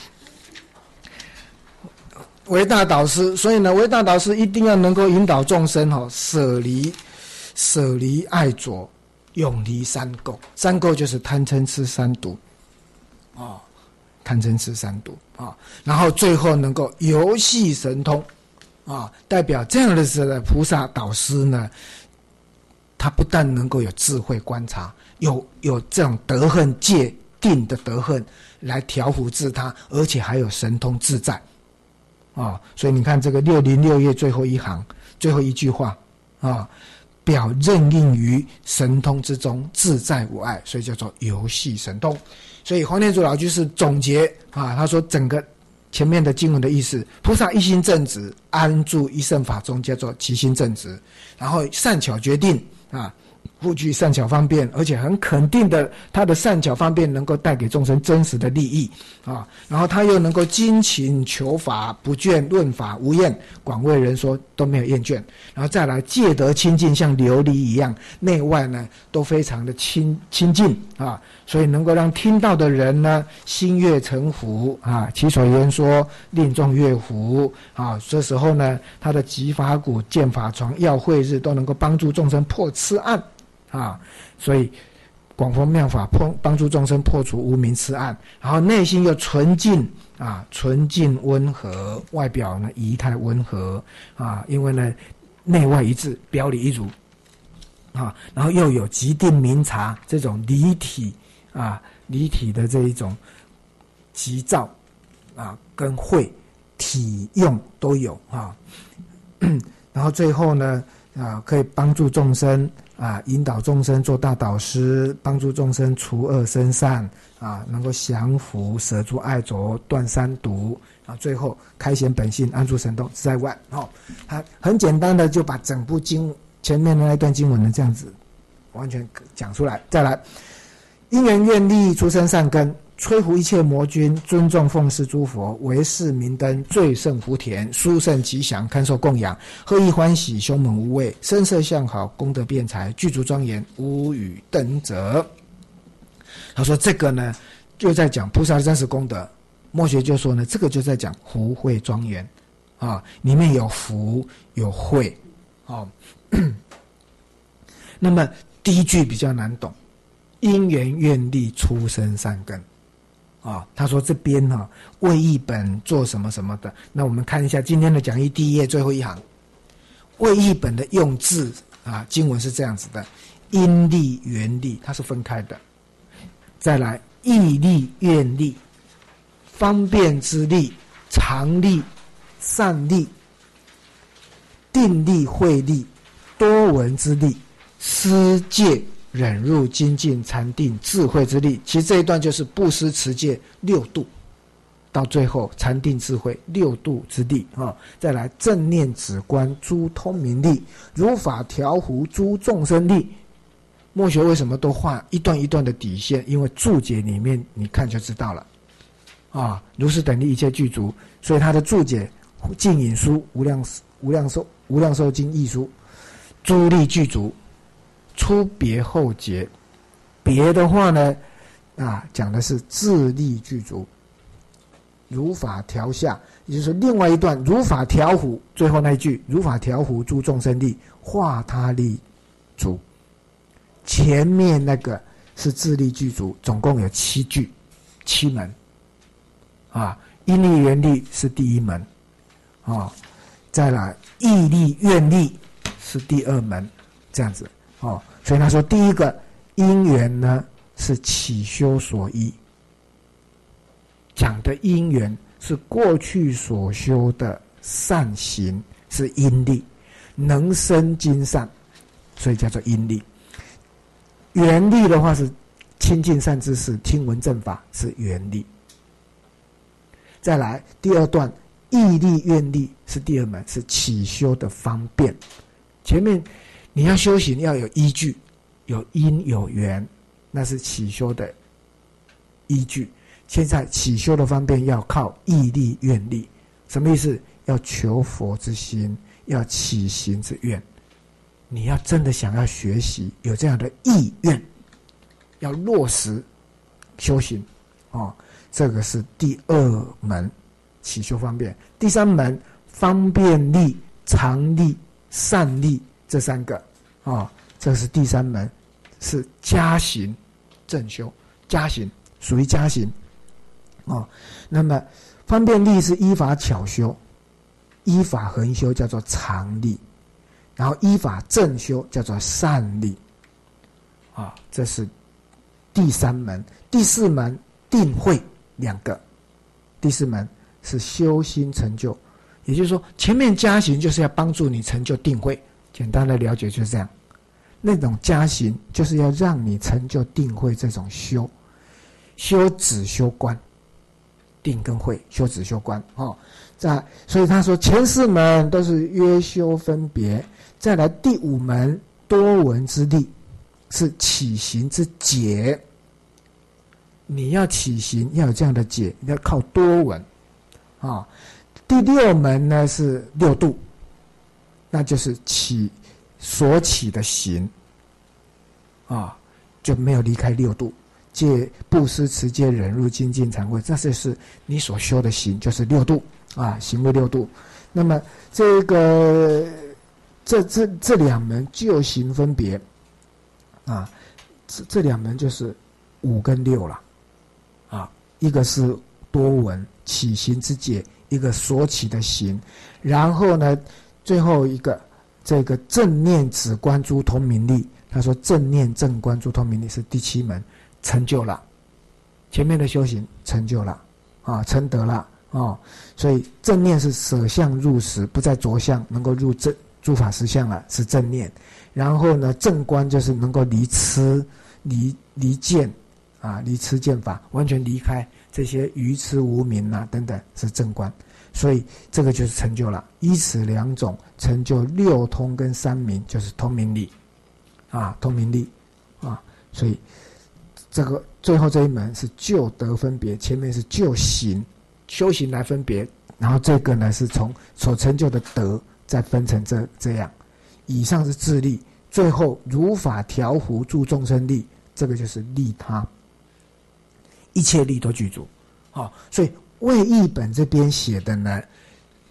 为大导师，所以呢，为大导师一定要能够引导众生舍离爱着，永离三垢。三垢就是贪嗔痴三毒贪嗔痴三毒然后最后能够游戏神通代表这样的菩萨导师呢，他不但能够有智慧观察，有这种得恨戒定的得恨来调伏自他，而且还有神通自在所以你看这个606页最后一行最后一句话表任应于神通之中，自在无碍，所以叫做游戏神通。所以黄念祖老居士总结他说整个前面的经文的意思，菩萨一心正直，安住一乘法中，叫做其心正直，然后善巧决定护具善巧方便，而且很肯定的，他的善巧方便能够带给众生真实的利益然后他又能够精勤求法，不倦论法无厌，广为人说，都没有厌倦。然后再来戒德清净，像琉璃一样，内外呢都非常的清净所以能够让听到的人呢心悦诚服其所言说令众悦服这时候呢，他的集法鼓、见法床、耀慧日都能够帮助众生破痴暗所以广佛妙法帮助众生破除无明痴暗，然后内心又纯净温和，外表呢仪态温和因为呢内外一致，表里一如然后又有极定明察这种离体的这一种急躁跟慧体用都有然后最后呢可以帮助众生引导众生做大导师，帮助众生除恶生善能够降伏舍诸爱着，断三毒最后开显本性，安住神通，自在无碍他很简单的就把整部经前面的那段经文呢这样子完全讲出来。再来，因缘愿力出生善根，摧伏一切魔君，尊重奉事诸佛，为是明灯，最胜福田，殊胜吉祥，堪受供养，贺意欢喜，凶猛无畏，声色相好，功德辩才，具足庄严，无与等者。他说这个呢就在讲菩萨的真实功德，默学就说呢这个就在讲福慧庄严啊，里面有福有慧，哦。那么第一句比较难懂，因缘愿力出生善根，啊，他说这边哈为一本做什么什么的。那我们看一下今天的讲义第一页最后一行，为一本的用字啊，经文是这样子的：因力、缘力，它是分开的。再来，义力、愿力、方便之力、常力、善力、定力、慧力、多闻之力、施戒、忍辱、精进、禅定、智慧之力。其实这一段就是布施、持戒六度，到最后禅定、智慧六度之力啊。再来，正念、止观、诸通明力、如法调伏、诸众生力。墨学为什么都画一段一段的底线？因为注解里面你看就知道了啊。如是等力一切具足，所以他的注解净引书、无量寿经义书，诸力具足，出别后结。别的话呢，啊，讲的是自力具足，如法调下，也就是另外一段如法调伏，最后那一句如法调伏诸众生力，化他力足。前面那个是自力具足，总共有7句，7门啊。因力缘力是第一门啊，再来义力愿力是第2门，这样子哦。所以他说第一个因缘呢是起修所依，讲的因缘是过去所修的善行，是因力，能生金善，所以叫做因力。缘力的话是亲近善知识，听闻正法，是缘力。再来第2段义力愿力是第2门，是起修的方便。前面你要修行要有依据，有因有缘，那是起修的依据。现在起修的方便要靠义力愿力，什么意思？要求佛之心，要起行之愿。你要真的想要学习，有这样的意愿，要落实修行哦。这个是第2门起修方便。第3门方便力、常力、善力，这3个哦，这是第3门，是加行正修，加行属于加行哦。那么方便力是依法巧修，依法恒修叫做常力，然后依法正修叫做善力啊。这是第3门。第4门定慧2个，第4门是修心成就，也就是说前面加行就是要帮助你成就定慧，简单的了解就是这样。那种加行就是要让你成就定慧，这种修止修观，定跟慧，修止修观哦。所以他说前4门都是约修分别，再来第5门多闻之力是起行之解。你要起行要有这样的解，你要靠多闻啊。第6门呢是6度，那就是所起的行啊，就没有离开6度，戒、布施、持戒、忍辱、精进、禅慧，这就是你所修的行，就是6度啊，行为6度。那么这个这2门就行分别啊，这2门就是5跟6了啊，一个是多闻起行之解，一个所起的行，然后呢，最后一个这个正念止观诸通明力，他说正念正观诸通明力是第7门，成就了前面的修行，成就了啊，成得了啊。所以正念是舍相入实，不再着相，能够入诸法实相了，是正念。然后呢，正观就是能够离痴离见啊，离痴见法，完全离开这些愚痴无明啊等等，是正观。所以这个就是成就了，依此2种成就6通跟3明，就是通明力啊，通明力啊。所以这个最后这一门是就德分别，前面是就行修行来分别，然后这个呢是从所成就的德再分成这样。以上是自力，最后如法调伏诸众生力，这个就是利他，一切力都具足。好，所以魏译本这边写的呢，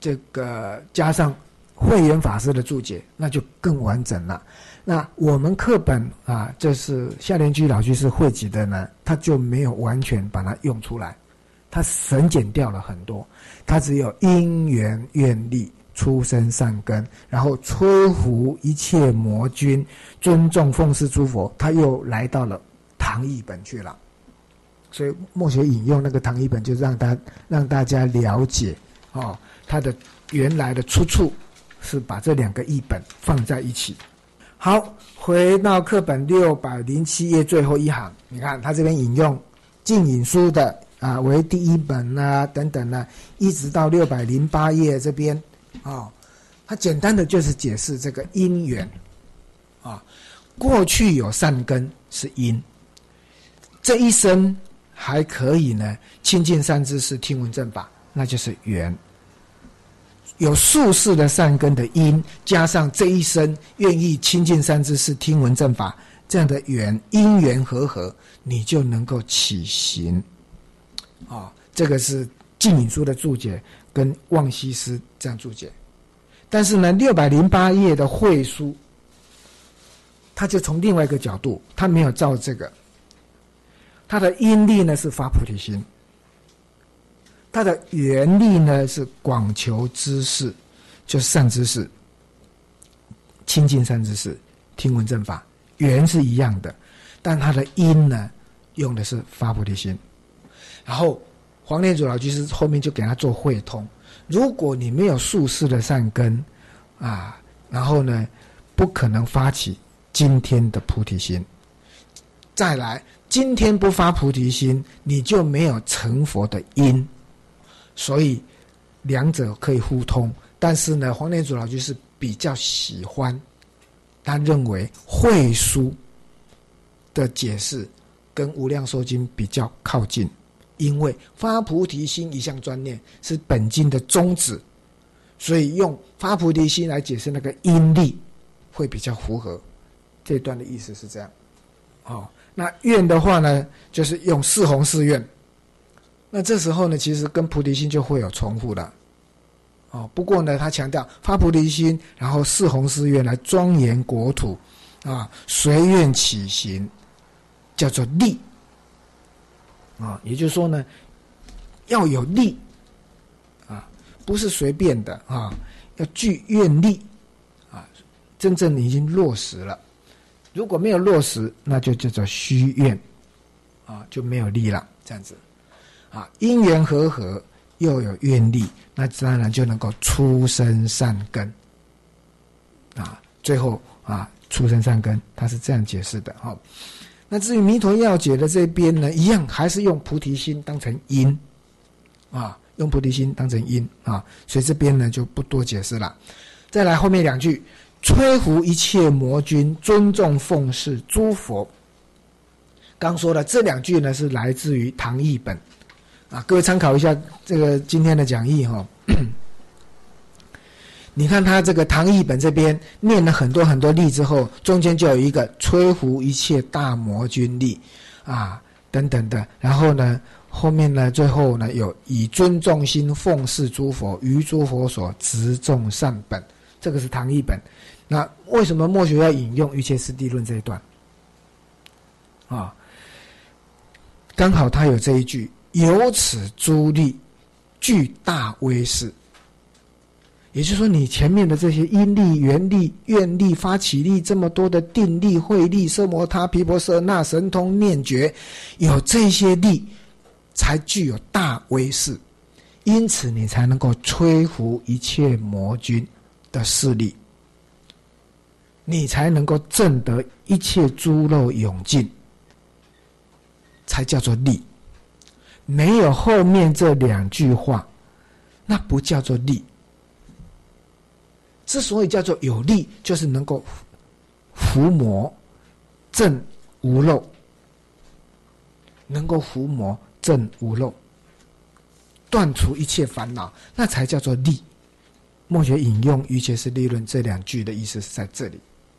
这个加上慧远法师的注解，那就更完整了。那我们课本啊，这是夏莲居老居士汇集的呢，他就没有完全把它用出来，他省减掉了很多，他只有因缘愿力、出生善根，然后摧伏一切魔君，尊重奉事诸佛，他又来到了唐译本去了。所以默学引用那个唐译本，就让大家了解哦，它的原来的出处是把这两个译本放在一起。好，回到课本607页最后一行，你看他这边引用净引书的啊为第一本啊等等呢，一直到608页这边啊，他简单的就是解释这个因缘啊，过去有善根是因，这一生还可以呢亲近善知识听闻正法，那就是缘。有数世的善根的因，加上这一生愿意亲近善知识听闻正法，这样的缘因缘和，你就能够起行啊。这个是净引书的注解跟望西师这样注解。但是呢608页的汇书，他就从另外一个角度，他没有照这个，他的因力呢是发菩提心，它的缘力呢是广求知识，就是善知识，亲近善知识，听闻正法，缘是一样的，但它的因呢用的是发菩提心。然后黄念祖老居士后面就给他做汇通，如果你没有数世的善根啊，然后呢不可能发起今天的菩提心。再来，今天不发菩提心，你就没有成佛的因。所以两者可以互通，但是呢黄念祖老居士比较喜欢，他认为汇书的解释跟无量寿经比较靠近，因为发菩提心一向专念是本经的宗旨，所以用发菩提心来解释那个因力会比较符合。这段的意思是这样。那愿的话呢，就是用四弘誓愿。那这时候呢，其实跟菩提心就会有重复了。不过呢，他强调发菩提心，然后四弘誓愿来庄严国土啊，随愿起行，叫做力啊。也就是说呢，要有力啊，不是随便的啊，要具愿力啊，真正已经落实了。如果没有落实，那就叫做虚愿啊，就没有力了，这样子。因缘和又有愿力，那当然就能够出生善根啊。最后啊，出生善根，他是这样解释的。那至于弥陀要解的这边呢，一样还是用菩提心当成因啊，用菩提心当成因啊，所以这边呢就不多解释了。再来后面两句，摧伏一切魔君，尊重奉事诸佛。刚说的这两句呢，是来自于唐译本。各位参考一下这个今天的讲义你看他这个唐译本这边念了很多很多力之后，中间就有一个摧伏一切大魔君力啊等等的，然后呢后面呢最后呢有以尊重心奉事诸佛，于诸佛所执众善本，这个是唐译本。那为什么默学要引用《瑜伽师地论》这一段刚好他有这一句，由此诸力具大威势。也就是说，你前面的这些因力、缘力、愿力、发起力，这么多的定力、慧力、奢摩他、毗婆舍那、神通、念觉，有这些力才具有大威势，因此你才能够摧伏一切魔君的势力，你才能够证得一切诸漏永尽，才叫做力。没有后面这两句话，那不叫做力。之所以叫做有力，就是能够伏魔证无漏，能够伏魔证无漏，断除一切烦恼，那才叫做力。默学引用《瑜伽师地论》这两句的意思是在这里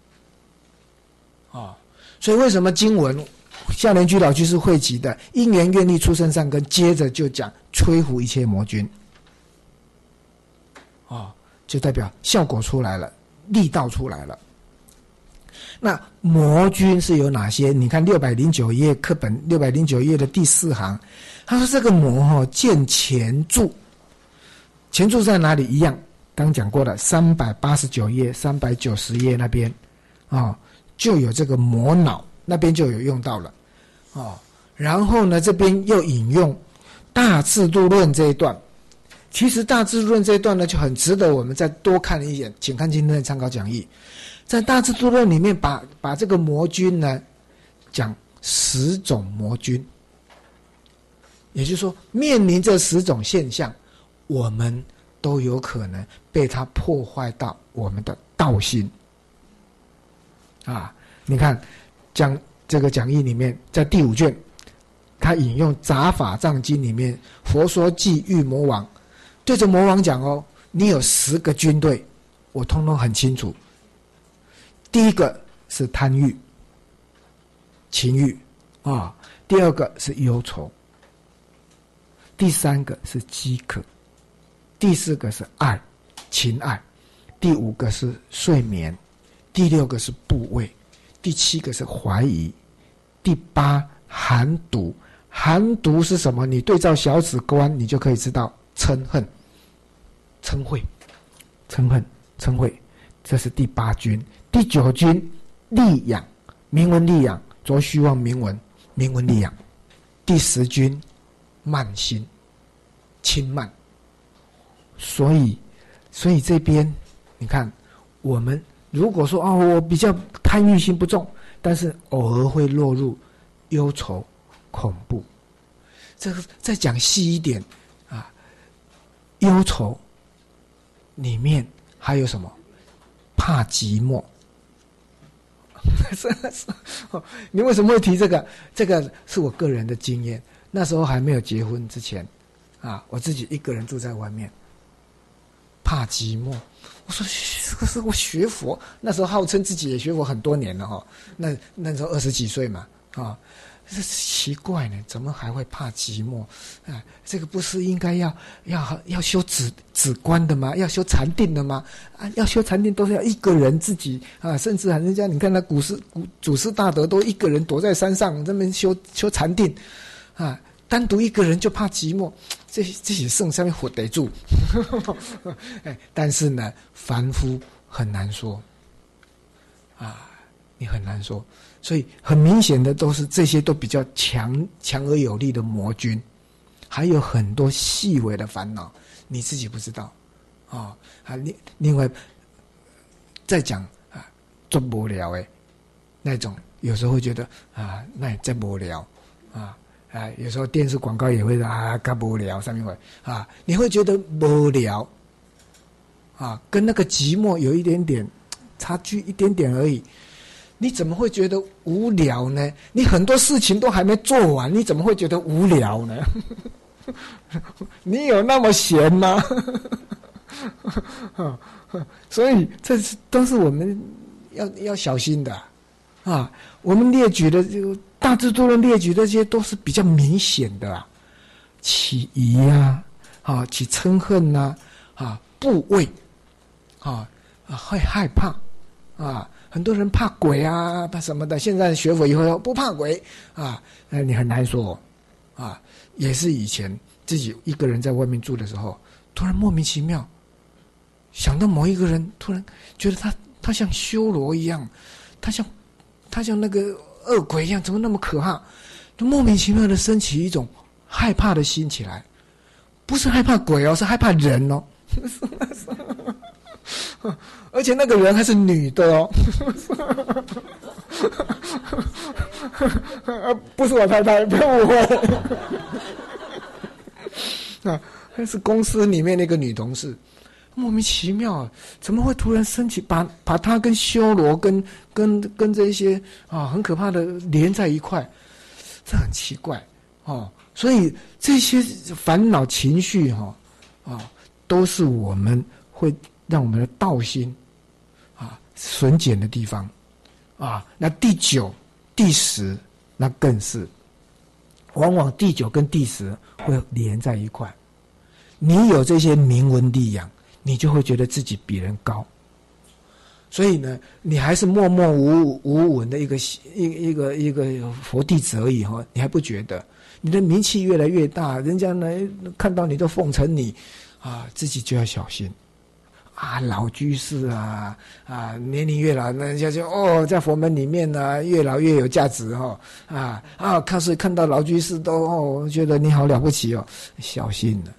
所以为什么经文夏莲居老居士汇集的因缘愿力出生善根，接着就讲摧伏一切魔君就代表效果出来了，力道出来了。那魔君是有哪些？你看609页课本609页的第4行，他说这个魔见前柱，前柱在哪里？一样，刚讲过的389页、390页那边就有这个魔脑，那边就有用到了然后呢，这边又引用大制度论这一段。其实大制度论这一段呢，就很值得我们再多看一眼，请看今天的参考讲义。在大制度论里面把这个魔君呢讲10种魔君，也就是说面临这10种现象，我们都有可能被它破坏到我们的道心你看讲这个讲义里面，在第5卷他引用杂法藏经里面佛说偈喻魔王，对着魔王讲你有10个军队，我通通很清楚。第一个是贪欲、情欲第二个是忧愁，第3个是饥渴，第4个是爱、情爱，第5个是睡眠，第6个是部位，第7个是怀疑，第8寒毒。寒毒是什么？你对照小止观，你就可以知道嗔恨、嗔恚、嗔恨、嗔恚，这是第8军。第9军利养，名闻利养，着虚妄名闻，名闻利养。第10军慢心，轻慢。所以这边你看，我们如果说我比较贪欲心不重，但是偶尔会落入忧愁、恐怖。这个再讲细一点忧愁里面还有什么？怕寂寞。你为什么会提这个？这个是我个人的经验。那时候还没有结婚之前我自己一个人住在外面，怕寂寞。我说这个是我学佛，那时候号称自己也学佛很多年了那时候20几岁嘛这奇怪呢，怎么还会怕寂寞这个不是应该要修止观的吗？要修禅定的吗？要修禅定都是要一个人自己甚至人家你看那祖师大德都一个人躲在山上这边修禅定单独一个人就怕寂寞，这些圣上面火得住但是呢，凡夫很难说你很难说。所以很明显的这些都比较强而有力的魔君，还有很多细微的烦恼你自己不知道另外再讲做无聊那种，有时候会觉得那也真无聊有时候电视广告也会干无聊上面会你会觉得无聊跟那个寂寞有一点点差距，一点点而已。你怎么会觉得无聊呢？你很多事情都还没做完，你怎么会觉得无聊呢？你有那么闲吗？所以这都是我们要小心的我们列举的大制度论列举的这些都是比较明显的起疑起嗔恨部位会害怕很多人怕鬼怕什么的，现在学佛以后不怕鬼你很难说也是以前自己一个人在外面住的时候，突然莫名其妙想到某一个人，突然觉得他像修罗一样，他像那个恶鬼一样，怎么那么可怕？就莫名其妙的升起一种害怕的心起来，不是害怕鬼是害怕人而且那个人还是女的不是我太太，不要误会那是公司里面那个女同事，莫名其妙怎么会突然升起把她跟修罗跟这些很可怕的连在一块，这很奇怪所以这些烦恼情绪都是我们会让我们的道心损减的地方那第9、第10那更是，往往第9跟第10会连在一块。你有这些名闻利养， 你就会觉得自己比人高。所以呢，你还是默默无闻的一个佛弟子而已哈，你还不觉得？你的名气越来越大，人家呢看到你都奉承你，啊，自己就要小心。啊，老居士啊，年龄越老，人家就在佛门里面呢，越老越有价值哈，看到老居士都觉得你好了不起哦，小心了。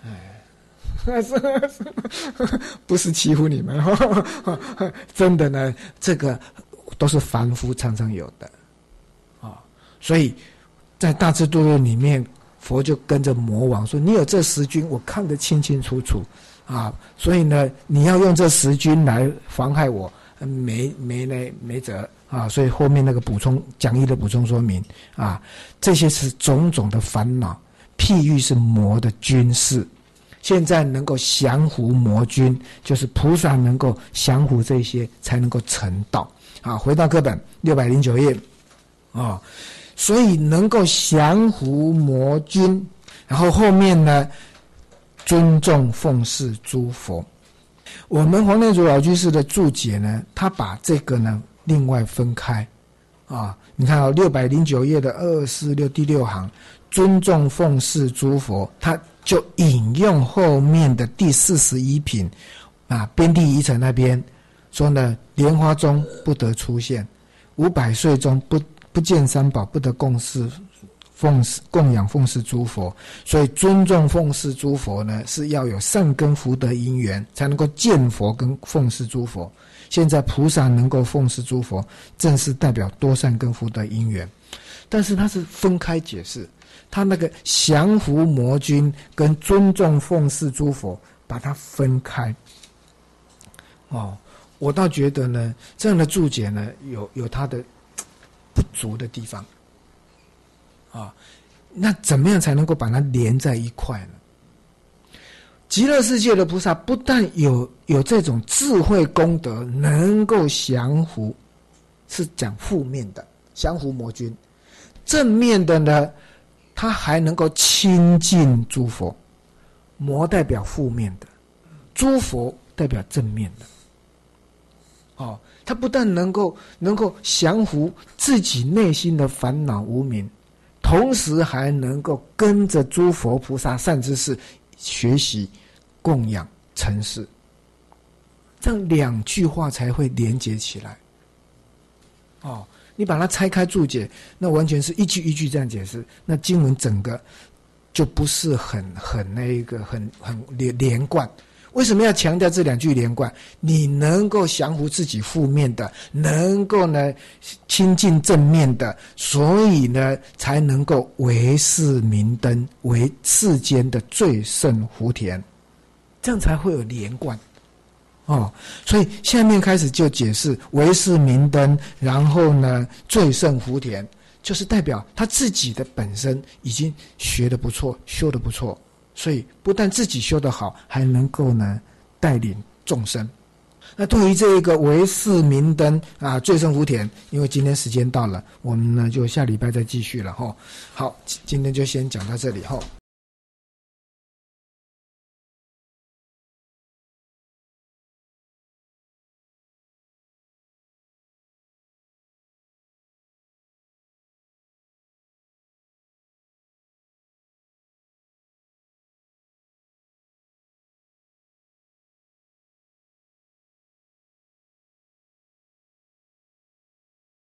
不是欺负你们，真的呢，这个都是凡夫常常有的所以在大智度论里面，佛就跟着魔王说：“你有这10军，我看得清清楚楚所以呢，你要用这10军来妨害我，没辙所以后面那个讲义的补充说明这些是种种的烦恼，譬喻是魔的军事。”现在能够降伏魔军，就是菩萨能够降伏这些，才能够成道。回到课本609页所以能够降伏魔军，然后后面呢，尊重奉事诸佛。我们黄念祖老居士的注解呢，他把这个呢另外分开你看609页的246第6行，尊重奉事诸佛，他就引用后面的第41品边地遗尘那边说呢，莲花中不得出现，500岁中不见三宝，不得供养奉事诸佛。所以尊重奉事诸佛呢，是要有善根福德因缘，才能够见佛跟奉事诸佛。现在菩萨能够奉事诸佛，正是代表多善根福德因缘。但是他是分开解释，他那个降伏魔军跟尊重奉事诸佛把它分开我倒觉得呢，这样的注解呢有它的不足的地方那怎么样才能够把它连在一块呢？极乐世界的菩萨不但有这种智慧功德，能够降伏，是讲负面的降伏魔军，正面的呢，他还能够亲近诸佛。魔代表负面的，诸佛代表正面的他不但能够降服自己内心的烦恼无明，同时还能够跟着诸佛菩萨善知识学习供养成事，这样2句话才会连结起来你把它拆开注解，那完全是一句一句这样解释，那经文整个就不是很连贯。为什么要强调这2句连贯？你能够降服自己负面的，能够呢亲近正面的，所以呢才能够为世明灯，为世间的最胜福田，这样才会有连贯所以下面开始就解释为世明灯，然后呢最胜福田，就是代表他自己的本身已经学得不错，修得不错，所以不但自己修得好，还能够呢带领众生。那对于这个为世明灯最胜福田，因为今天时间到了，我们呢就下礼拜再继续了好，今天就先讲到这里